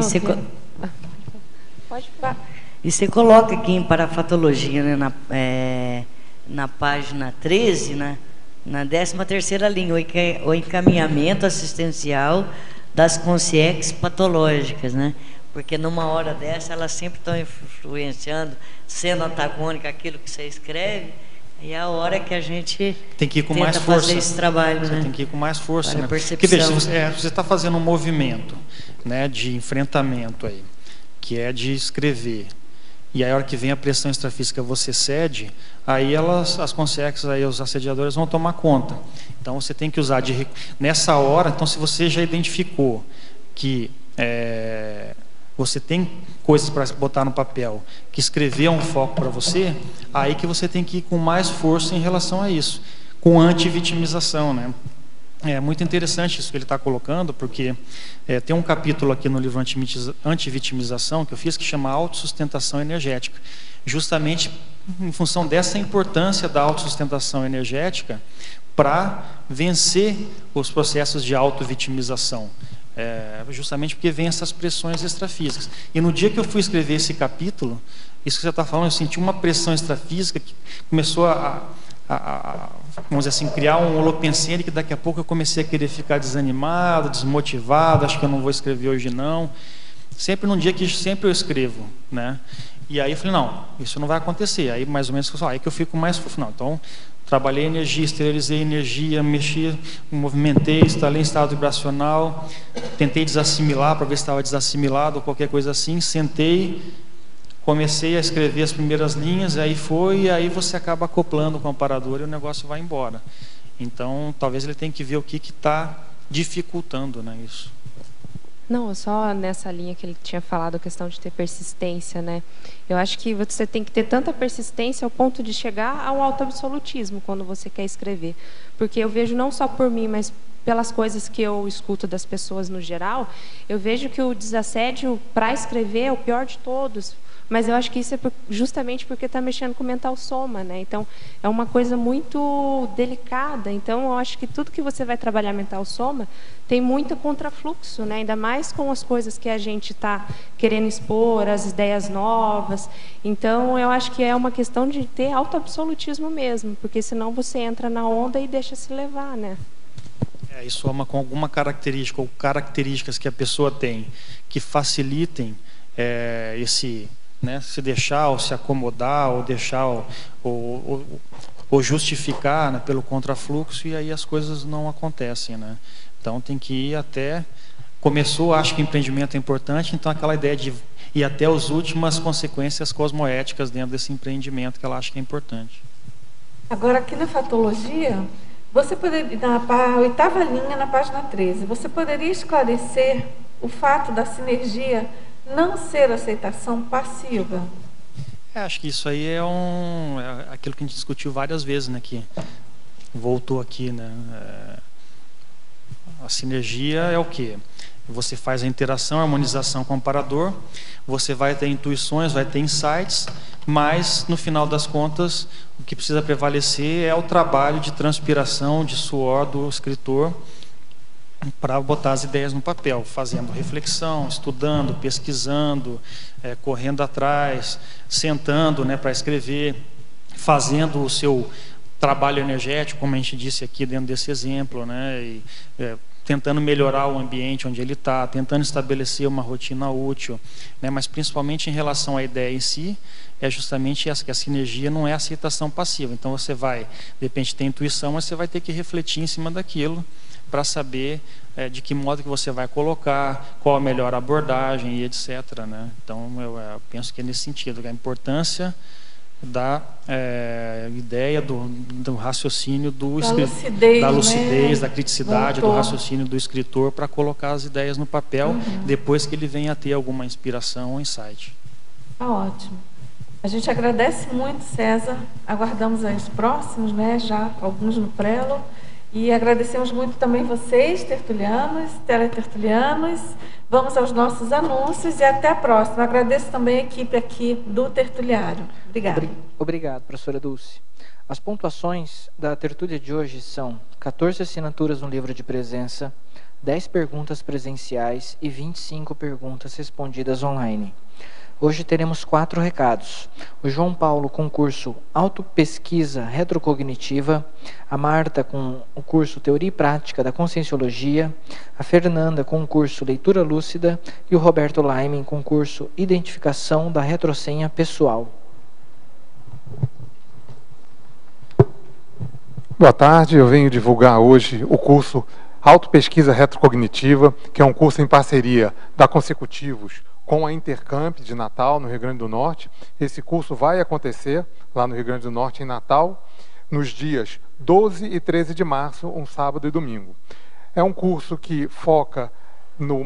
S3: pode falar. E você coloca aqui em parafatologia, né, na página 13, né, na 13ª linha, o encaminhamento assistencial das consciências patológicas, né? Porque numa hora dessa elas sempre estão influenciando, sendo antagônica aquilo que você escreve, e é a hora que a gente
S1: tem que ir com mais força.
S3: Fazer esse trabalho,
S1: você
S3: né?
S1: tem que ir com mais força,
S3: para
S1: né?
S3: percepção.
S1: Porque veja, você está fazendo um movimento, né, de enfrentamento aí, que é de escrever. E aí, a hora que vem a pressão extrafísica, você cede, aí as consciências, aí os assediadores vão tomar conta. Então você tem que usar nessa hora. Então, se você já identificou que você tem coisas para botar no papel, que escrever é um foco para você, aí que você tem que ir com mais força em relação a isso, com anti-vitimização, né? É muito interessante isso que ele está colocando, porque tem um capítulo aqui no livro Antivitimização que eu fiz que chama Autossustentação Energética, justamente em função dessa importância da autossustentação energética para vencer os processos de autovitimização. Justamente porque vem essas pressões extrafísicas. E no dia que eu fui escrever esse capítulo, isso que você está falando, eu senti uma pressão extrafísica que começou vamos dizer assim, criar um holopensene que daqui a pouco eu comecei a querer ficar desanimado, desmotivado, acho que eu não vou escrever hoje não. Sempre num dia que sempre eu escrevo, né? E aí eu falei, não, isso não vai acontecer. Aí mais ou menos, aí que eu fico mais fofo. Não, então trabalhei energia, esterilizei energia, mexi, movimentei, instalei em estado vibracional, tentei desassimilar para ver se estava desassimilado ou qualquer coisa assim, sentei, comecei a escrever as primeiras linhas, aí você acaba acoplando com o amparador e o negócio vai embora. Então, talvez ele tenha que ver o que está dificultando, né, isso.
S6: Não, só nessa linha que ele tinha falado, a questão de ter persistência, né? Eu acho que você tem que ter tanta persistência ao ponto de chegar ao autoabsolutismo quando você quer escrever. Porque eu vejo não só por mim, mas pelas coisas que eu escuto das pessoas no geral, eu vejo que o desassédio para escrever é o pior de todos. Mas eu acho que isso é justamente porque está mexendo com o mental soma, né? Então, é uma coisa muito delicada. Então, eu acho que tudo que você vai trabalhar mental soma tem muito contrafluxo, né? Ainda mais com as coisas que a gente está querendo expor, as ideias novas. Então, eu acho que é uma questão de ter autoabsolutismo mesmo, porque senão você entra na onda e deixa se levar, né?
S1: E soma com alguma característica ou características que a pessoa tem que facilitem esse... né, se deixar ou se acomodar ou deixar ou justificar, né, pelo contrafluxo, e aí as coisas não acontecem, né? Então tem que ir até... Começou, acho que o empreendimento é importante, então aquela ideia de ir até as últimas consequências cosmoéticas dentro desse empreendimento, que ela acha que é importante.
S2: Agora, aqui na fatologia, você poderia, na 8ª linha, na página 13, você poderia esclarecer o fato da sinergia não ser aceitação passiva?
S1: Acho que isso aí é aquilo que a gente discutiu várias vezes, né, que voltou aqui, né? A sinergia é o quê? Você faz a interação, a harmonização com o amparador, você vai ter intuições, vai ter insights, mas no final das contas o que precisa prevalecer é o trabalho de transpiração, de suor do escritor, para botar as ideias no papel, fazendo reflexão, estudando, pesquisando, correndo atrás, sentando, né, para escrever, fazendo o seu trabalho energético, como a gente disse aqui dentro desse exemplo, né, e, tentando melhorar o ambiente onde ele está, tentando estabelecer uma rotina útil, né, mas principalmente em relação à ideia em si, é justamente essa, que a sinergia não é aceitação passiva. Então você vai, de repente, ter intuição, mas você vai ter que refletir em cima daquilo, para saber de que modo que você vai colocar, qual a melhor abordagem e etc, né? Então eu penso que é nesse sentido, a importância da ideia do raciocínio da lucidez, né? Da criticidade do raciocínio do escritor, para colocar as ideias no papel, depois que ele venha a ter alguma inspiração ou insight.
S2: Tá ótimo. A gente agradece muito, César. Aguardamos aí os próximos, né? Já alguns no prelo. E agradecemos muito também vocês, tertulianos, teletertulianos. Vamos aos nossos anúncios e até a próxima. Agradeço também a equipe aqui do Tertuliário. Obrigada.
S7: Obrigado, professora Dulce. As pontuações da tertúlia de hoje são 14 assinaturas no livro de presença, 10 perguntas presenciais e 25 perguntas respondidas online. Hoje teremos 4 recados. O João Paulo com o curso Autopesquisa Retrocognitiva, a Marta com o curso Teoria e Prática da Conscienciologia, a Fernanda com o curso Leitura Lúcida e o Roberto Laime com o curso Identificação da Retrosenha Pessoal.
S8: Boa tarde, eu venho divulgar hoje o curso Autopesquisa Retrocognitiva, que é um curso em parceria da Consecutivos com a Intercamp de Natal, no Rio Grande do Norte. Esse curso vai acontecer lá no Rio Grande do Norte, em Natal, nos dias 12 e 13 de março, um sábado e domingo. É um curso que foca no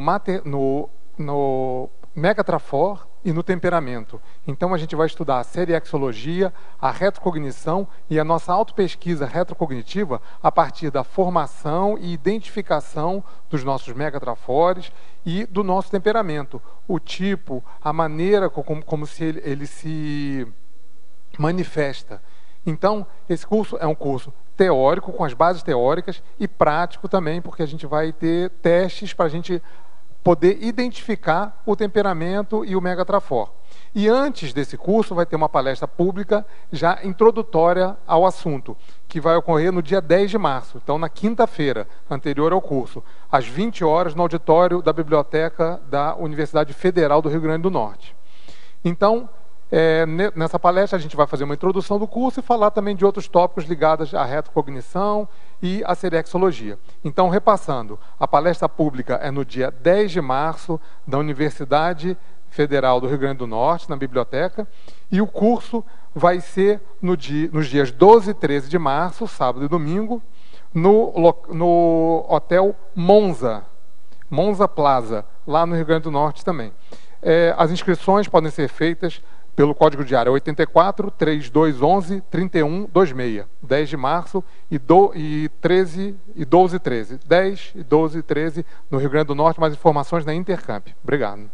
S8: Megatrafor e no temperamento. Então a gente vai estudar a seriexologia, a retrocognição e a nossa autopesquisa retrocognitiva a partir da formação e identificação dos nossos megatrafores e do nosso temperamento, o tipo, a maneira como ele se manifesta. Então, esse curso é um curso teórico, com as bases teóricas, e prático também, porque a gente vai ter testes para a gente poder identificar o temperamento e o megatrafor. E antes desse curso vai ter uma palestra pública já introdutória ao assunto, que vai ocorrer no dia 10 de março, então na quinta-feira, anterior ao curso, às 20 horas, no auditório da Biblioteca da Universidade Federal do Rio Grande do Norte. Então, nessa palestra a gente vai fazer uma introdução do curso e falar também de outros tópicos ligados à retrocognição e à seriexologia. Então, repassando, a palestra pública é no dia 10 de março, da Universidade Federal do Rio Grande do Norte, na biblioteca, e o curso vai ser nos dias 12 e 13 de março, sábado e domingo, no Hotel Monza Plaza, lá no Rio Grande do Norte também. As inscrições podem ser feitas pelo código de área 84 3211 3126, 10 de março e 12 e 13. 10 e 12 e 13 no Rio Grande do Norte, mais informações na Intercamp. Obrigado.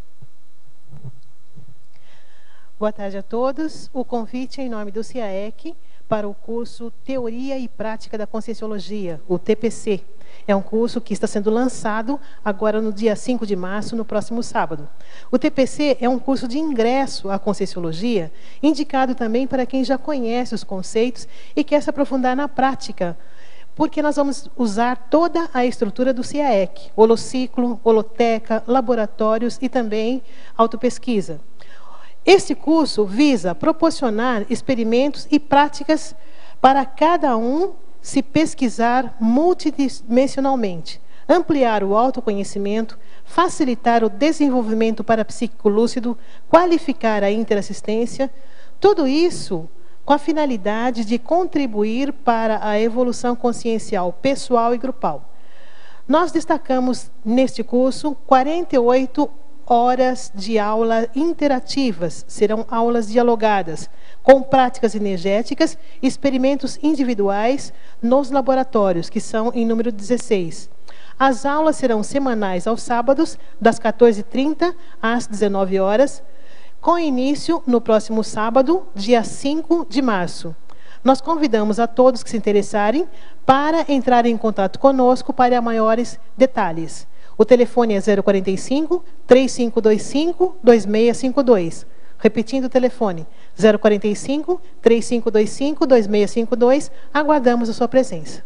S9: Boa tarde a todos. O convite é em nome do CIAEC para o curso Teoria e Prática da Conscienciologia, o TPC. É um curso que está sendo lançado agora no dia 5 de março, no próximo sábado. O TPC é um curso de ingresso à Conscienciologia, indicado também para quem já conhece os conceitos e quer se aprofundar na prática, porque nós vamos usar toda a estrutura do CIAEC, holociclo, holoteca, laboratórios e também autopesquisa. Este curso visa proporcionar experimentos e práticas para cada um se pesquisar multidimensionalmente, ampliar o autoconhecimento, facilitar o desenvolvimento parapsíquico lúcido, qualificar a interassistência, tudo isso com a finalidade de contribuir para a evolução consciencial pessoal e grupal. Nós destacamos neste curso 48 horas de aula interativas, serão aulas dialogadas, com práticas energéticas e experimentos individuais nos laboratórios, que são em número 16. As aulas serão semanais aos sábados, das 14h30 às 19 horas, com início no próximo sábado, dia 5 de março. Nós convidamos a todos que se interessarem para entrar em contato conosco para maiores detalhes. O telefone é 045 3525 2652. Repetindo o telefone, 045 3525 2652. Aguardamos a sua presença.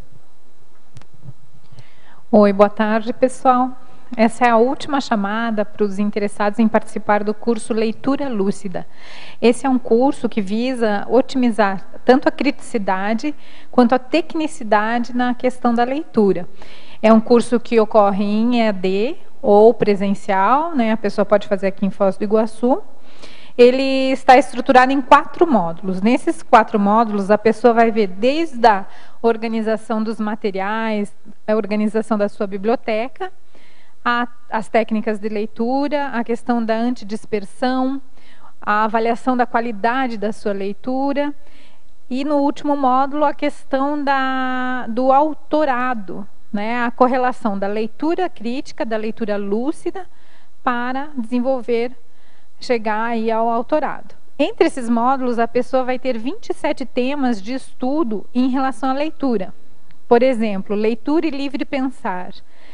S10: Oi, boa tarde, pessoal. Essa é a última chamada para os interessados em participar do curso Leitura Lúcida. Esse é um curso que visa otimizar tanto a criticidade quanto a tecnicidade na questão da leitura. É um curso que ocorre em EAD ou presencial, né? A pessoa pode fazer aqui em Foz do Iguaçu. Ele está estruturado em 4 módulos. Nesses 4 módulos, a pessoa vai ver desde a organização dos materiais, a organização da sua biblioteca, as técnicas de leitura, a questão da antidispersão, a avaliação da qualidade da sua leitura e, no último módulo, a questão do autorado, né, a correlação da leitura crítica, da leitura lúcida, para chegar aí ao autorado. Entre esses módulos, a pessoa vai ter 27 temas de estudo em relação à leitura. Por exemplo, leitura e livre pensar.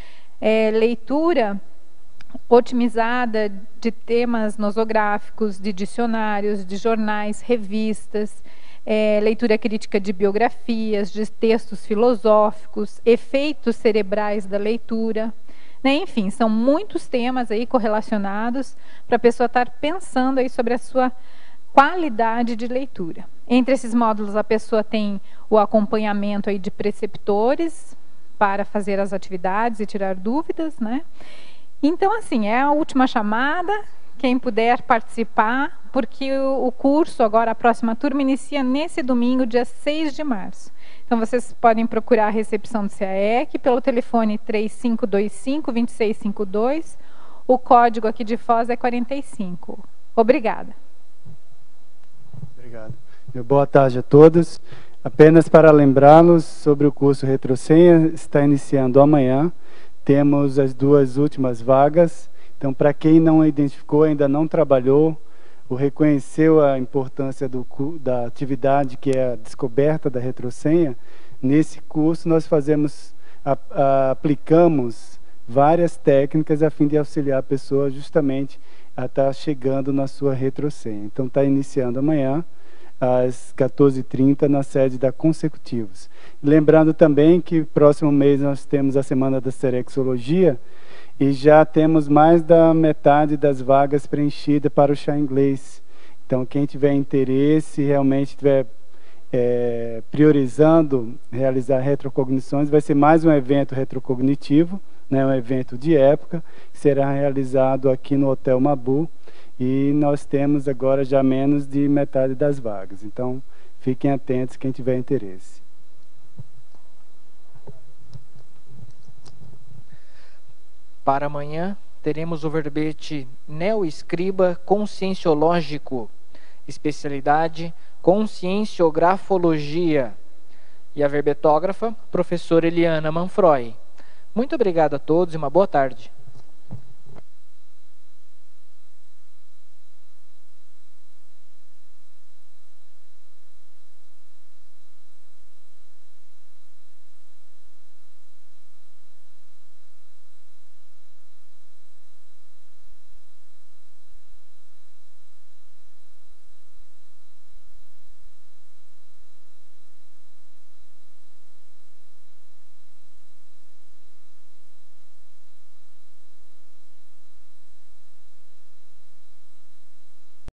S10: Leitura otimizada de temas nosográficos, de dicionários, de jornais, revistas, leitura crítica de biografias, de textos filosóficos, efeitos cerebrais da leitura, né? Enfim, são muitos temas aí correlacionados para a pessoa estar pensando aí sobre a sua qualidade de leitura. Entre esses módulos, a pessoa tem o acompanhamento aí de preceptores para fazer as atividades e tirar dúvidas, né? Então, assim, é a última chamada. Quem puder participar, porque o curso, agora a próxima turma, inicia nesse domingo, dia 6 de março. Então, vocês podem procurar a recepção do CIAEC pelo telefone 3525-2652. O código aqui de Foz é 45. Obrigada.
S11: Obrigado. Boa tarde a todos. Apenas para lembrá-los sobre o curso Retrosenha, está iniciando amanhã. Temos as 2 últimas vagas. Então, para quem não identificou, ainda não trabalhou, ou reconheceu a importância da atividade que é a descoberta da retrosenha, nesse curso nós aplicamos várias técnicas a fim de auxiliar a pessoa justamente a estar chegando na sua retrosenha. Então, está iniciando amanhã, às 14h30, na sede da Consecutivos. Lembrando também que próximo mês nós temos a Semana da Serexologia, e já temos mais da metade das vagas preenchidas para o chá inglês. Então, quem tiver interesse, realmente estiver priorizando realizar retrocognições, vai ser mais um evento retrocognitivo, né, um evento de época, que será realizado aqui no Hotel Mabu, e nós temos agora já menos de metade das vagas. Então, fiquem atentos quem tiver interesse.
S7: Para amanhã, teremos o verbete Neoescriba Conscienciológico, especialidade Conscienciografologia, e a verbetógrafa, professora Eliana Manfroy. Muito obrigado a todos e uma boa tarde.